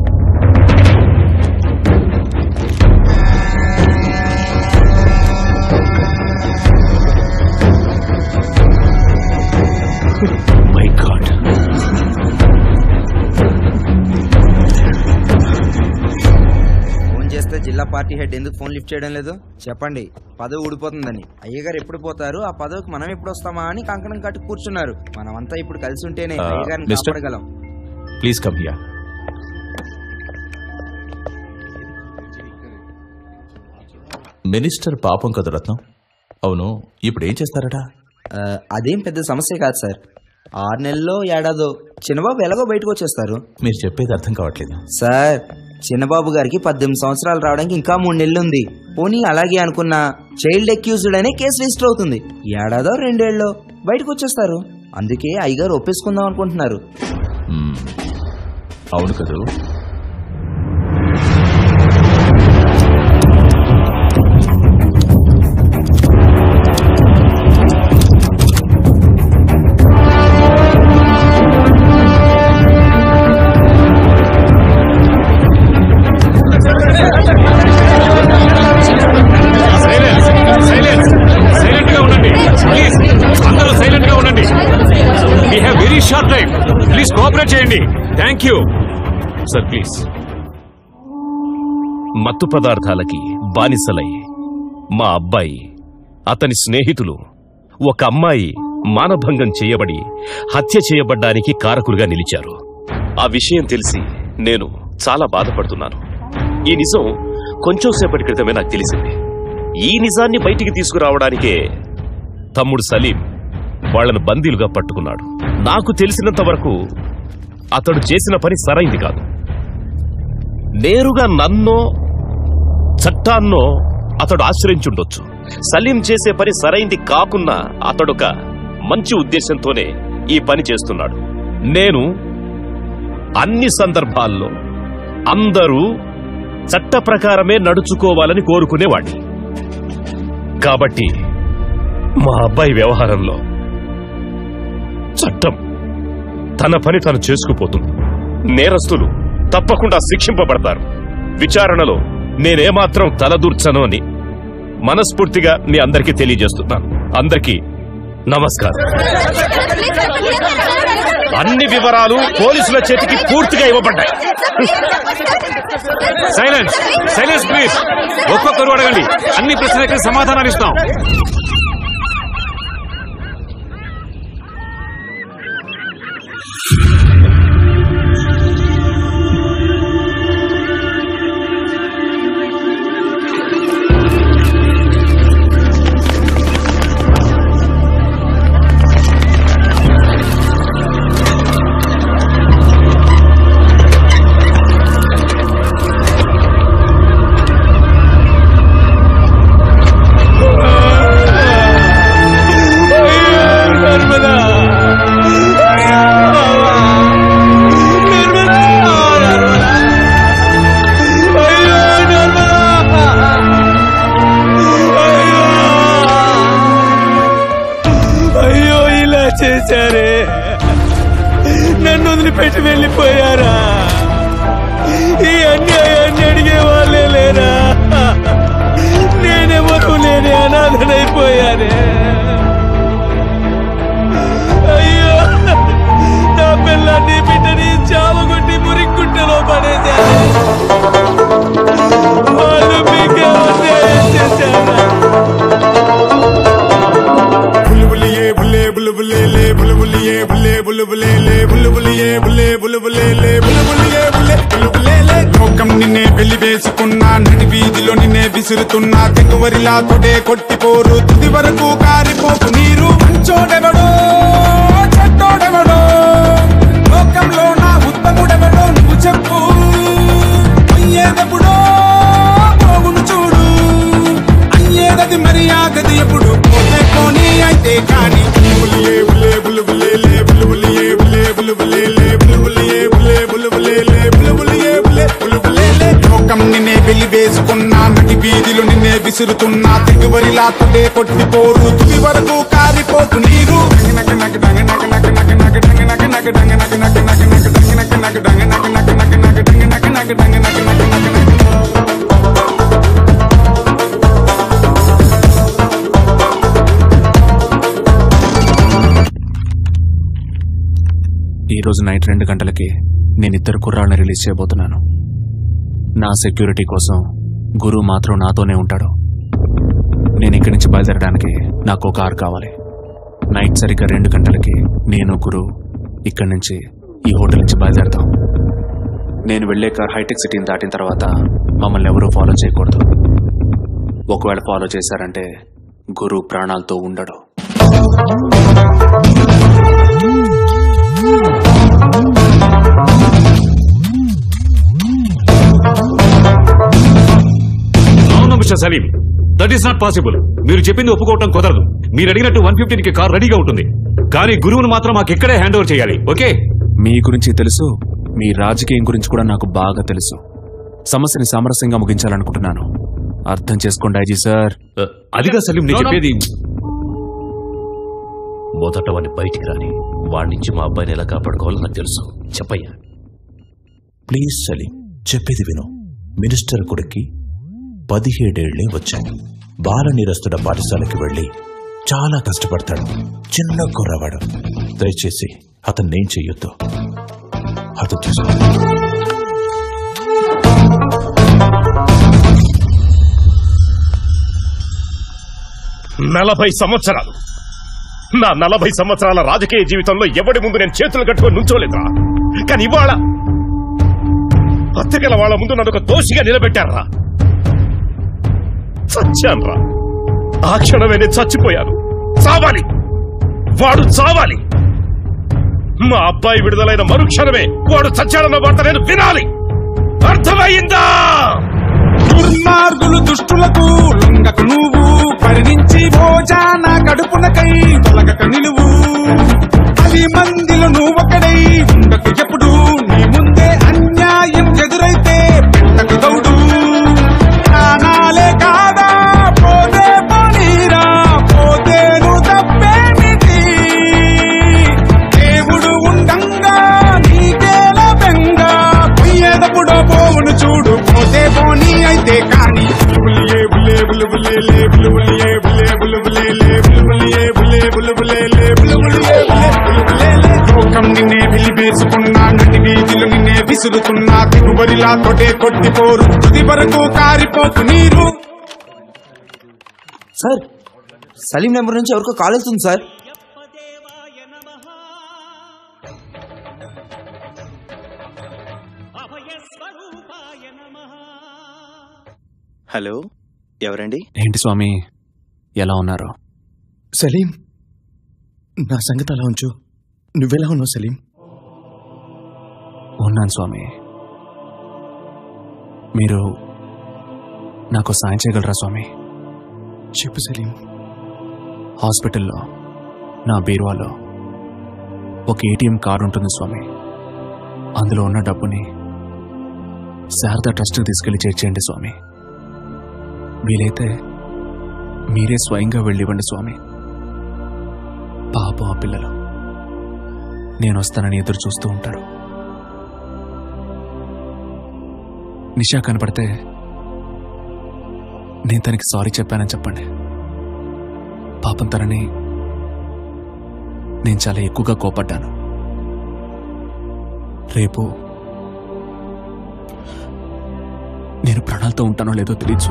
మై గాడ్, ఫోన్ చేస్తే జిల్లా పార్టీ హెడ్ ఎందుకు ఫోన్ లిఫ్ట్ చేయడం లేదు చెప్పండి? పదవి ఊడిపోతుందని. అయ్యగారు ఎప్పుడు పోతారు, ఆ పదవికి మనం ఎప్పుడు వస్తామా అని కంకణం కట్టు కూర్చున్నారు. మనమంతా ఇప్పుడు కలిసి ఉంటేనే అయ్యగారిని కాపాడగలం. Please come here. మినిస్టర్ పాపం కదా రత్నం. అవును, ఇప్పుడు ఏం చేస్తారట? అదేం పెద్ద సమస్య కాదు సార్. 6 నెలల్లో ఏడాదో చిన్నబాబు ఎలాగో బయటకు వచ్చేస్తారు. మీరు చెప్పేది అర్థం కావట్లేదు సార్. చిన్నబాబు గారికి 18 సంవత్సరాలు రావడానికి ఇంకా 3 నెలలు ఉంది. పోనీ అలాగే అనుకున్న చైల్డ్ అక్యూజ్డ్ అనే కేసు రిజిస్టర్ అవుతుంది. ఏడాదో 2 ఏళ్ళలో బయటకు వచ్చేస్తారు. అందుకే అయ్యగారు ఒప్పేసుకుందాం అనుకుంటున్నారు. అవును కదూ? Thank you sir. ప్లీజ్. మత్తు పదార్థాలకి బానిసలై మా అబ్బాయి, అతని స్నేహితులు, ఒక అమ్మాయి మానభంగం చేయబడి హత్య చేయబడ్డానికి కారకులుగా నిలిచారు. ఆ విషయం తెలిసి నేను చాలా బాధపడుతున్నాను. ఈ నిజం కొంచెం సేపటి క్రితమే నాకు తెలిసింది. ఈ నిజాన్ని బయటికి తీసుకురావడానికే తమ్ముడు సలీం వాళ్లను బందీలుగా పట్టుకున్నాడు. నాకు తెలిసినంత వరకు అతడు చేసిన పని సరైంది కాదు. నేరుగా నన్నో చట్టాన్నో అతడు ఆశ్రయించుండొచ్చు. సలీం చేసే పని సరైంది కాకున్నా అతడొక మంచి ఉద్దేశంతోనే ఈ పని చేస్తున్నాడు. నేను అన్ని సందర్భాల్లో అందరూ చట్ట ప్రకారమే నడుచుకోవాలని కోరుకునేవాడిని. కాబట్టి మా అబ్బాయి వ్యవహారంలో చట్టం తన పని తను చేసుకుపోతుంది. నేరస్తులు తప్పకుండా శిక్షింపబడతారు. విచారణలో నేనేమాత్రం తలదూర్చను అని మనస్ఫూర్తిగా మీ అందరికీ తెలియజేస్తున్నాను. అందరికీ నమస్కారం. అన్ని వివరాలు పోలీసుల చేతికి పూర్తిగా ఇవ్వబడ్డాయి. Silence, silence please. ఒక్కొక్కరు అడగండి, అన్ని ప్రశ్నలకి సమాధానాలు ఇస్తాం. చేశారే, నన్ను వదిలిపెట్టి వెళ్ళిపోయారా? ఈ అన్యాయాన్ని అడిగే వాళ్ళే లేరా? నేనెవరు లేని అనాథనైపోయానే. అయ్యో, నా పిల్లాన్ని బిడ్డని చావగొట్టి మురిక్కుంటలో పడేశారు. వాళ్ళు మీకే అన్యాయం చేశారా? లోకం నిన్నే వెళ్లి వేసుకున్నా, నడి వీధిలో నిన్నే విసురుతున్నా, తెగువరిలా తొడే కొట్టిపోరు, తుది వరకు కారిపోకు నీరు. మంచోడెవడో చెడ్డోడెవడో, లోకంలో నా ఉత్తముడెవడో నువ్వు చెప్పు. అయ్యేదెప్పుడో పోగును చూడు, అయ్యేదది మరి ఆగది ఎప్పుడు. పోతే పోనీ అయితే కానీ లోకం నిన్నే వెళ్లి వేసుకున్నా, నటి వీధిలో నిన్నే విసురుతున్నా, తెగువరిలా తొడే కొట్టిపోరు, తుది వరకు కారిపోకు నీరు. ఈరోజు నైట్ 2 గంటలకి నేను 2 కుర్రాళ్ళని రిలీజ్ చేయబోతున్నాను. నా సెక్యూరిటీ కోసం గురు మాత్రం నాతోనే ఉంటాడు. నేను ఇక్కడి నుంచి బయలుదేరడానికి నాకు ఒక కారు కావాలి. నైట్ సరిగ్గా 2 గంటలకి నేను గురు ఇక్కడి నుంచి ఈ హోటల్ నుంచి బయలుదేరతాం. నేను వెళ్లే కార్ హైటెక్ సిటీని దాటిన తర్వాత మమ్మల్ని ఎవరూ ఫాలో చేయకూడదు. ఒకవేళ ఫాలో చేశారంటే గురు ప్రాణాలతో ఉండడు. అవును mister Salim, that is not possible. మీరు చెప్పింది ఒప్పుకోవటం కుదరదు. మీరు అడిగినట్టు 115కి కార్ రెడీగా ఉంటుంది, కానీ గురువును మాత్రం మాకు ఇక్కడే హ్యాండ్ ఓవర్ చేయాలి. ఓకే? మీ గురించి తెలుసు, మీ రాజకీయం గురించి కూడా నాకు బాగా తెలుసు. సమస్యని సామరస్యంగా ముగించాలనుకుంటున్నాను. అర్థం చేసుకోండి ఐజీ సార్. అదిగా సలీం నేను చెప్పేది. మొదట వాడిని బయటికి రాని, వాడి నుంచి మా అబ్బాయిని ఎలా కాపాడుకోవాలో నాకు తెలుసు. చెప్పయ్యా. ప్లీజ్ సలీం, చెప్పేది విను. మినిస్టర్ కొడుక్కి 17 ఏళ్లే వచ్చాయి. బాల నిరస్తుడ పాఠశాలకి వెళ్లి చాలా కష్టపడతాడు. చిన్న కుర్రవాడు. దయచేసి అతన్నేం చెయ్యొద్దు. అతను చూసుకో. 40 సంవత్సరాలు, నా 40 సంవత్సరాల రాజకీయ జీవితంలో ఎవడి ముందు నేను చేతులు కట్టుకొని నుంచోలేదురా. కానీ ఇవాళ హత్యగల వాళ్ళ ముందు నన్ను ఒక దోషిగా నిలబెట్టారా. చచ్చాన్రా. ఆ క్షణమే నేను చచ్చిపోయాను. చావాలి, వాడు చావాలి. మా అబ్బాయి విడుదలైన మరుక్షణమే వాడు చచ్చాడన్న వార్త నేను వినాలి. అర్థమైందా? దుర్మార్గులు దుష్టులకు లొంగకు నువ్వు, పరిణించి భోజన కడుపునకై తొలగక నిలువు. 10 మందిలో నువ్వొక్కడై ఉండకు ఎప్పుడు. నీ ముందే అన్యాయం ఎదురైతే పెట్టకు దౌడు. ప్రాణాలే కాదా పోతే పోనీరా, పోతేను తప్పేమిటి. దేవుడు ఉండంగా నీకేలా బెంగా, పోయేదప్పుడో పోవును చూడు. పోతే పోనీ అయితే కానీ లోకం నిన్నే వెలివేసుకున్నా, నటి వీధిలో నిన్నే విసురుతున్నా, దిగుబరిలా తొడే కొట్టిపోరు, తుది వరకు కారిపోకు నీరు. సార్, సలీం నెంబర్ నుంచి ఎవరికో కాల్ వస్తుంది సార్. హలో, ఎవరండి? ఏంటి స్వామి, ఎలా ఉన్నారు? సలీం, నా సంగతి అలా ఉంచు. నువ్వెలా ఉన్నావు సలీం? ఉన్నాను స్వామి. మీరు నాకు సాయం చేయగలరా స్వామి? చెప్పు సలీం. హాస్పిటల్లో నా బీరువాలో ఒక ఏటీఎం కార్డు ఉంటుంది స్వామి. అందులో ఉన్న డబ్బుని శారదా ట్రస్ట్కి తీసుకెళ్లి చేర్చేయండి స్వామి. వీలైతే మీరే స్వయంగా వెళ్ళివ్వండి స్వామి. పాపం ఆ పిల్లలు. నేను వస్తానని ఎదురు చూస్తూ ఉంటారు. నిషా కనపడితే నేను తనకి సారీ చెప్పానని చెప్పండి. పాపం తనని నేను చాలా ఎక్కువగా కోపడ్డాను. రేపు నేను ప్రాణాలతో ఉంటానో లేదో తెలియచ్చు.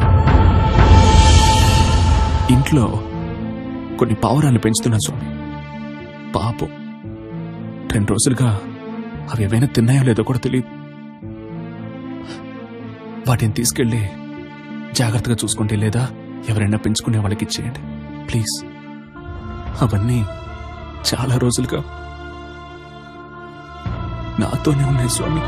ఇంట్లో కొన్ని పావురాలు పెంచుతున్నా స్వామి. పాపం 2 రోజులుగా అవి ఏవైనా తిన్నాయో లేదో కూడా తెలియదు. వాటిని తీసుకెళ్ళి జాగ్రత్తగా చూసుకుంటే లేదా ఎవరైనా పెంచుకునే వాళ్ళకి ఇచ్చేయండి ప్లీజ్. అవన్నీ చాలా రోజులుగా నాతోనే ఉన్నాయి స్వామి.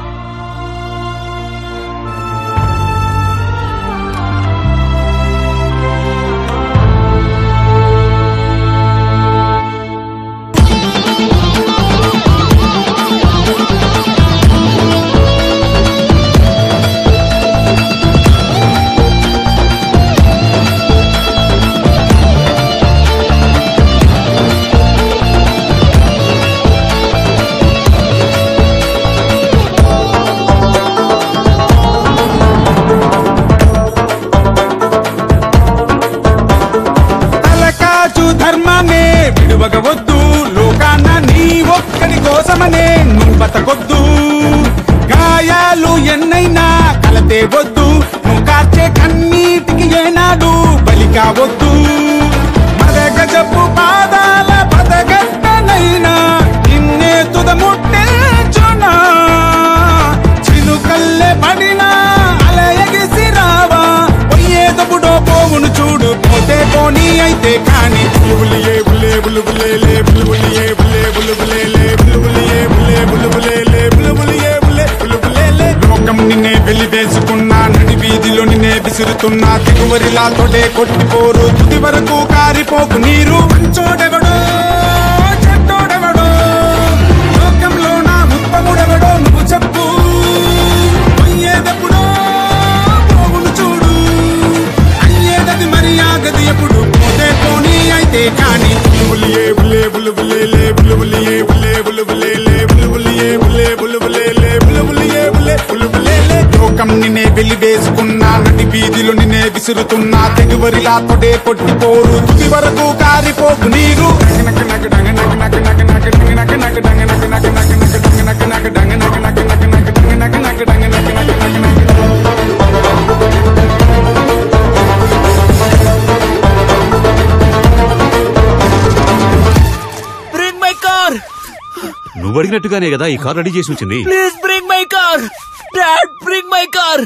విడువగవద్దు లోకాన్న నీ ఒక్కడి కోసమనే నువ్వు బతకొద్దు. గాయాలు ఎన్నైనా కలతే వద్దు, నువ్వు కార్చే కన్నీటికి ఏనాడు బలి కావద్దు. మరగజపు పాదాల పదగట్టనైనా నిన్నే తుదముట్టేచునా. చినుకల్లే పడినా అల ఎగిసి రావా, పోయేదపుడో పోవును చూడు. పోతే పోనీ అయితే కాని బులుబులియే బులే బులుబులేలే బులుబులియే బులే బులుబులేలే బులుబులియే బులే బులుబులేలే బులుబులియే బులే బులుబులేలే. లోకం నిన్నే వెలివేసుకున్నా, నడి వీధిలో నిన్నే విసురుతున్నా. తెగువరిలా తొడే కొట్టిపోరు, తుది వరకు కారిపోకు నీరు. మంచోడెవడో చెడ్డోడెవడో, లోకంలో నా ఉత్తముడెవడో నువ్వు చెప్పు. అయ్యేదెప్పుడో పోవును చూడు, అయ్యేదది మర్యాదది ఎప్పుడు. పోతే పోనీ అయితే కాని బులుబులియే బులే బులుబులేలే బులుబులియే బులే బులుబులేలే బులుబులియే బులే బులుబులేలే బులుబులియే బులే బులుబులేలే. లోకం నిన్నే వెలివేసుకున్నా, నడి వీధిలో నిన్నే విసురుతున్నా. తెగువరిలా తొడే కొట్టిపోరు, తుది వరకు కారిపోకు నీరు. నువ్వు అడిగినట్టుగానే కదా ఈ కార్ రెడీ చేసి వచ్చింది. Please bring my car dad, bring my car.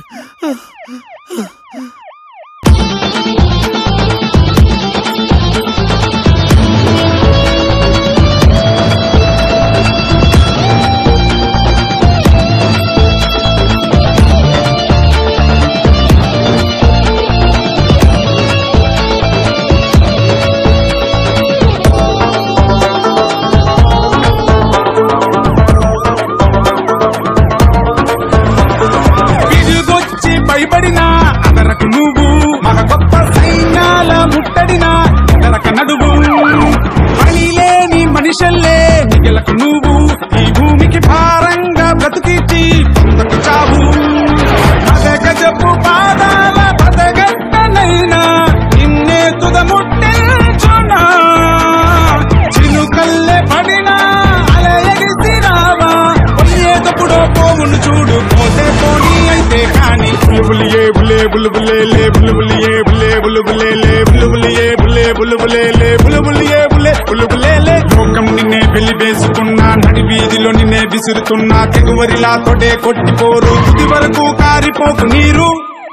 భయపడినా అదరకు నువ్వు, మగ గొప్ప సైన్యాల ముట్టడినా ఎదరక నడువు. పని లేని మనిషల్లే మిగలకు నువ్వు, ఈ భూమికి భారంగా బ్రతుకిచ్చి పొందకు చావు. మదగజపు పాదాల పదగట్టనైనా నిన్నే తుదముట్టేచునా. చినుకల్లే పడినా అల ఎగిసి రావా, పోయేదపుడో పోవును చూడు. పోతే పోనీ అయితే కాని బులుబులియే బులే బులుబులేలే బులుబులియే బులే బులుబులేలే బులుబులియే బులే బులుబులేలే బులుబులియే బులే బులుబులేలే. లోకం నిన్నే వెలివేసుకున్నా, నడి వీధిలో నిన్నే విసురుతున్నా. తెగువరిలా తొడే కొట్టిపోరు, తుది వరకు కారిపోకు నీరు.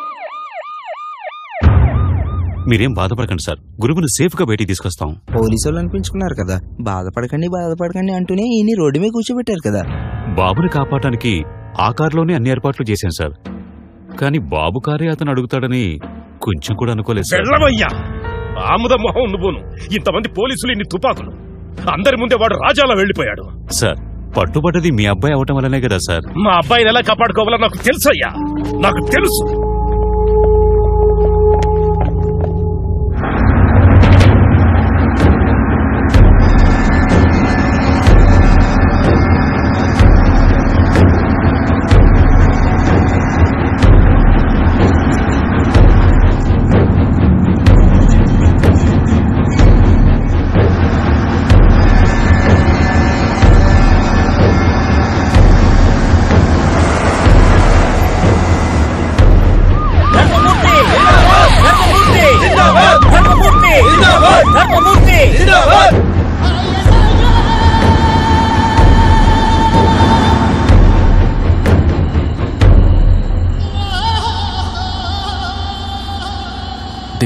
మీరేం బాధపడకండి సార్, గురువుని సేఫ్ గా బయటికి తీసుకొస్తాం. పోలీసు వాళ్ళు అనిపించుకున్నారు కదా, బాధపడకండి అంటూనే ఈయన్ని రోడ్డు మీద కూర్చోబెట్టారు కదా. బాబుని కాపాడటానికి ఆ కారులోనే అన్ని ఏర్పాట్లు చేశాను సార్. కానీ బాబు కారే అతను అడుగుతాడని కొంచెం కూడా అనుకోలేదు సార్. వెళ్ళవయ్యా ఆముద మొహం నువ్వును. ఇంతమంది పోలీసులు, ఇన్ని తుపాకులు, అందరి ముందే వాడు రాజాలా వెళ్లిపోయాడు. సార్ పట్టుబడ్డది మీ అబ్బాయి అవటం వల్లనే కదా సార్. మా అబ్బాయిని ఎలా కాపాడుకోవాలో నాకు తెలుసయ్యా, నాకు తెలుసు.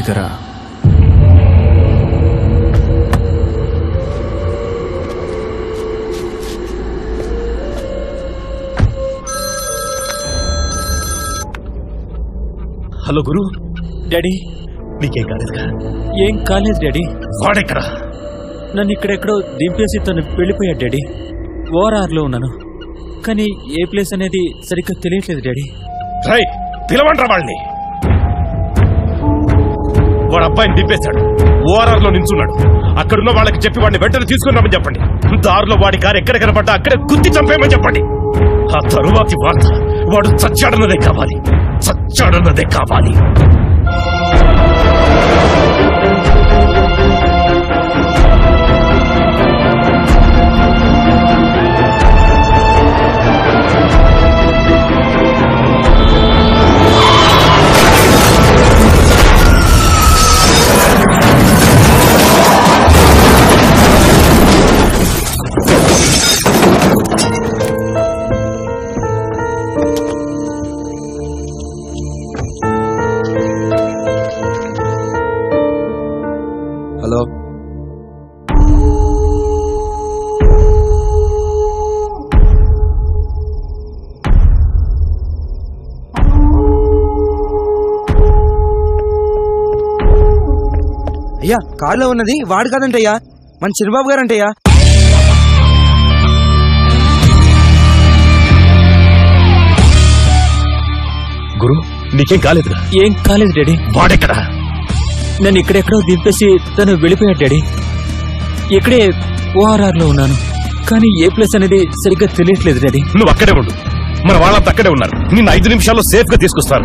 ఇతరా హలో గురు. డాడీ నీకేం కాలేదుగా? ఏం కాలేదు డాడీ. వాడెక్కడా? నన్ను ఇక్కడెక్కడో దింపేసి తను వెళ్ళిపోయాడు డాడీ. ఓఆర్ఆర్లో ఉన్నాను, కానీ ఏ ప్లేస్ అనేది సరిగ్గా తెలియట్లేదు డాడీ. రైట్, పిలవండ్రా వాళ్ళని. వాడు అబ్బాయిని దింపేశాడు, ఓఆర్ఆర్ లో నించున్నాడు. అక్కడున్న వాళ్ళకి చెప్పి వాడిని వెంటనే తీసుకున్నామని చెప్పండి. దారిలో వాడి కారు ఎక్కడ కనపడ్డా అక్కడే గుర్తి చంపేయమని చెప్పండి. ఆ తరువాతి వార్త వాడు చచ్చాడన్నదే కావాలి, చచ్చాడన్నదే కావాలి. హలో, అయ్యా కారులో ఉన్నది వాడు కాదంటయ్యా, మన చిన్నబాబు గారంటయ్యా. గురు, నీకేం కాలేదు? ఏం కాలేదు డాడీ. వాడెక్కడా? నన్ను ఇక్కడెక్కడో దింపేసి తను వెళ్ళిపోయాడు డాడీ. ఇక్కడే ఓఆర్ఆర్లో ఉన్నాను, కానీ ఏ ప్లేస్ అనేది సరిగ్గా తెలియట్లేదు డాడీ. నువ్వు అక్కడే ఉండు, మన వాళ్ళంతా అక్కడే ఉన్నారు. నిన్ను 5 నిమిషాల్లో సేఫ్ గా తీసుకొస్తాను.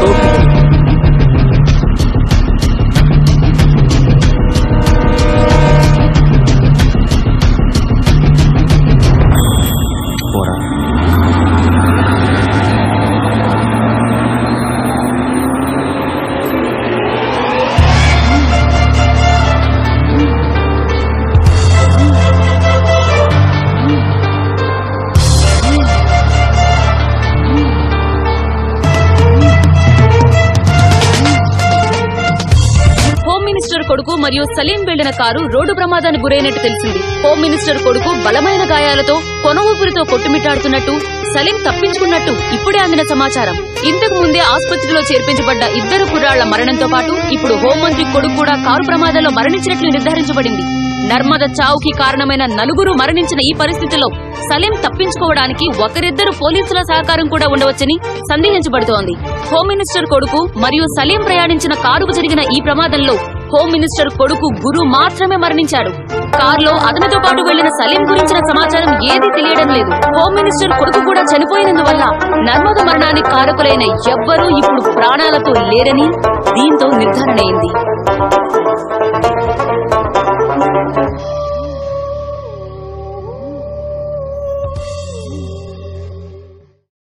కొడుకు మరియు సలీం వెళ్లిన కారు రోడ్డు ప్రమాదానికి గురైనట్టు తెలిసింది. హోమ్ మినిస్టర్ కొడుకు బలమైన గాయాలతో కొన ఊపిరితో కొట్టుమిట్టాడుతున్నట్టు, సలీం తప్పించుకున్నట్టు ఇప్పుడే అందిన సమాచారం. ఇంతకు ముందే ఆసుపత్రిలో చేర్పించబడ్డ 2 కుర్రాళ్ల మరణంతో పాటు ఇప్పుడు హోంమంత్రి కొడుకు కూడా కారు ప్రమాదంలో మరణించినట్లు నిర్ధారించబడింది. నర్మద చావుకి కారణమైన 4 మరణించిన ఈ పరిస్థితిలో సలీం తప్పించుకోవడానికి ఒకరిద్దరు పోలీసుల సహకారం కూడా ఉండవచ్చని సందేహించబడుతోంది. హోమ్ మినిస్టర్ కొడుకు మరియు సలీం ప్రయాణించిన కారుకు జరిగిన ఈ ప్రమాదంలో హోమ్ మినిస్టర్ కొడుకు గురు మాత్రమే మరణించాడు. కారులో అతనితో పాటు వెళ్లిన సలీం గురించిన సమాచారం ఏదీ తెలియడం లేదు. హోమ్ మినిస్టర్ కొడుకు కూడా చనిపోయినందువల్ల నర్మద మరణానికి కారకులైన ఎవ్వరూ ఇప్పుడు ప్రాణాలతో లేరని దీంతో నిర్ధారణ అయింది.